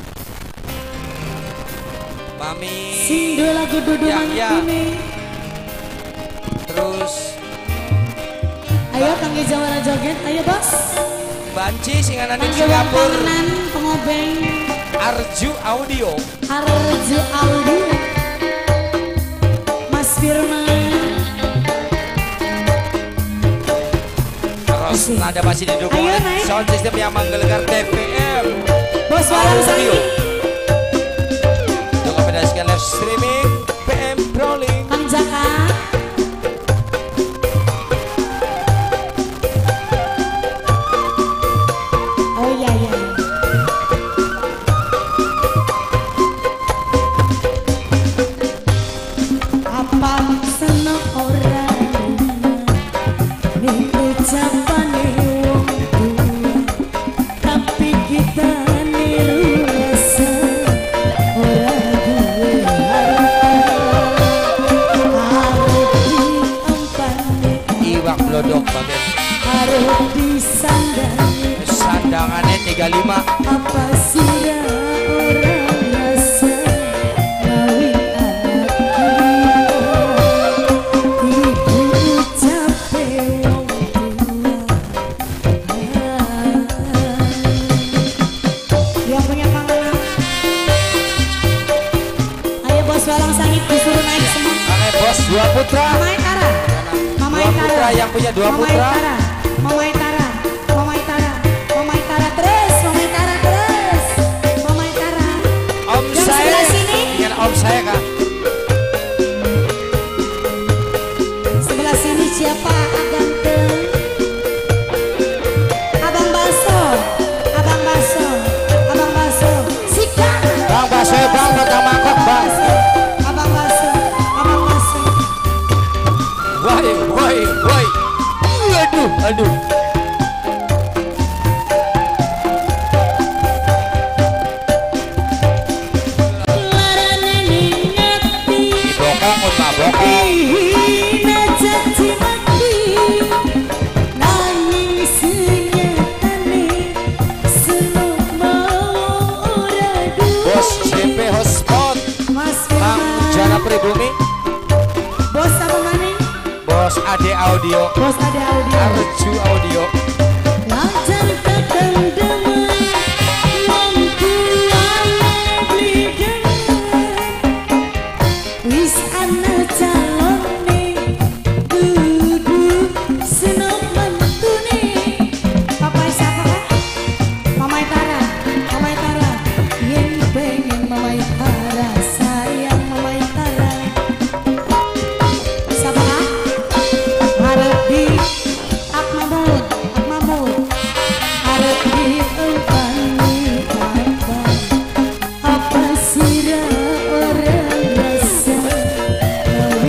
S5: Mami.
S4: Sing dua lagu Dudu
S5: Ya, ya.
S4: Mantune.
S5: Terus
S4: Ayo kangge jawara joget, ayo bos.
S5: Banci sing ana ning
S4: Kangge wong
S5: Singapura.
S4: panganan, pengobeng,
S5: Arju Audio.
S4: Arju Aldi, Mas Firman.
S5: Terus nada masih didukung
S4: Ayo,
S5: oleh
S4: naik.
S5: sound system yang menggelegar T V M.
S4: Bos Walang
S5: Audio.
S4: Sangit,
S5: Untuk kombinasikan live streaming P M Rolling.
S4: Kang Jaka. Oh iya iya. Apa seneng orang ning ucapane wong tua, tapi kita niru rasa ora duwe harap diempane
S5: Iwak blodok bagian
S4: harap disandani.
S5: sandangannya tiga puluh lima.
S4: Apa sira orang rasa kawin anak kita ibu ucape wong tua. Dia punya panganan. Ayo Bos Walang Sangit disuruh naik semua.
S5: Oke bos dua putra.
S4: Mama Itara, Mama
S5: Dua
S4: Itara,
S5: putra yang punya dua
S4: Mama
S5: putra.
S4: Itara, Mama Itara, Mama Itara, Mama Itara terus, Mama Itara terus, Mama Itara.
S5: Om
S4: Yang
S5: saya.
S4: sebelah sini.
S5: Dengan om saya kak.
S4: Sebelah sini siapa ganteng? Abang Baso, Abang Baso, Abang Baso, Sika.
S5: Bang Baso bang potong mangkok bang.
S4: Abang Baso, Abang Baso.
S5: Woi woi woi. Aduh aduh.
S4: Larane ning ati.
S5: Bokong ut mabokong.
S4: Hina janji mati nanging senyatane seneng mau ora duwe.
S5: Bos J P Hotspot.
S4: Mas
S5: Bang
S4: Firman.
S5: Jana Pribumi.
S4: Bos apa maning?
S5: Bos Ade Audio.
S4: Bos ada audio.
S5: Arju Audio.
S4: Lajan kadang demai wong tuane blidengan. Wis ana calone dudu seneng mantune. Papa siapa kah? Mama Itara, Mama Itara. Yen pengen Mama Itara, sayang Mama Itara. Siapa kah? Harap di Ak Mahmud, Ak Mahmud. Harap di empani apa? Apa sira orang rasa kawin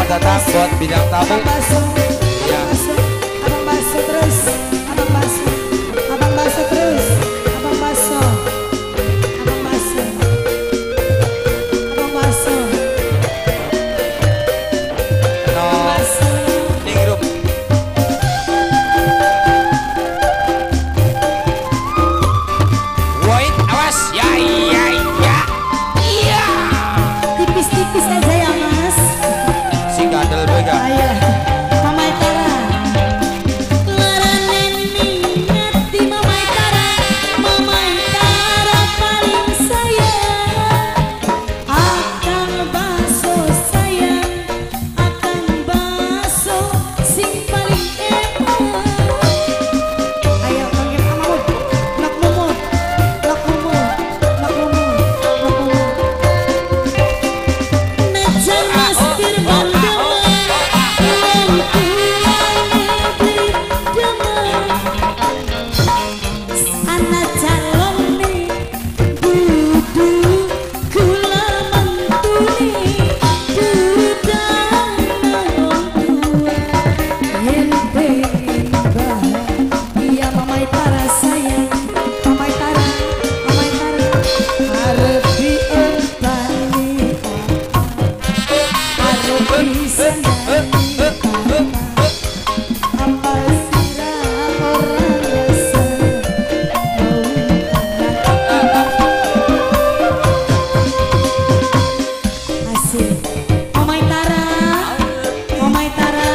S1: datang buat bidang tamu.
S4: Abang Baso,
S1: Ya.
S4: Abang Baso terus, Abang Baso, Abang Baso terus, Abang Baso, Abang Baso, Abang Baso,
S1: No,
S4: Baso.
S1: ningrum. Wait, awas. Ya, ya, ya. Iya.
S4: Tipis-tipis aja ya Mas.
S1: Si gadel bega.
S4: Ayo, Mama Tara.
S6: Lara neni ngati Mamai Tara, Mamai Tara paling sayang.
S4: Akang Baso sayang, Akang Baso sing paling emang. Ayo panggil Amamud, Nak Mumut, Nak Mumut, Nak Mumut, Nak Mumut.
S6: Najan Mas Firman Demen, wong tuane beli demen.
S4: Anak calon nih, dudu kula mentuni, dudang wong tua. Yen pengen bahagia Mamai Tara sayang, Mamai Tara, Mamai Tara. Harap dientani, harap disenangi. Apa sirah orang rasa asik. Mamai Tara, Mamai Tara.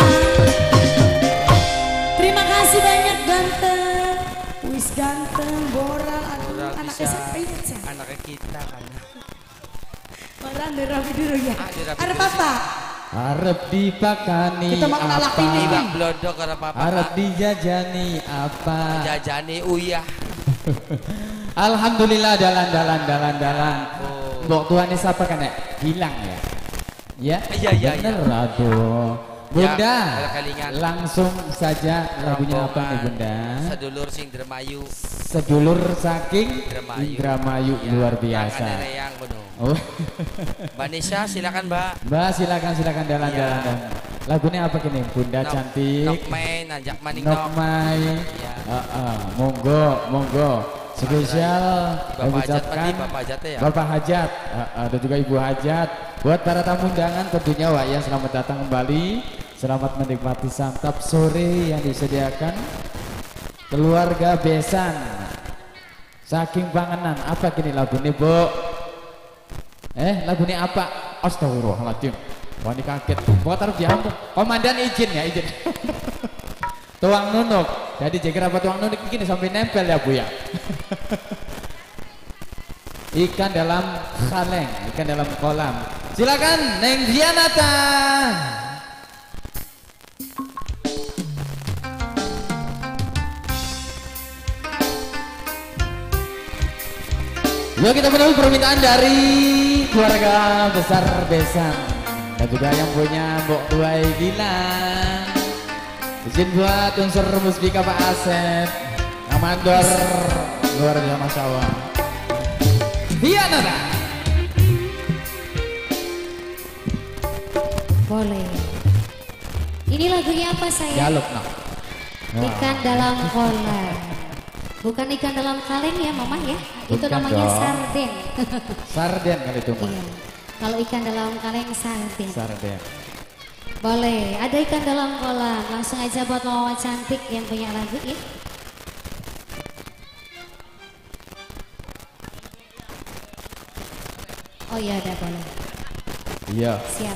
S4: Terima kasih banyak ganteng. Wis ganteng, boral, aduh,
S1: Boral
S4: anaknya
S1: bisa.
S4: siapa ini Cak?
S1: Anaknya kita kan.
S4: Boral dirapi dulu ya.
S1: Ah, dirapi
S4: Ada
S1: dulu.
S4: apa?
S2: Arep dipakani
S4: Kita mau kenal laki nih.
S1: Tiba
S2: apa?
S1: blodok karena papa.
S2: Arep dijajani apa?
S1: Jajane uyah.
S2: Alhamdulillah dalan dalan dalan dalan.
S1: Oh.
S2: Mbok tuane siapa kan ya? Hilang ya? Ya?
S1: Iya, iya,
S2: Bener
S1: iya.
S2: aduh. Bunda,
S1: Ya, kelingan.
S2: langsung saja lagunya apa nih
S1: Rombongan
S2: Bunda?
S1: Sedulur sing Dermayu.
S2: Sedulur saking
S1: Indramayu.
S2: Indramayu
S1: Ya,
S2: luar
S1: tangannya
S2: biasa.
S1: Reyang penuh.
S2: Oh.
S1: Mbak Nisha silakan Mbak.
S2: Mbak silakan silakan dalan
S1: Iya.
S2: dalan dalan. Lagunya apa gini? Bunda
S1: Nok-
S2: cantik.
S1: Nokmai nanjak maning nok.
S2: Nokmai.
S1: Iya.
S2: Heeh, monggo, monggo. Spesial
S1: Bapak
S2: kami
S1: Hajat
S2: ucapkan
S1: tadi, Bapak Hajat ya?
S2: Bapak Hajat, heeh, dan juga Ibu Hajat. Buat para tamu undangan tentunya Wak ya, selamat datang kembali. Selamat menikmati santap sore yang disediakan keluarga besan. Saking panganan, apa gini lagu ini Bu? Eh lagu ini apa? Astagfirullahaladzim. Wah ini kaget. Buat taruh diampun. Komandan izin ya izin. Tuang nunuk. Jadi jika apa tuang nunuk ini sampai nempel ya Bu ya. Ikan dalam kaleng, ikan dalam kolam. Silakan Neng Dianata. Yuk kita penuhi permintaan dari keluarga besar Besan dan juga yang punya Mbok Tuai Gilang. Izin buat unsur musbika Pak Asep, Amandor luar biasa Masya Allah. Iya Nana.
S6: Boleh. Ini lagunya apa sayang?
S2: Dialog no.
S6: Ikan dalam kolam. Bukan ikan dalam kaleng ya Mama ya. Itu
S2: Bukan
S6: namanya
S2: dong.
S6: sarden.
S2: Sarden kali itu mah.
S6: Iya. Kalau ikan dalam kaleng sarden.
S2: Sarden.
S6: Boleh. Ada ikan dalam kolam. Langsung aja buat Mama cantik yang punya lagu ya. Oh iya ada boleh.
S2: Iya.
S6: Siap.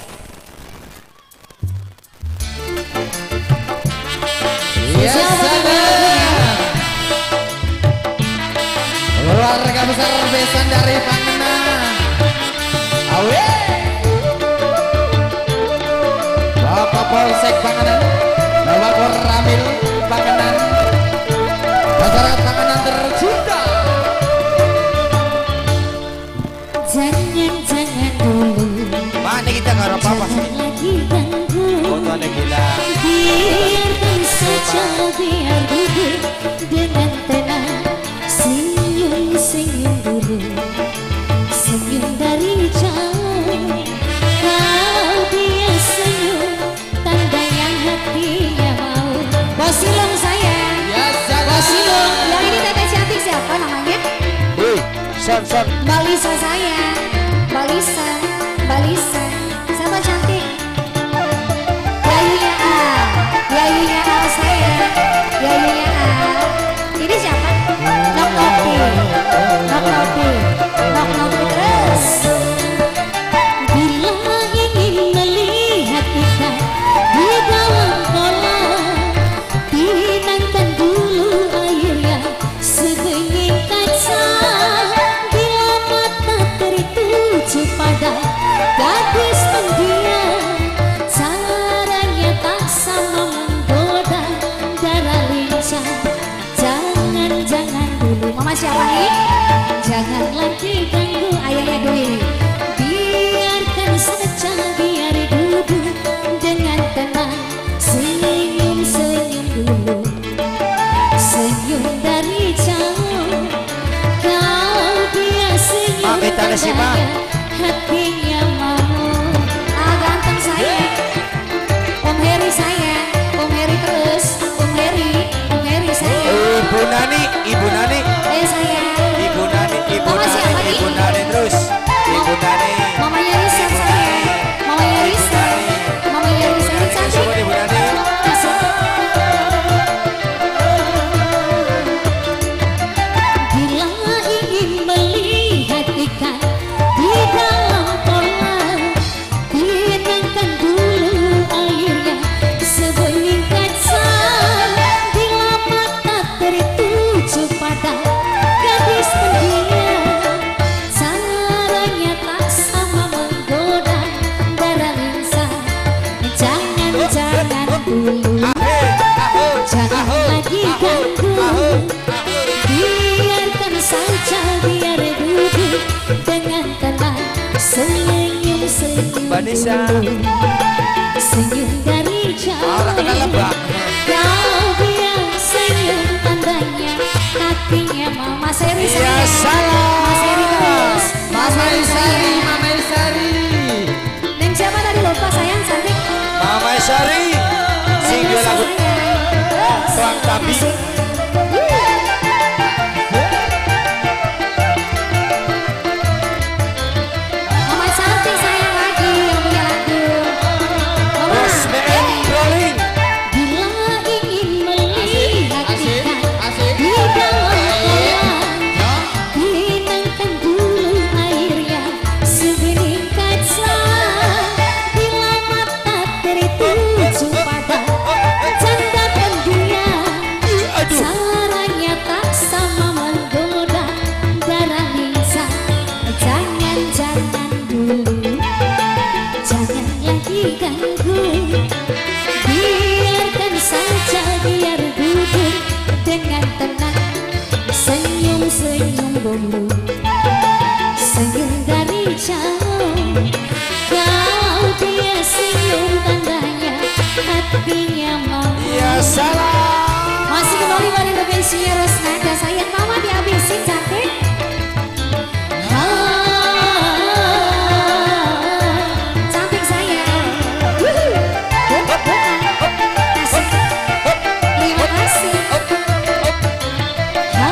S2: Iya
S6: Siapa
S2: sana. Keluarga besar Besan dari Pangenan. Awe. Bapak Polsek Pangenan, Bapak Koramil Pangenan, masyarakat Pangenan tercinta.
S6: Jangan jangan dulu.
S1: Mak ini kita nggak ada apa-apa sih.
S6: Jangan lagi ganggu.
S1: Oh tuh ada gila.
S6: Biarkan saja biar duduk dengan tenang. Senyum senyum dulu. Senyum dari jauh. Kau biasanya Mbak Lisa sayang, Mbak Lisa, Mbak Lisa, siapa cantik? Yayunya A, Yayunya A sayang, Yayunya A. Ini siapa? Nok Nopi, Nok Nopi, Nok Nopi terus. Bila ingin melihat ikan di dalam kolam, pinangkan dulu airnya sebening kaca. Bila mata tertuju pada gadis pendiam, caranya tak sama menggoda darah lincah. Jangan-jangan dulu, mama siapa nih? Jangan lagi ganggu ayahnya Dwi. Biarkan saja biar duduk dengan tenang, senyum-senyum dulu, senyum dari jauh. Kalau dia senyum tandanya hatinya mau. Ah ganteng sayang, Om Heri sayang, Om Heri terus, Om Heri, Om Heri sayang.
S1: Ibu Nani, Ibu Nani,
S6: Eh sayang,
S1: Ibu Nani, Ibu
S6: Mama
S1: Nani,
S6: siapa nih?
S1: Ibu Nani terus, Ibu Nani.
S6: mamanya Risa sayang, mamanya Risa, mamanya Risa ini cantik.
S1: Semua Ibu Nani.
S6: Bila ingin melihat ikan di dalam kolam, pinangkan dulu airnya sebening kaca. Bila mata tertuju pada gadis pendiam, caranya tak sama menggoda darah lincah. Jangan-jangan dulu, jangan lagi ganggu. Biarkan saja biar duduk dengan tenang, senyum-senyum
S1: Vanessa.
S6: dulu, senyum dari jauh. Kau biar senyum tandanya hatinya mau. Mas Heri
S5: Ya
S6: sayang,
S5: salam.
S6: Mas Heri terus, Mas Heri sayang.
S5: Mama Isari.
S6: Neng siapa tadi lupa sayang cantik?
S1: Mama Sari, sing dua lagu Tuang Tabi.
S6: Mama cantik sayang lagi yang punya lagu. Mama,
S1: Bos B M Rolling.
S6: bila ingin melihat
S5: Asik,
S6: ikan
S5: asik.
S6: di dalam kolam, pinangkan dulu airnya sebening kaca. Bila mata tertuju pada janda pendiam, caranya tak sama menggoda darah lincah. Jangan-jangan dulu, jangan lagi ganggu. Biarkan saja biar duduk dengan tenang, senyum-senyum dulu, senyum dari jauh. Kalau dia senyum tandanya hatinya mau.
S1: Ya salam.
S6: Masih kembali pada Indonesia Rosnada sayang, mama dihabisin cantik. Ah, cantik sayang. Wuhu. Kasih. Terima kasih. Ah,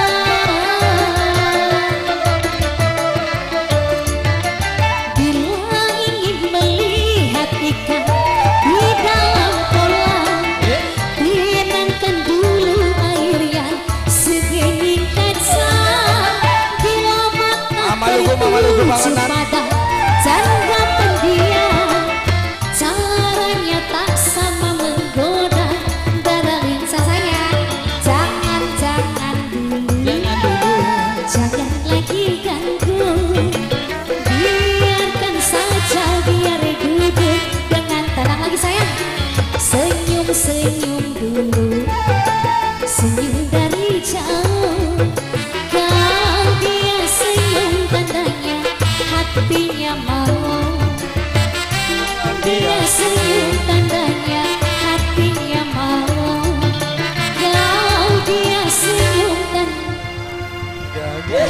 S6: bila ingin melihat ikan di dalam kolam, pinangkan dulu airnya sebening kaca. Bila mata
S1: Mama Lugu, Mama Lugu,
S6: tertuju
S1: bangunan.
S6: pada janda pendiam, caranya tak sama menggoda darah lincah sayang. Jangan-jangan dulu, jangan lagi ganggu. Biarkan saja biar duduk dengan tenang lagi sayang. Senyum-senyum dulu, senyum dari jauh. Kalau dia senyum tandanya hatinya mau. Dia senyum tandanya hatinya mau. Kalau dia senyum tandanya.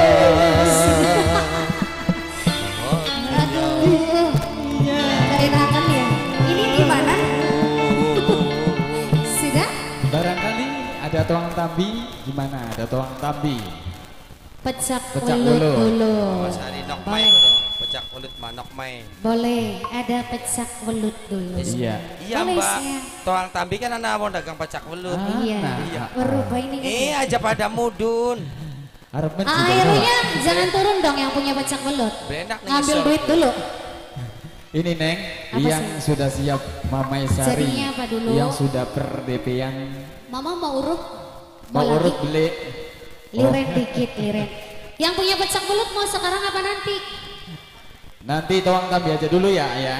S6: Aduh, dari kangen ya. Ini gimana? Sudah?
S2: Barangkali ada tuang tambi, gimana? Ada tuang tambi.
S6: Pecak,
S2: Pecak
S6: welut
S2: welut.
S6: dulu.
S1: Mas Hari nok mai
S6: Boleh.
S1: kono. Pecak welut manok mai.
S6: Boleh, ada pecak welut dulu.
S2: Iya.
S1: Iya
S6: Boleh,
S1: Mbak.
S6: sayang.
S1: Toang Tambi kan anak mau dagang pecak welut.
S2: Ah,
S6: Iya,
S2: nah.
S6: berubah ini kan.
S1: Eh aja pada mudun.
S2: Harapan
S6: Ah,
S2: juga
S6: akhirnya jangan turun dong yang punya pecak welut.
S1: Benak nih
S6: Ngambil
S1: ngisor.
S6: duit dulu.
S2: ini Neng,
S6: Apa
S2: yang
S6: sih?
S2: sudah siap Mamai Sari,
S6: Jadinya apa dulu?
S2: yang sudah per D P-an,
S6: Mama mau urut?
S2: mau
S6: lagi?
S2: urut beli.
S6: Liren dikit, liren. Yang punya pecak welut mau sekarang apa nanti?
S2: Nanti Toang Tambi aja dulu ya, ya.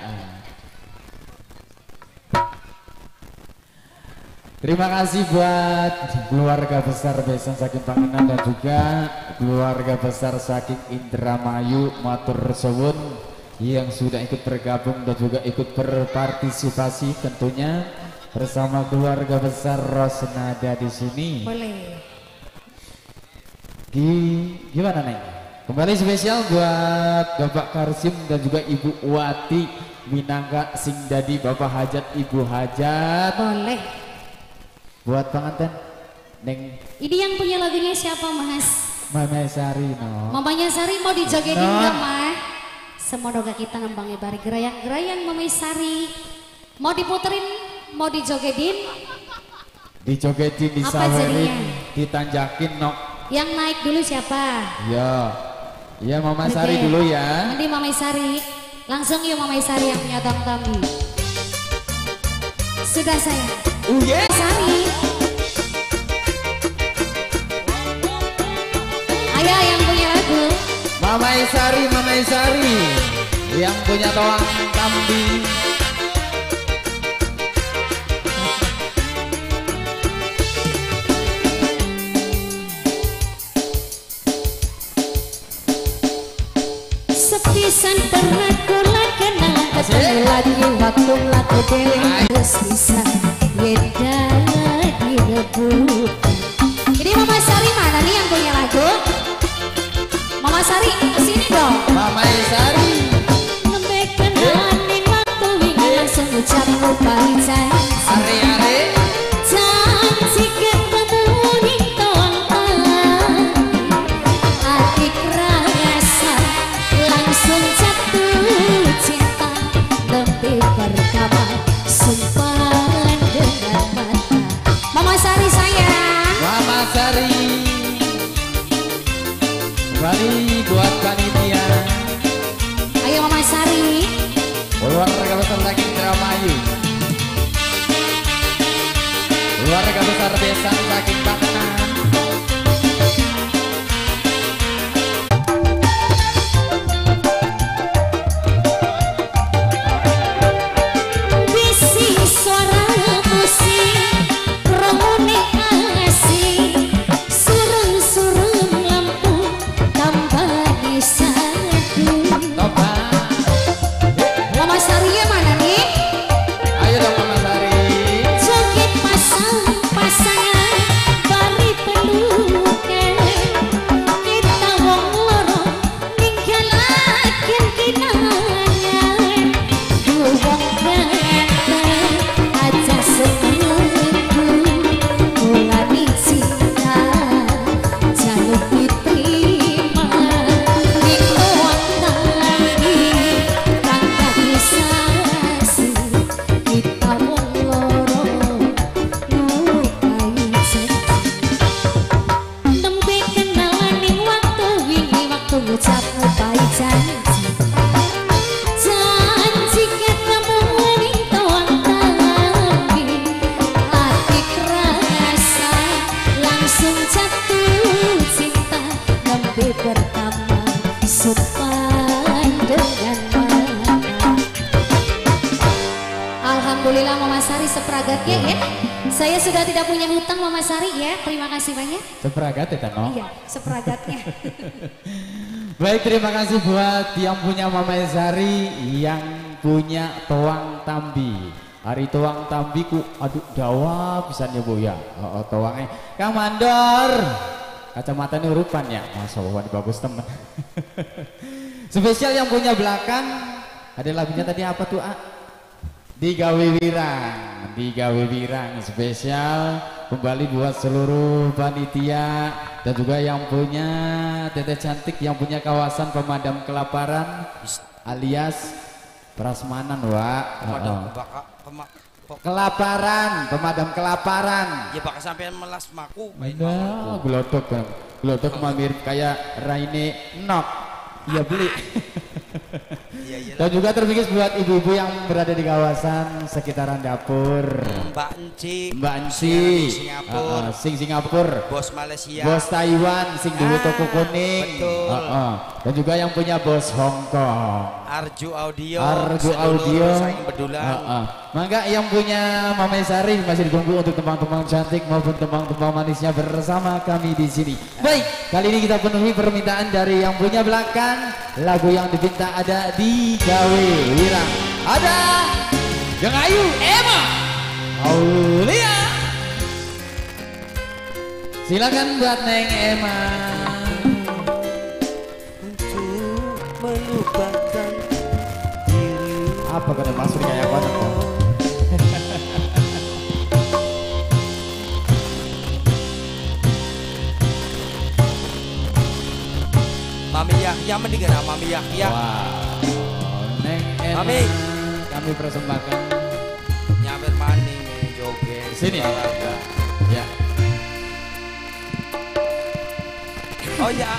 S2: Terima kasih buat keluarga besar Besan saking Pangenan dan juga keluarga besar saking Indramayu Matur Suwun yang sudah ikut bergabung dan juga ikut berpartisipasi tentunya bersama keluarga besar Rosnada di sini.
S6: Boleh.
S2: Gi- gimana Neng? Kembali spesial buat Bapak Karsim dan juga Ibu Wati Minangka Sing Dadi Bapak Hajat Ibu Hajat.
S6: Boleh.
S2: Buat pengantin Neng
S6: Ini yang punya lagunya siapa, Mas?
S2: Mama Sari no.
S6: Mamanya Sari mau dijogetin
S2: No.
S6: nggak, Mah? Semoga kita nembangnya bari gerayang-gerayang Mamanya Sari. Mau diputerin, mau dijogetin?
S2: Dijogetin,
S6: Apa
S2: disawerin,
S6: jadinya?
S2: ditanjakin no.
S6: Yang naik dulu siapa?
S2: Ya. Ya Mama
S6: Oke.
S2: Sari dulu ya.
S6: Nanti Mamanya Sari. Langsung yuk Mamanya Sari yang punya Tong Tambi. Sudah saya.
S2: Uh yeah.
S6: Sari. Ayo yang punya lagu.
S2: Mama Sari, Mama Sari yang punya Toang Tambi.
S6: Sepisan pernah kula kenal, ketemu lagi waktu laku deleng terus bisa yeda direbut. Ini Mama Sari mana nih yang punya lagu? Mama Sari kesini dong.
S2: Mama Sari.
S6: Nembe kenalan ning waktu wingi langsung ucap lupain janji.
S2: Are-are.
S6: Janji ketemu ning Toang Tambi. Adik rasa langsung jatuh cinta, lebih pertama sumpah dengan mata. Mama Sari sayang.
S2: Mama Sari. Kembali buat panitia.
S6: Ayo Mama Sari.
S2: Keluarga besar lagi Indramayu. Keluarga besar Besan saking Pangenan.
S6: Bisi suara musik, rongone asih, surung-surung lampu tambah satu.
S2: Toba.
S6: Mama Sari ya mana nih?
S2: Ayo dong Mama Sari.
S6: Joget pasang-pasangan, bari pelukan. Kita wong loro ninggalaken kinangan. Wong ganteng aja seminggu, mulai cinta jaluk diterima. Ning Toang Tambi kang dadi saksi, kita wong loro lupain janji. Nembe kenalan ning waktu wingi waktu ngucap lupain janji. Janji ketemu ning Toang Tambi. Adik rasa langsung jatuh cinta, nembe pertama sumpah dengan mata. Alhamdulillah Mama Sari seperagatnya ya. Saya sudah tidak punya hutang Mama Sari ya. Terima kasih banyak.
S2: Seperagat ya Tano.
S6: Iya, seperagatnya.
S2: Baik, terima kasih buat yang punya Mama Sari, yang punya Toang Tambi. Hari Toang Tambi ku, aduh dawa pisannya Bu ya. Oh, oh, toangnya Kang Mandor. Kacamatanya urupan ya. Masa Allah bagus temen. Spesial yang punya belakang ada lagunya tadi apa tuh A? Digawe Wirang, Digawe Wirang spesial kembali buat seluruh panitia dan juga yang punya Teteh Cantik yang punya kawasan pemadam kelaparan alias prasmanan, Wak.
S1: Pemadam
S2: Oh.
S1: kebaka, kema- kok-
S2: Kelaparan, pemadam kelaparan.
S1: Ya bakal sampean melas maku. main
S2: Nah,
S1: maku.
S2: glodok kan. Glodok mah mirip kayak Raine Nok. Iya beli.
S1: Iya iya.
S2: Dan juga terpikir buat ibu-ibu yang berada di kawasan sekitaran dapur.
S1: Mbak Enci,
S2: Mbak Enci,
S1: Siang di Singapura,
S2: uh, uh, sing Singapura,
S1: bos Malaysia,
S2: bos Taiwan, sing dulu
S1: Ah,
S2: toko kuning,
S1: betul.
S2: Uh, uh. Dan juga yang punya bos Hong Kong,
S1: Arju Audio,
S2: Arju
S1: sedulur
S2: Audio,
S1: saing bedulan.
S2: Uh, uh. Mangga yang punya Mama Sari masih ditunggu untuk teman-teman cantik maupun teman-teman manisnya bersama kami di sini. Baik, kali ini kita penuhi permintaan dari yang punya belakang. Lagu yang dipinta ada di Gawe Wirang, ada Jeng Ayu, Emma, Aulia. Silakan buat Neng Emma.
S1: Untuk melupakan diri.
S2: Apa kata masuk kayak apa?
S1: Mami Yahya mendingan ah, Mami Yahya.
S2: Wow, Neng Emma,
S1: Mami.
S2: kami persembahkan
S1: Nyawer maning joget.
S2: sini.
S1: olahraga.
S2: Ya.
S1: Oh ya.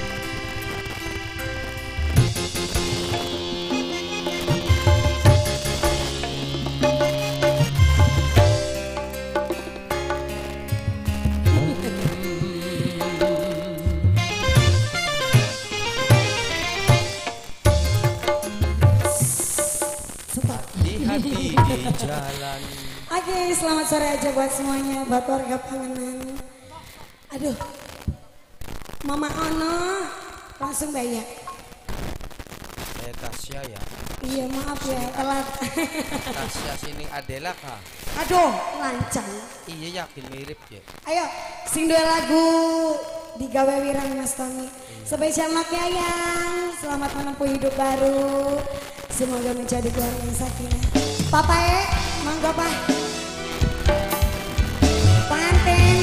S1: Di hati di jalan.
S4: Oke, selamat sore aja buat semuanya, buat warga Panganan. Aduh, Mama Ono langsung bayar.
S1: Eh Tasya ya.
S4: Iya maaf ya, telat.
S1: Tasya sini Adela kah?
S4: Aduh, lancang.
S1: Iya yakin mirip ya.
S4: Ayo, sing dua lagu di Gawe Wirang Mas Tommy. Spesial Nok Yayang, selamat menempuh hidup baru. Semoga menjadi keluarga yang sakinah. Papa E, mangga Pak. Pengantin.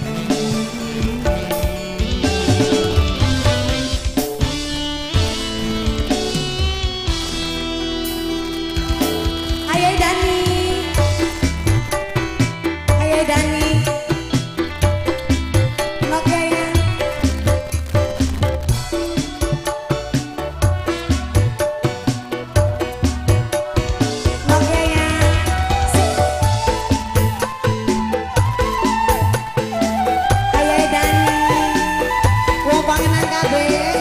S4: Ayo Dani. Ayo Dani. Nok Yayang. Nok Yayang. Ayo Dani. Wong Panganan kabeh.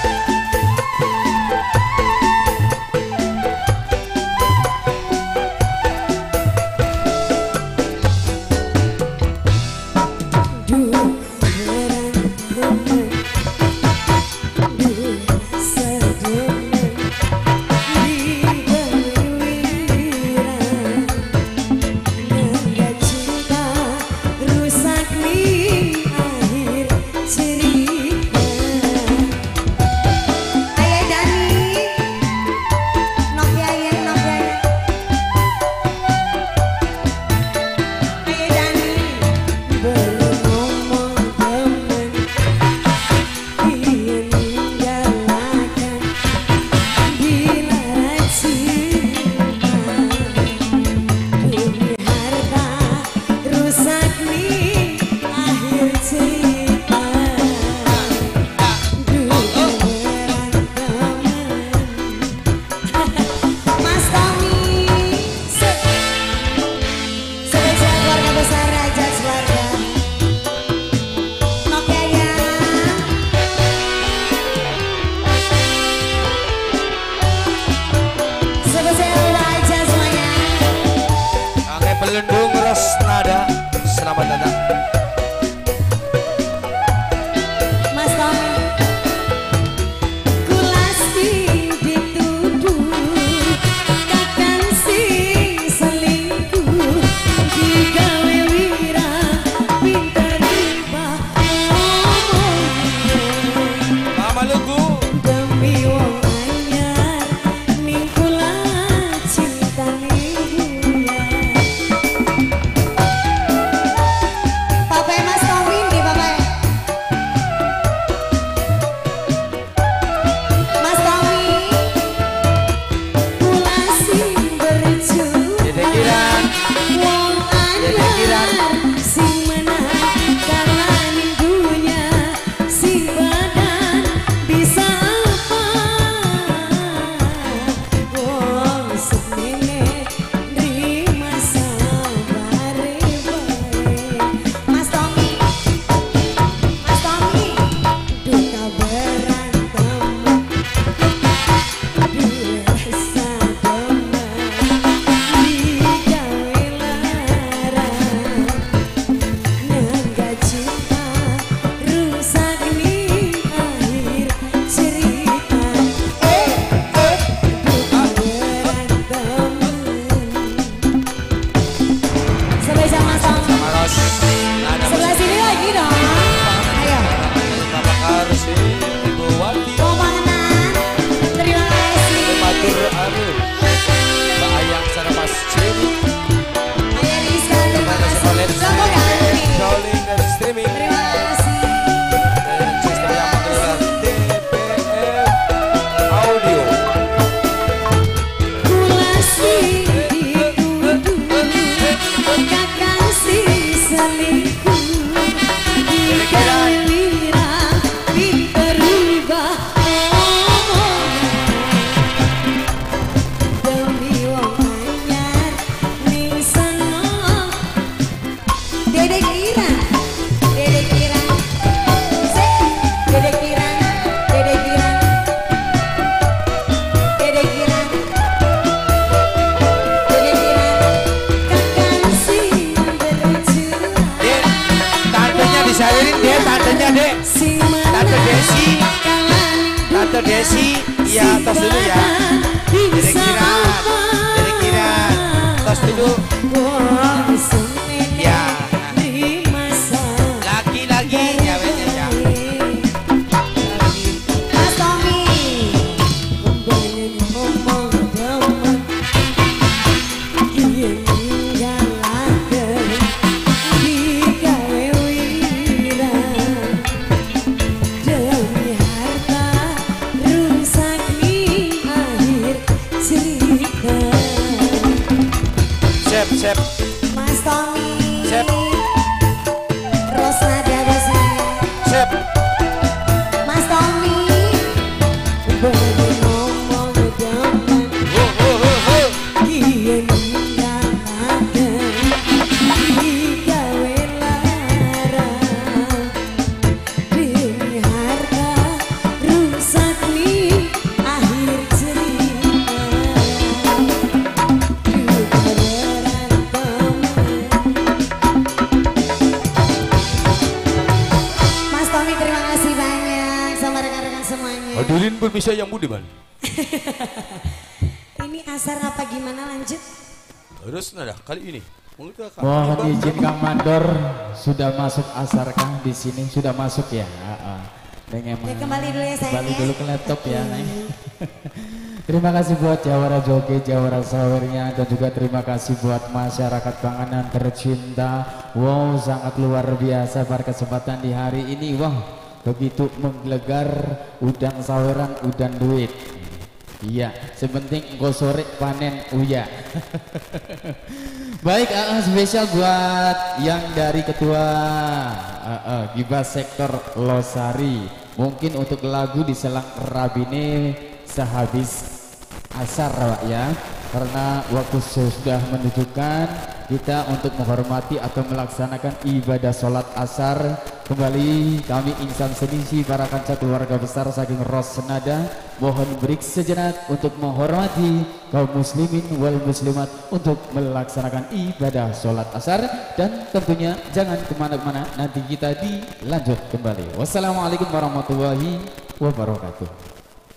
S4: Ayo Dani. Nok Yayang, Nok Yayang. Ayo Dani. Belum ngomong temen, dia ninggalakan bila cinta demi harta rusak nih akhir cerita. Duh beneran temen. Mas Tommy, se- spesial keluarga besar Raja Keluarga. Nok Yayang. Spesial Raja semuanya.
S1: Angke pelendung Rosnada. Selamat datang.
S4: Mas Tommy. Kulasti dituduh kakang sing selingkuh digawe wirang pinter riba ngomong
S1: Mama lugu.
S4: demi wong anyar ning kula cintane bulan.
S5: disawirin dia tantenya dek, tante Desi, tante Desi, iya tos dulu ya, dari Kiran, dari Kiran, tos dulu, ya, lagi-lagi ya bener ya.
S4: Mas Tommy.
S5: Sep, sep,
S4: Mas Tommy.
S5: sep,
S4: Rosnada bosnya.
S5: sep.
S4: Mas Tommy.
S5: Ho, ho, ho, ho.
S4: Mas Tommy terima kasih banyak sama rekan-rekan semuanya.
S1: Hadirin pemirsa yang budiman.
S4: Ini asar apa gimana lanjut?
S1: Terus nada kali ini. Mungkin akan
S2: Mohon
S1: coba-
S2: izin Kang Mandor, sudah masuk asar Kang di sini, sudah masuk ya. Heeh. Neng Emma.
S4: Ya, kembali dulu ya, sayang,
S2: Kembali
S4: ya.
S2: dulu ke laptop ya, Neng. Terima kasih buat Jawara Joget, Jawara Sawernya, dan juga terima kasih buat masyarakat Panganan tercinta. Wow, sangat luar biasa pada kesempatan di hari ini. Wah, begitu menggelegar udang saweran, udang duit. Iya, sepenting engkau sore panen uya. Baik, uh, spesial buat yang dari ketua uh, uh, Gibas Sektor Losari. Mungkin untuk lagu di selang Rabine sehabis asar Pak ya. Karena waktu sudah menunjukkan kita untuk menghormati atau melaksanakan ibadah sholat asar. Kembali kami insan senisi para kanca keluarga besar saking Rosnada mohon break sejenak untuk menghormati kaum muslimin wal muslimat untuk melaksanakan ibadah sholat asar. Dan tentunya jangan kemana-mana, nanti kita dilanjut kembali. Wassalamualaikum warahmatullahi wabarakatuh.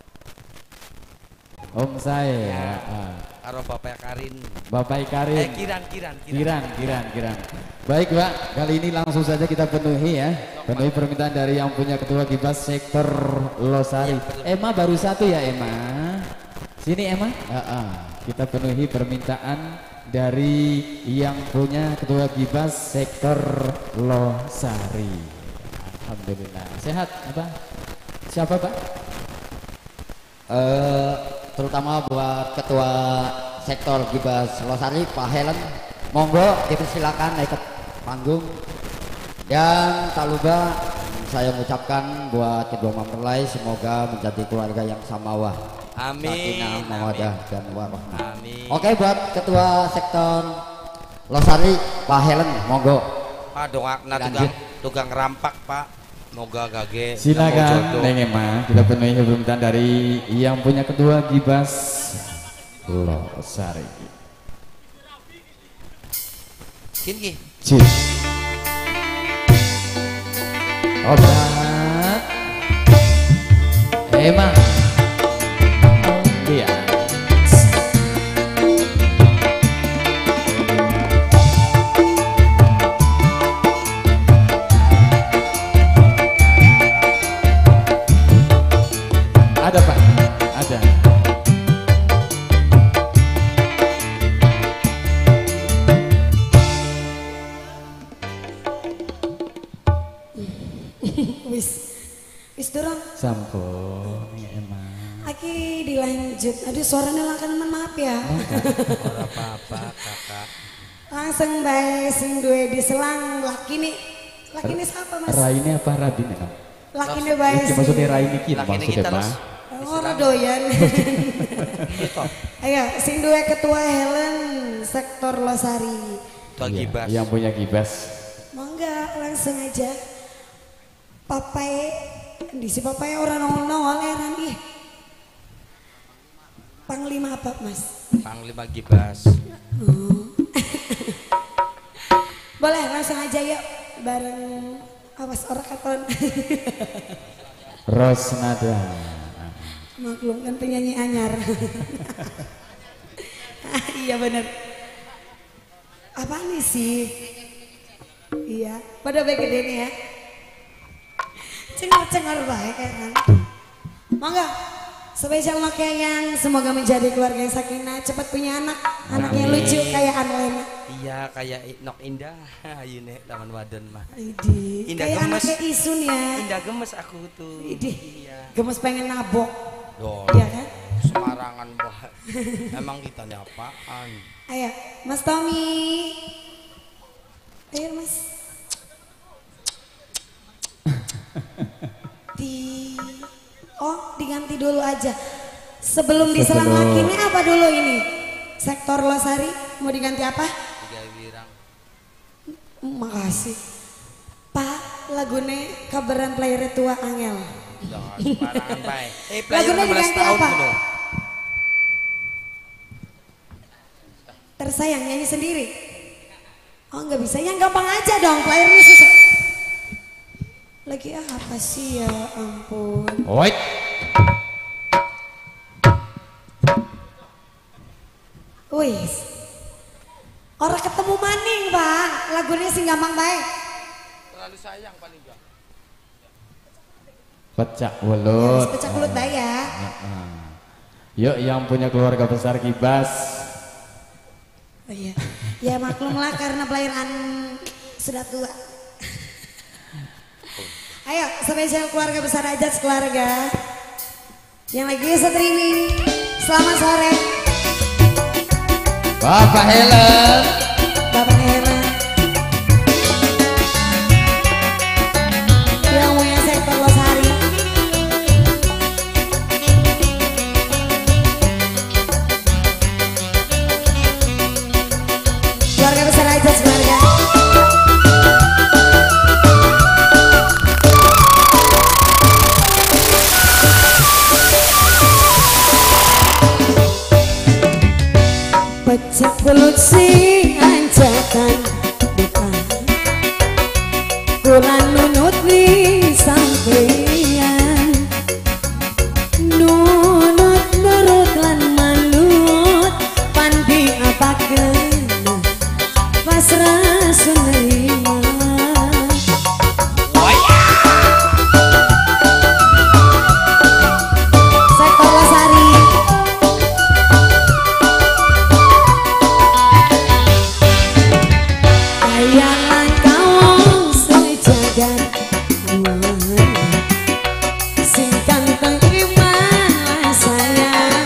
S2: Om saya
S5: Karo Bapak Karin.
S2: Bapak Karin.
S5: Eh Kiran, Kiran,
S2: Kiran, Kiran, Kiran. Baik Pak, kali ini langsung saja kita penuhi ya. Penuhi permintaan dari yang punya ketua Gibas Sektor Losari. Emma baru satu ya Emma. Sini Emma. Ah, ah. Kita penuhi permintaan dari yang punya ketua Gibas Sektor Losari. Alhamdulillah. Sehat apa? Siapa Pak?
S7: Eh, terutama buat ketua sektor Gibas Losari Pak Helen, monggo dipersilakan naik ke panggung. Dan tak lupa saya mengucapkan buat kedua mempelai semoga menjadi keluarga yang samawah,
S5: Amin.
S7: sakinah, mawadah dan warahmah.
S5: Amin.
S7: Oke, buat ketua sektor Losari Pak Helen, monggo.
S5: Pak doakna tukang
S7: Lanjut.
S5: tukang rampak Pak. Moga gage.
S2: Silakan Neng Emma, kita penuhi permintaan dari yang punya ketua Gibas Losari.
S5: Kini.
S2: Cih. Obat. Emma. Iya. Ada Pak, ada.
S4: Wis. Wis durung.
S2: Sampun, ya emang.
S4: Aki dilanjut. Aduh suaranya langkan maaf ya.
S5: Ora apa-apa Kakak.
S4: Langsung bae sing duwe diselang laki nih. Laki nih siapa Mas?
S2: Raine apa Radine Pak?
S4: Laki nih bae.
S2: Iki maksudnya Raine iki
S5: Laki ini
S2: maksudnya
S5: kita
S2: Pak.
S5: terus.
S4: Ora doyan.
S5: Gitu.
S4: Ayo sing duwe ketua Helen sektor Losari.
S5: Tua
S2: Iya,
S5: Gibas.
S2: yang punya Gibas.
S4: Mangga langsung aja. Papai di si papai orang nongol-nongol heran ih. Panglima apa Mas?
S5: Panglima Gibas.
S4: Boleh langsung aja yuk bareng Awas orang katon.
S2: Rosnada.
S4: Maklum kan penyanyi anyar. Iya bener. Apa nih sih? Iya, pada baik gede nih ya. Cengar-cengar baik kan. Mangga. Spesial Nokia yang semoga menjadi keluarga yang sakinah, cepat punya anak, anaknya lucu kayak Anwena.
S1: Iya kayak Nok Indah, ayo nek lawan wadon mah.
S4: Idih,
S1: Indah
S4: kayak
S1: gemes.
S4: anaknya Isun ya.
S1: Indah gemes aku tuh.
S4: Idih,
S1: Iya.
S4: gemes pengen nabok.
S1: Loh,
S4: Iya kan?
S1: Semarangan banget. Emang kita ini apaan?
S4: Ayo, Mas Tommy. Ayo Mas. Di Oh, diganti dulu aja. Sebelum diselang lagi ini apa dulu ini? Sektor Losari mau diganti apa?
S1: Tiga wirang.
S4: Makasih. Pak, lagune kabaran player tua angel.
S1: Jangan sembarangan baik. Eh, player
S4: Lagune
S1: enam belas
S4: diganti
S1: tahun
S4: apa?
S1: dulu.
S4: Tersayang nyanyi sendiri. Oh nggak bisa, yang gampang aja dong, playernya susah. Lagi apa sih ya ampun.
S2: Wait.
S4: Wih, orang ketemu maning pak, lagunya sih gampang baik.
S1: Terlalu sayang paling enggak.
S2: Pecah welut.
S4: Pecah kulut baik ya.
S2: Yuk yang punya keluarga besar Kibas.
S4: Oh iya, ya maklum lah karena pelayaran sudah tua. Ayo spesial keluarga besar aja keluarga yang lagi streaming. Selamat sore.
S2: Bapak Helen.
S4: Bapak Helen. Yang punya sektor Losari. Keluarga besar aja keluarga. Pecah kulut si anjakan bukan kurang nunut di sampeyan nunut nurut lan manut pandi apa kena pasrah sunerima Sektor Losari. Bayangan kau sejagat sing ganteng iman sayang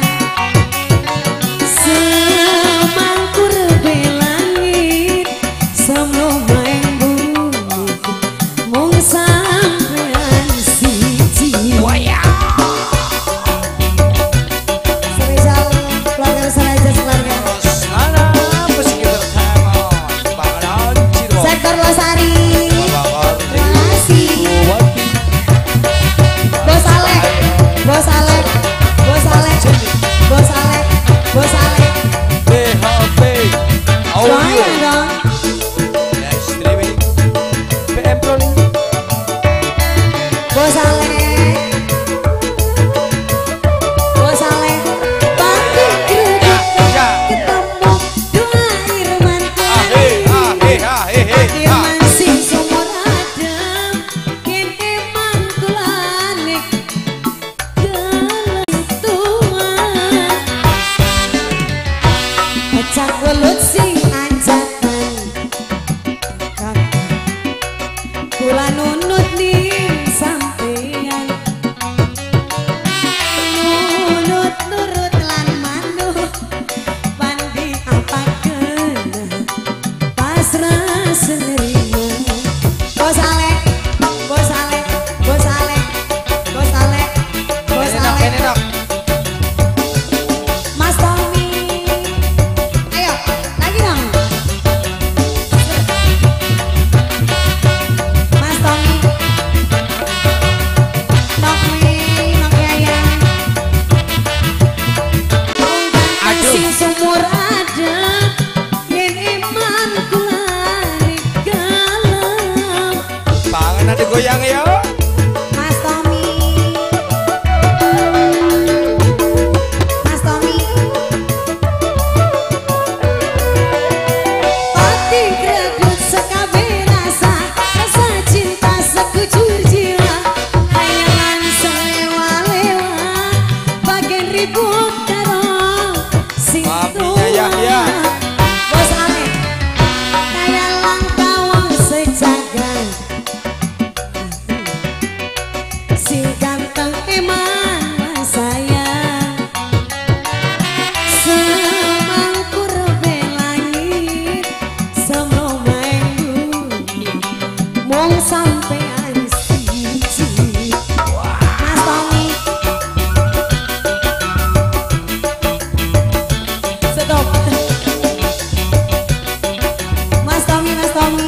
S4: semangkur belangit semlo main bumi mung sampean siji spesial keluarga besar aja keluarga
S1: Sana pesisir Temon, Banganan Cirebon.
S4: Sektor Losari. Terima kasih. Bos Alek, Bos Alek, Bos Alek, Bos Alek, Bos Alek.
S1: B H P
S4: Semuanya
S1: Audio
S4: dong.
S1: dan streaming P M Pro
S4: Bos Alek, Bos Alek. Bagi kerja ketemu dua irman
S1: Ahe ahe ahe ahe
S4: irman sing sumur adem kene mantulane dalam tua pecah welut sing anjakan kula nunut ning sampeyan nunut nurut lan manut pandi apa kena pasrah senerima Bos Alek, Bos Alek, Bos Alek, Bos Alek, Bos
S1: Enak
S4: Alek,
S1: enak.
S4: Mas Tommy. Ayo, lagi dong. Mas Tommy.
S1: Mana digoyang ya?
S4: Mas Tommy. Mas Tommy. Hati greget sekabe rasa, rasa cinta sekujur jiwa. Hayangan selewa-lewa, bagian ribut karo sing
S1: Papinya Yahya.
S4: Bos Ale, kaya langkah wong sejagat. Si ganteng eman mas sayang, semangkur belangit, semlombeng bumi, mong sampean siji. Mas Tommy, stop. Mas Tommy, Mas Tommy,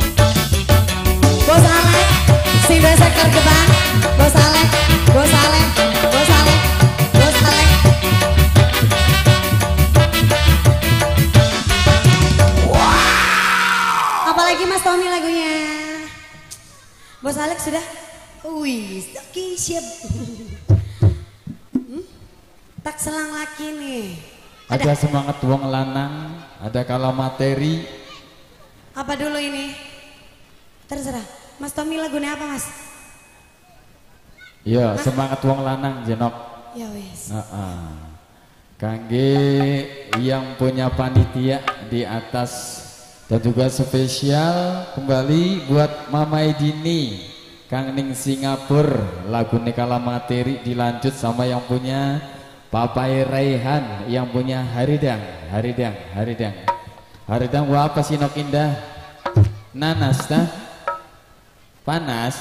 S4: Bos Alek, sing desa kergeban. Bos Alek, Bos Alek, Bos Alek, Bos Alek. Apalagi Mas Tommy lagunya? Bos Alek sudah? Wih, oke siap. Hmm? Tak selang laki nih.
S2: Ada semangat wong lanang, ada kala materi.
S4: Apa dulu ini? Terserah. Mas Tommy lagunya apa Mas?
S2: Ya, semangat wong lanang jenok.
S4: Ya wes.
S2: Heeh. Kangge yang punya panitia di atas dan juga spesial kembali buat Mama Edini Kang Ning Singapura, lagu Nekala Materi dilanjut sama yang punya Papai Raihan, yang punya Haridang, Haridang, Haridang. Haridang wah apa sih nok indah? Nanas tah? Panas.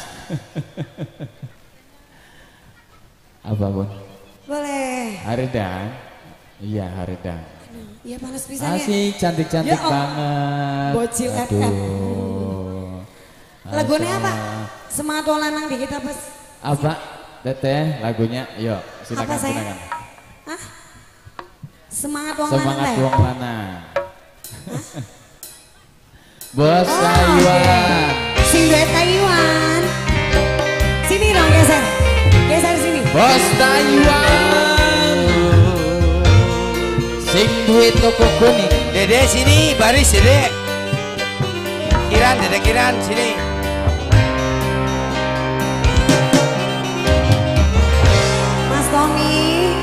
S2: Apa Bun?
S4: Boleh.
S2: Haridang. Iya Haridang.
S4: Iya panas pisan ya.
S2: Asik, cantik-cantik
S4: Ya, Om.
S2: banget.
S4: Bocil F F.
S2: Aduh.
S4: Lagunya
S2: Masa.
S4: apa? Semangat wong lanang dikit apa?
S2: Apa? Teteh lagunya, yuk silakan
S4: Apa, sayang?
S2: silakan.
S4: Hah? Semangat wong lanang
S2: Semangat
S4: teh?
S2: wong lanang. Bos Taiwan.
S4: Sing duet Taiwan. Sini dong geser. Geser sini.
S2: Bos Taiwan. Sing duit toko kuning.
S1: Dede sini, baris Dede. Kiran, Dede Kiran sini.
S4: Mas Tommy.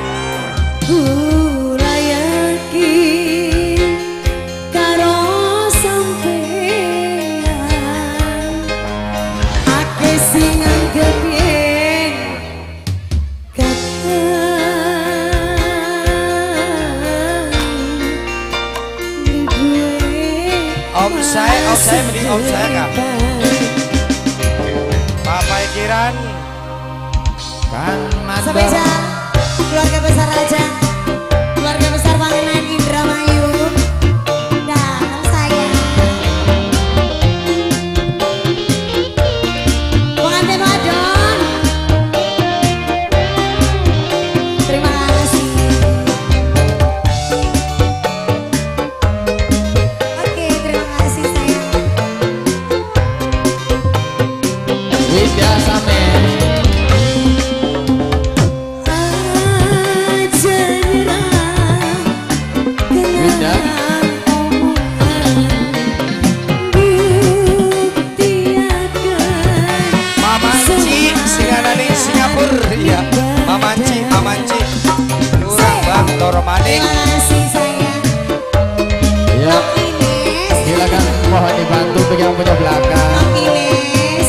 S4: Kula yakin karo sampean ake sing anggap yen
S1: Om saya, om saya mending om saya kak. Papai Kiran.
S2: Kan mantap.
S4: Spesial keluarga besar Raja, keluarga besar Pangenan Indramayu, dan saya pengantin wadon. Terima kasih. Oke, terima kasih sayang.
S2: Widya Samen. Widya.
S1: Mamanci, singanani Singapura. Iya, Mamanci, Mamanci. Kurang bang, loro maning.
S4: Terima kasih sayang.
S2: Ya,
S4: Ines,
S2: silakan mohon dibantu untuk yang punya belakang.
S4: Ines.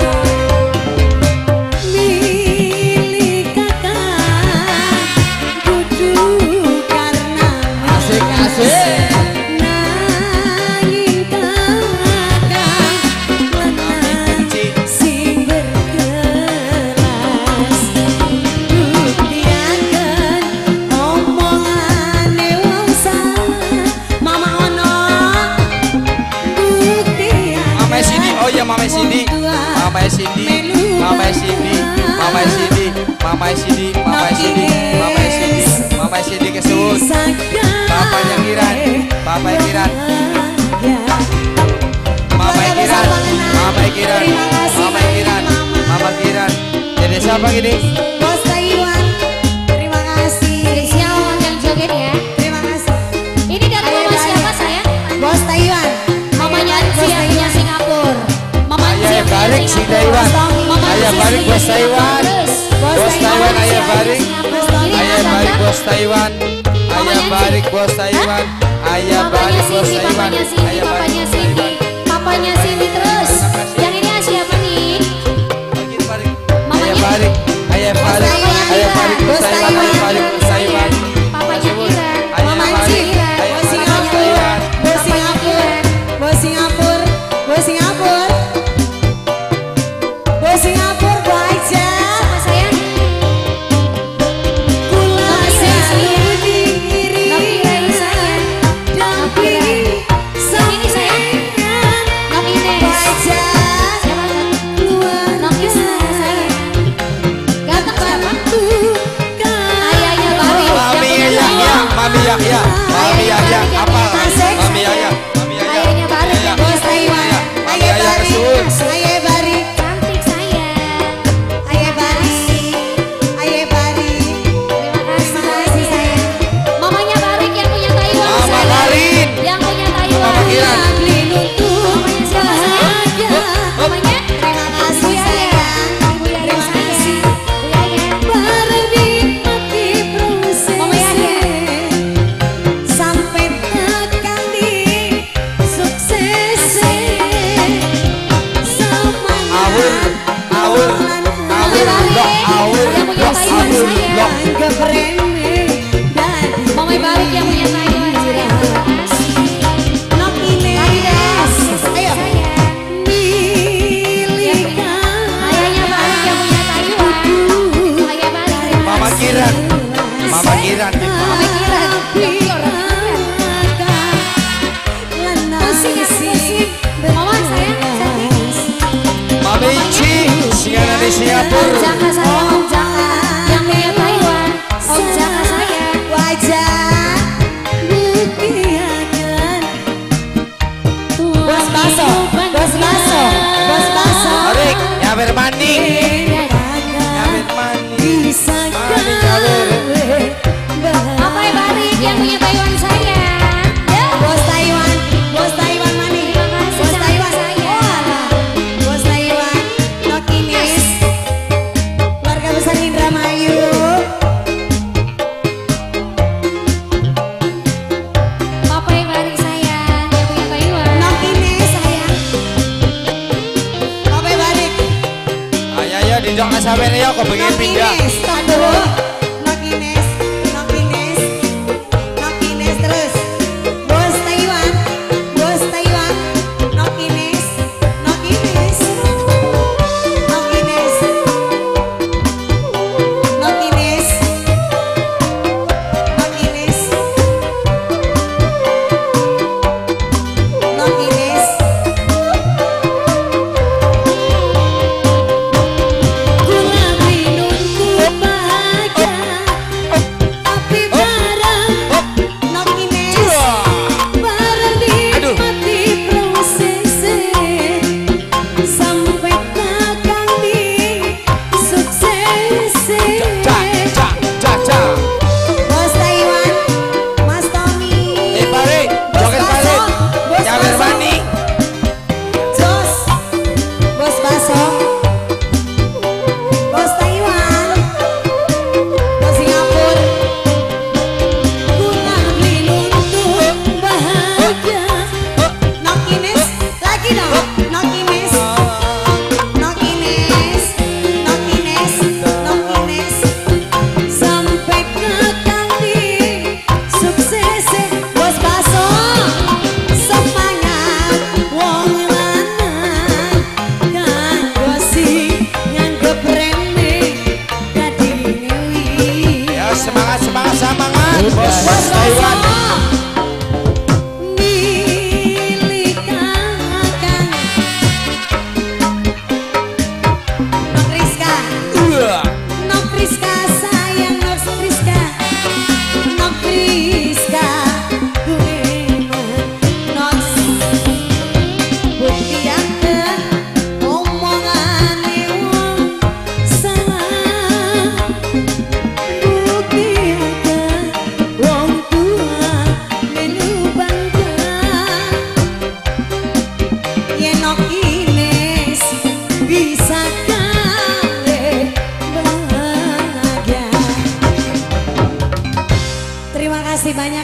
S4: Milik kakak, kudu karena
S2: Asik asik.
S4: nanging kakak lenang sing berkelas. Buktiaken omongane wong salah, mama ono. Buktiaken
S1: Mama Cindy, oh iya Mama Cindy. Mama Cindy, Mama Cindy, Mama Cindy, Mama Cindy, Mama Cindy, Mama Cindy, Mama Cindy kesuwun. Bapaknya Kiran, Bapak Kiran, Mama Kiran, Mama Kiran, Mama Coba gini.
S4: Bos Taiwan, terima kasih.
S6: Spesial yang joget ya.
S4: Terima kasih.
S6: Ini dari
S4: Ayo,
S6: mama
S4: Bang.
S6: siapa sayang?
S4: Bos Taiwan.
S6: Mamanya
S4: Ayo, Bos
S6: Cia punya
S4: Taiwan.
S6: Singapura. Mama
S1: Ayah
S6: Cia punya
S1: Barik si
S6: Singapura.
S1: Taiwan.
S6: Mama
S1: Ayah
S6: Cia
S1: Barik
S6: punya
S1: bos Taiwan.
S6: Terus.
S1: Bos Taiwan ayah Barik.
S6: Ini
S1: Ayah
S6: yang
S1: Barik
S6: ganteng.
S1: bos Taiwan. Ayah
S6: Mamanya
S1: Barik bos Taiwan. Ayah
S6: Mamanya
S1: Barik bos
S6: Cindy,
S1: Taiwan.
S6: papanya Cindy,
S1: Ayah Barik
S6: papanya
S1: bos
S6: Cindy.
S1: Taiwan.
S6: Papanya Cindy terus. Yang ini siapa nih?
S1: Lagi Barik.
S6: Mamanya?
S1: Ayah Barik. Ayah Barik.
S6: Taiwan.
S1: Ayah Barik bos
S4: Bos
S1: Taiwan.
S4: Taiwan.
S1: Ayah Barik bos Taiwan.
S6: Papanya Kiran.
S1: Ayah
S6: Mamanya
S1: Barik.
S6: Kiran.
S1: Ayah
S4: Bos
S1: Barik bos
S4: Singapura.
S1: Taiwan.
S4: Bos Singapura. Bos Singapura. Bos Singapura. Bos Singapura baca.
S6: Sama sayang.
S4: Kula selalu diri.
S6: Nokiran sayang. Nokiran. Yang ini sayang. Nokines.
S4: Baca.
S6: Siapa? Nokis sayang. Ganteng siapa? Ayahnya Barik.
S1: Mami
S6: Yang punya
S1: Yahya.
S6: Taiwan.
S1: Mami Yahya. Mami Yahya. Apa?
S4: Asik.
S1: Mami Yahya. Mami Yahya.
S6: Ayahnya Barik.
S1: Yahya.
S4: Bos Taiwan.
S1: Mami
S4: Ayo
S1: Yahya
S4: Bari.
S1: kesuwun.
S4: Ayo Bari.
S6: Cantik sayang.
S4: Ayo Bari. Ayo Bari.
S6: Terima kasih sayang. Mamanya Barik yang punya Taiwan
S1: Mama
S6: sayang.
S1: Karin.
S6: Yang punya Taiwan.
S1: Mama Kiran.
S6: Mamanya siapa sayang? Mamanya?
S4: Terima kasih
S6: Ibu Yaya.
S4: sayang.
S6: Ibu Yaya
S4: Terima
S6: sayang.
S4: kasih.
S6: Ibu Yaya. Mama Yaya.
S4: Sampai tekan di sukses
S1: Awur. Awur. Awur. Blok. Awur.
S6: Yang punya
S1: Blok.
S6: Taiwan
S1: Awur. Blok.
S6: sayang. Mama Barik yang punya Taiwan sayang. Terima kasih. Ayo. Ayahnya Barik yang punya Taiwan. Ayah Barik. terima
S1: Mama
S6: kasih.
S1: Kiran. Mama Kiran.
S6: Mama Kiran. Yang orang pusing ya, pusing. Mama sayang, cantik.
S1: Mama Ici. Singa di Singapura.
S6: Om Jaka sayang, Om Jaka. Yang punya Taiwan. Om Jaka sayang.
S4: Wajah Bos Baso, Bos Baso, Bos Baso.
S1: Arik. Nyaber mani. Nyaber mani. Mani nyaber.
S6: Apa ya Barik yang punya Taiwan sayang? Ya.
S4: Bos Taiwan, Bos Taiwan mana?
S6: Terima kasih,
S4: Bos
S6: cantik
S4: Taiwan,
S6: sayang.
S4: Walah. Bos Taiwan, Nokinis, keluarga besar Indramayu.
S6: Papa yang Barik sayang, yang punya Taiwan.
S4: Nokinis sayang. Bapak balik.
S1: Ayo ayo di dok asaben ya kok pengen pindah.
S4: Nokinis, aduh. Nokinis, Nokinis, Nokinis terus. Bos Taiwan, Bos Taiwan, Nokinis, Nokinis, Nokinis, Nokinis, Nokinis, Nokinis. Kula binun ku bahagia.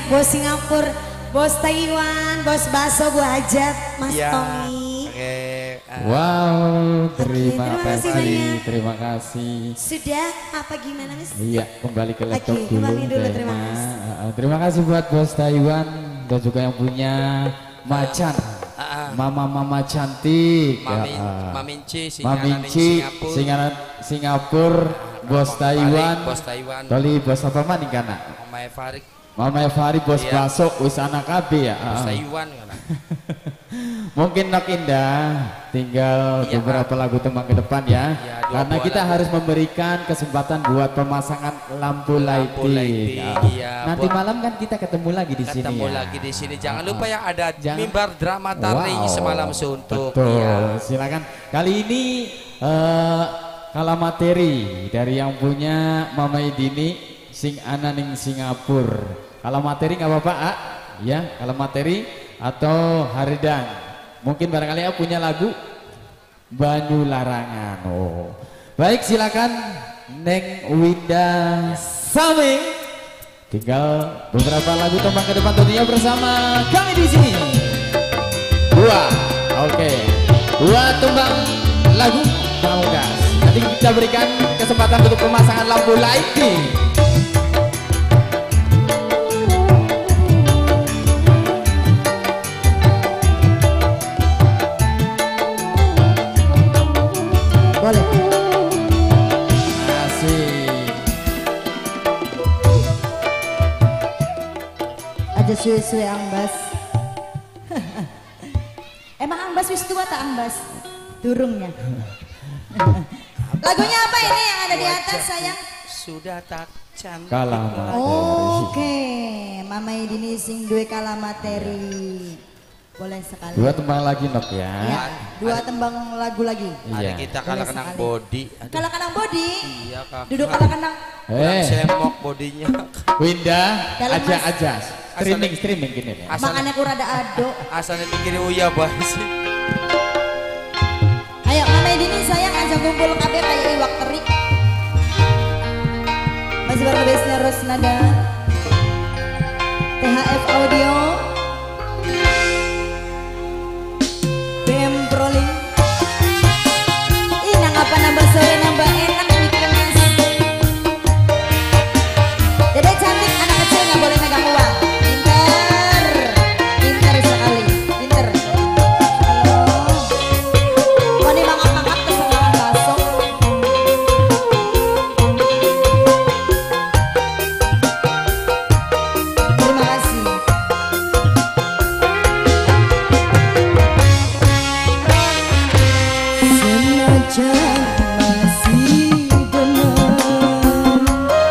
S4: banyak bos Singapura, bos Taiwan, bos Baso, Bu Hajat, Mas
S1: Iya.
S4: Tommy.
S1: Oke. ah.
S2: Wow, terima
S4: terima kasih
S2: kasih,
S4: banyak.
S2: terima kasih.
S4: Sudah apa gimana Mas?
S2: Iya, kembali ke laptop
S4: Oke,
S2: dulu.
S4: kembali dulu,
S2: Tema.
S4: terima kasih.
S2: Uh, Terima kasih buat bos Taiwan dan juga yang punya Macan,
S1: Ah, ah.
S2: mama-mama cantik,
S1: Mami,
S2: ya, uh,
S1: Maminci, Singaran
S2: Maminci,
S1: Singapura.
S2: Singaran Singapura, bos
S1: Mama
S2: Taiwan,
S1: Farik, bos Taiwan.
S2: Toli bos apa mana kana?
S1: Mama Farik,
S2: Mama Evari bos
S1: Iya.
S2: Baso, wis anak kabe ya.
S1: bos
S2: uh.
S1: Taiwan. Kana.
S2: Mungkin nok indah, tinggal
S1: Iya,
S2: beberapa lagu tembang ke depan ya.
S1: Iya, dua
S2: Karena
S1: buah
S2: kita
S1: lagu.
S2: harus memberikan kesempatan buat pemasangan lampu lighting.
S1: lighting,
S2: Ya.
S1: iya,
S2: Nanti
S1: buat-
S2: malam kan kita ketemu lagi di sini
S1: Ketemu
S2: ya.
S1: lagi di sini. Jangan
S2: Ah,
S1: lupa ya ada
S2: Jangan-
S1: mimbar drama tari
S2: Wow,
S1: semalam suntuk.
S2: Betul.
S1: Iya.
S2: Silakan. Kali ini eh kala materi dari yang punya Mama Idini sing ananing Singapura. Kalau materi nggak apa-apa, ah. Ya, kalau materi atau Haridan. Mungkin barangkali ya punya lagu Banyu Larangan. Oh. Baik, silakan Neng Winda Sami. Tinggal beberapa lagu tembang ke depan tentunya bersama kami di sini. Dua, oke. Dua tembang lagu Pamungkas. Nanti kita berikan kesempatan untuk pemasangan lampu lighting.
S4: Boleh.
S2: Asik.
S4: Aja suwe-suwe Angbas. Emang Angbas wis tua tak Angbas? Durungnya. Lagunya apa ini yang ada di atas sayang?
S1: Sudah tak cantik.
S2: Kalah materi.
S4: Oke, Mama Idini sing duwe kala materi. Boleh sekali.
S2: Dua tembang lagi Nok ya.
S4: Ya, dua tembang lagu lagi.
S1: Ada
S2: Iya.
S1: kita kalah
S4: Boleh
S1: kenang
S4: sekali.
S1: body. Aduh,
S4: Kala kanang body.
S1: Iya kak.
S4: Duduk kala kanang.
S1: Kurang
S2: Eh,
S1: semok bodinya.
S2: Winda,
S4: Dalam
S2: aja
S4: mas-
S2: aja. Streaming streaming gini ya.
S1: Asal-
S4: Makanya kurada ado.
S1: Asalnya pikir uya bahas sih.
S4: Ayo Mama Idini sayang aja kumpul kabeh kayak iwak teri. Masih baru bassnya Rosnada. T H F Audio. B M Proling. Ih nang apa nambah sore nambah enak mikir mas. Dede cantik anak kecil nggak boleh megang uang. Pinter, pinter sekali, pinter. Halo. Kau nih mangap-mangap kesenangan bakso. Terima kasih. Senajan masih benar,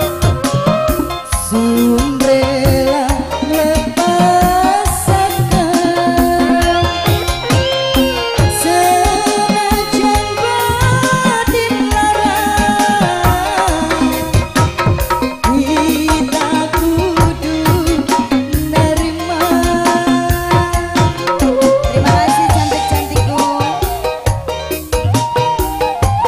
S4: sun rela lepaskan. Senajan batin larang, kita kudu nerima. Terima kasih cantik-cantikku.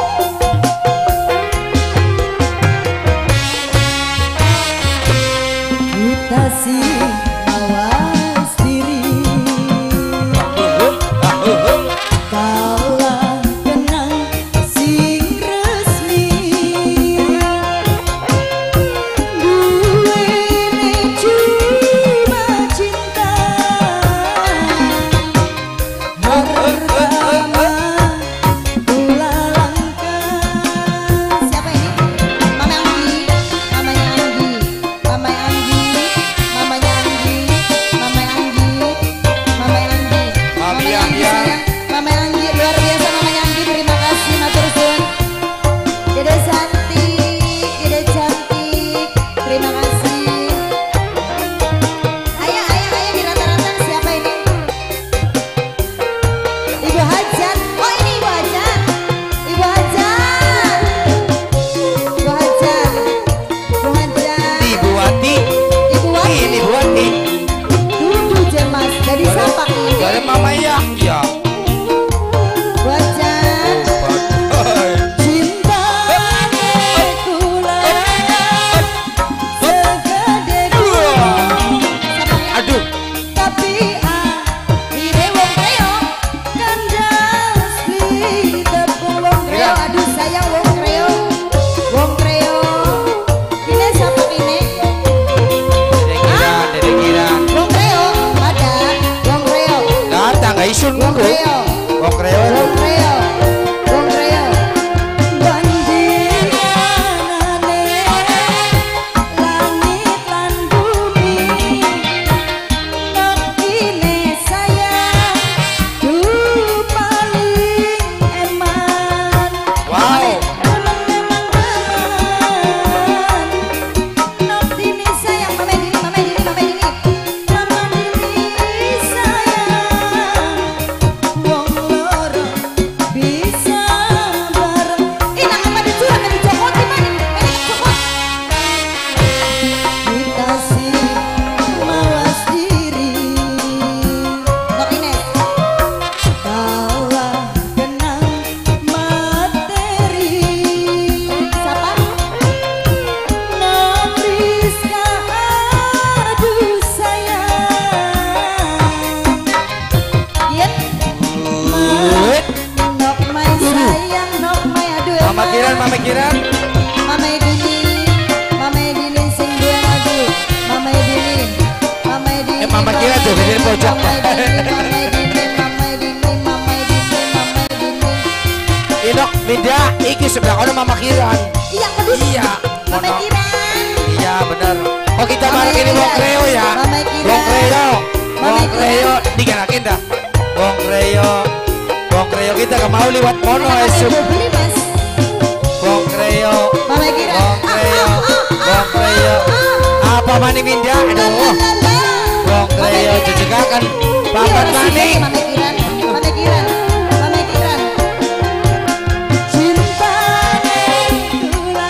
S1: Mama Kiran.
S3: Mama Edini, Mama Edini sing dua lagu. Mama Edini, Mama Edini.
S1: Eh Mama Kiran tuh di pojok.
S3: Mama Edini, Mama Edini, Mama Edini, Mama Edini, Mama Edini.
S1: Inok Minda, iki sebelah kono Mama Kiran.
S3: Iya, kedua.
S1: Iya.
S3: Mama
S1: Mono.
S3: Kiran.
S1: Iya benar. Oh kita
S3: Mama
S1: bareng ini
S3: Kiran.
S1: Wong Kreo ya.
S3: Mama Kiran.
S1: Wong Kreo.
S3: Mama
S1: Wong
S3: Kiran.
S1: Kreo digalakin dah. Wong Kreo. Wong Kreo kita gak mau liwat mono esuk.
S3: Beli mas.
S1: Wong Kreo.
S3: Mama Kiran.
S1: Wong Kreo. Wong Kreo. Apa mani Minda? Aduh. Wong Kreo jejegakan. Papat mani.
S3: Mama Kiran. Mama Kiran. Mama Kiran. Cinta gula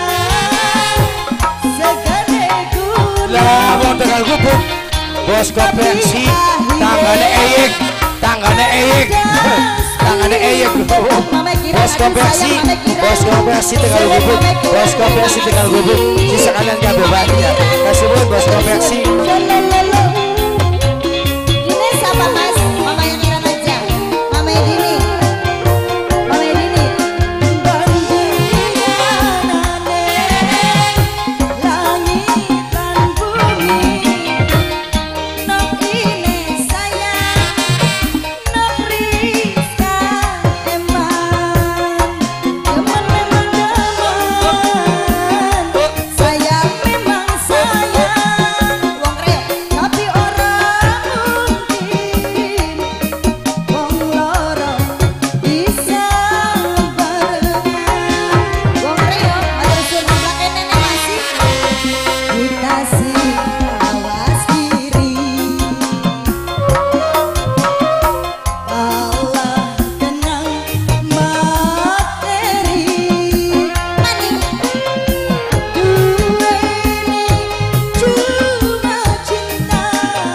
S3: segede gula.
S1: Lah wong Tegal Gubuk. Bos konveksi tanggane eyek. Tanggane eyek. Tanggane eyek. Bos konveksi. Bos konveksi Tegal Gubuk. Bos konveksi Tegal Gubuk. Sisa kalian gak bebannya. Kasih buat bos konveksi.
S3: Ini siapa mas? Mama yang Kiran aja. Mama Edini. Mama Edini. Langit dan bumi. Nok ini sayang. Nok Rizka emang. Demen memang demen. Sayang memang sayang. Wong Kreo. Tapi orang mungkin wong loro bisa barengan. Wong Kreo, matur suwun belakang nenek masih. Kita sih awas diri. Allah kenang materi. Mani. Dua ini cuma cinta.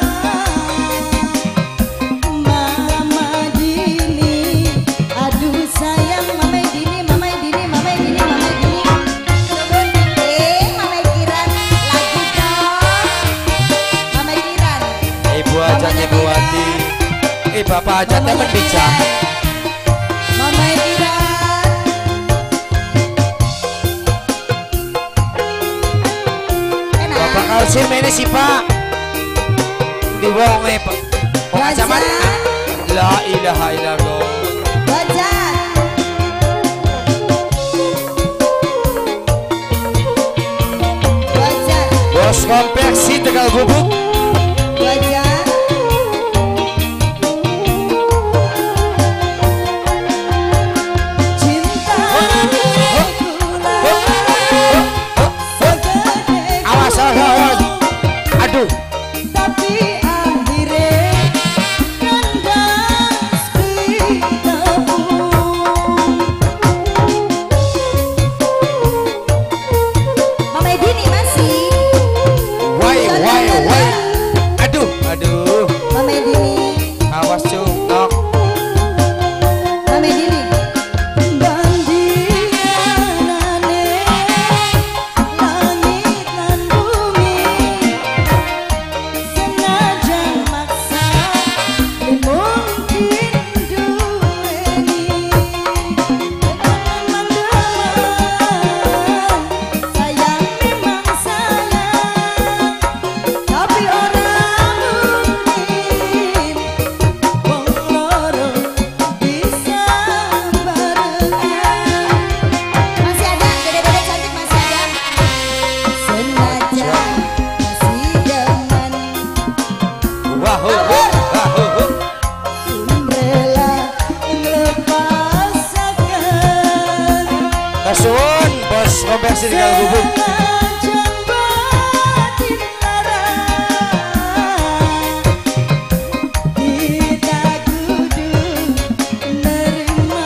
S3: Mama Dini, aduh sayang Mama Dini, Mama Dini, Mama Dini, Mama Dini. Eh, Mama Kiran, lagu dong. Mama Kiran.
S1: Ibu aja Ibu Wati. Eh bapak aja temen bisa.
S3: Mama Kiran. Enak.
S1: Bapak Kalsim ini sih Pak. Di wong e Pak. Wong acaman. La ilaha illallah.
S3: Bajak. Bajak.
S1: Bos konveksi Tegal Gubuk.
S3: Bajak. Cinta gula segede
S1: Awas awas awas. Aduh.
S3: tapi akhirnya kandas ditepung. Mama Edini masih.
S1: Wai wai wai. Aduh aduh.
S3: Mama Edini.
S1: Awas cung. Nok.
S3: Mama Edini. Bandianane langit lan bumi. Senajan maksa mungkin duweni. Memang demen, sayang memang sayang. Tapi orang mungkin wong loro bisa barengan. Masih ada, dede-dede cantik masih ada. Senajan masih demen,
S1: Wahoo wahoo.
S3: rela ngelepasakan.
S1: Kasuun bos konveksi Tegal Gubuk.
S3: Senajan batin lara, kita kudu nerima.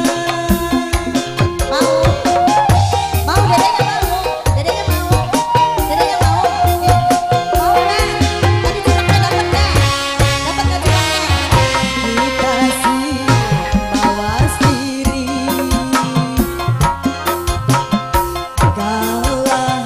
S3: Mau? Mau dedenya mau? Dedenya mau? Dedenya mau? Mau nggak? Tadi curangnya dapat nggak? Dapat nggak curangnya? Kita sih mawas diri. Kalau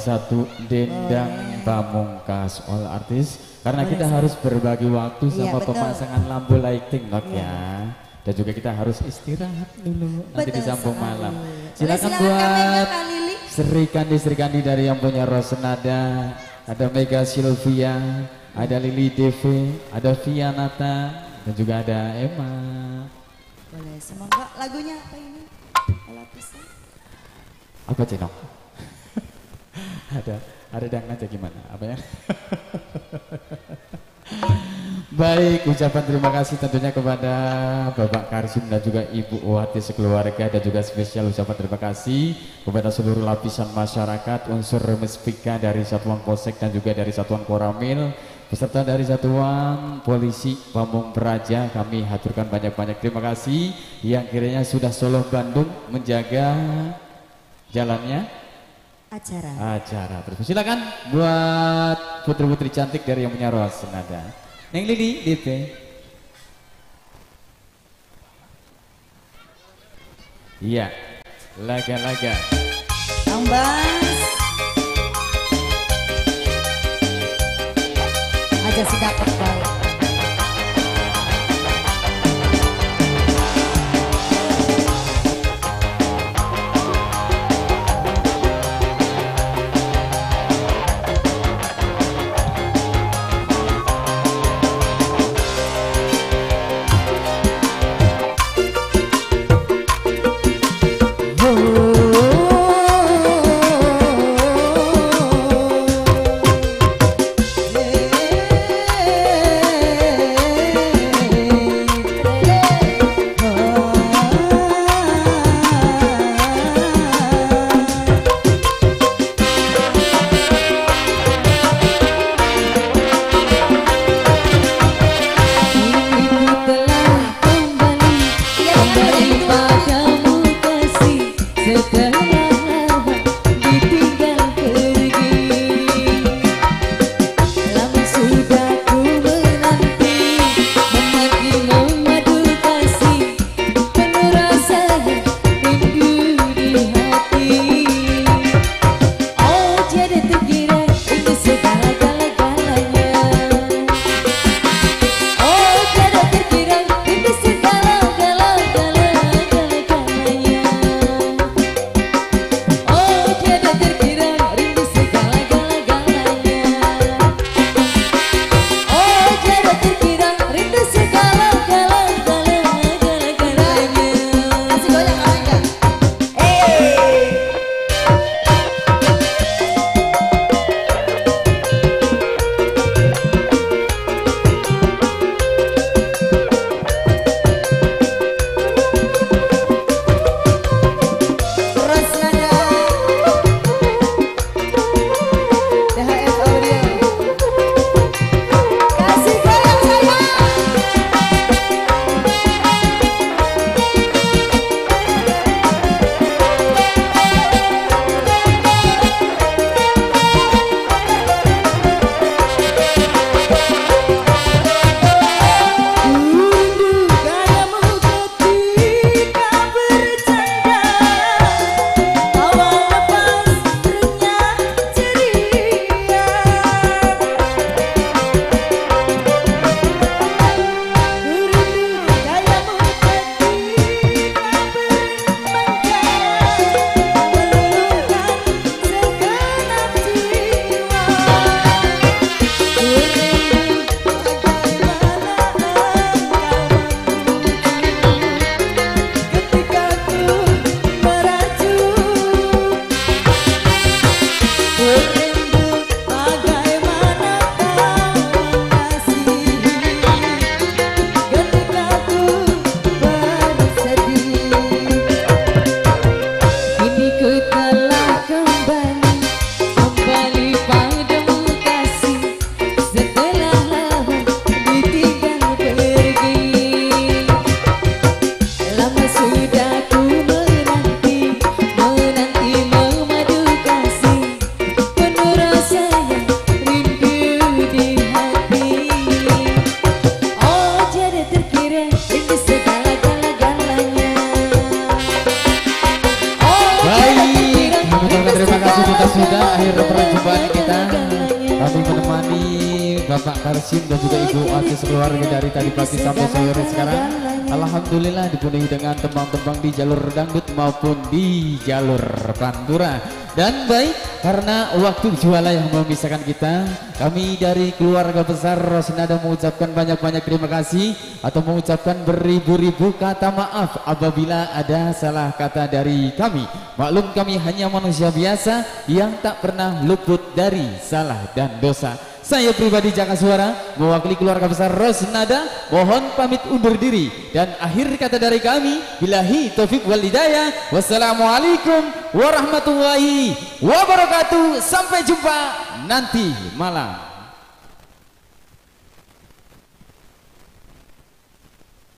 S2: satu Dendang Pamungkas All Artist. Karena
S3: Boleh,
S2: kita
S3: saya.
S2: harus berbagi waktu
S3: Iya,
S2: sama
S3: betul.
S2: pemasangan lampu lighting Nok
S3: Iya.
S2: ya. Dan juga kita harus istirahat dulu nanti
S3: Betul
S2: disambung
S3: sekali.
S2: malam.
S3: Boleh,
S2: Silakan
S3: silakan
S2: buat
S3: Kak Kak Lili.
S2: Sri Kandi Sri Kandi dari yang punya Rosenada, ada Mega Sylvia, ada Lili Devi, ada Vianata, dan juga ada Emma.
S3: Boleh, semoga lagunya apa ini? Kalau bisa.
S2: Apa Cinok? ada ada dang aja gimana? Apa ya? Baik, ucapan terima kasih tentunya kepada Bapak Karsim dan juga Ibu Wati sekeluarga, dan juga spesial ucapan terima kasih kepada seluruh lapisan masyarakat, unsur Mespika dari Satuan Polsek dan juga dari Satuan Koramil, beserta dari Satuan Polisi Pamung Praja. Kami haturkan banyak-banyak terima kasih yang kiranya sudah Solo Bandung menjaga jalannya
S3: Acara.
S2: acara. Terus silakan buat putri-putri cantik dari yang punya Rosenada. Neng Lili, D P. Iya, laga-laga.
S3: Kang Bas. Aja sih dapat balik.
S2: Iya. ini Bapak Karsim dan juga Ibu Atis keluarga dari tadi pagi sampai sore sekarang. Alhamdulillah dipenuhi dengan tembang-tembang di jalur dangdut maupun di jalur pantura. Dan baik, karena waktu jualan yang memisahkan kita, kami dari keluarga besar Rosnada mengucapkan banyak-banyak terima kasih atau mengucapkan beribu-ribu kata maaf apabila ada salah kata dari kami. Maklum kami hanya manusia biasa yang tak pernah luput dari salah dan dosa. Saya pribadi Jaka Suara mewakili keluarga besar Rosnada mohon pamit undur diri, dan akhir kata dari kami billahi taufik wal hidayah. Wassalamualaikum warahmatullahi wabarakatuh. Sampai jumpa nanti malam.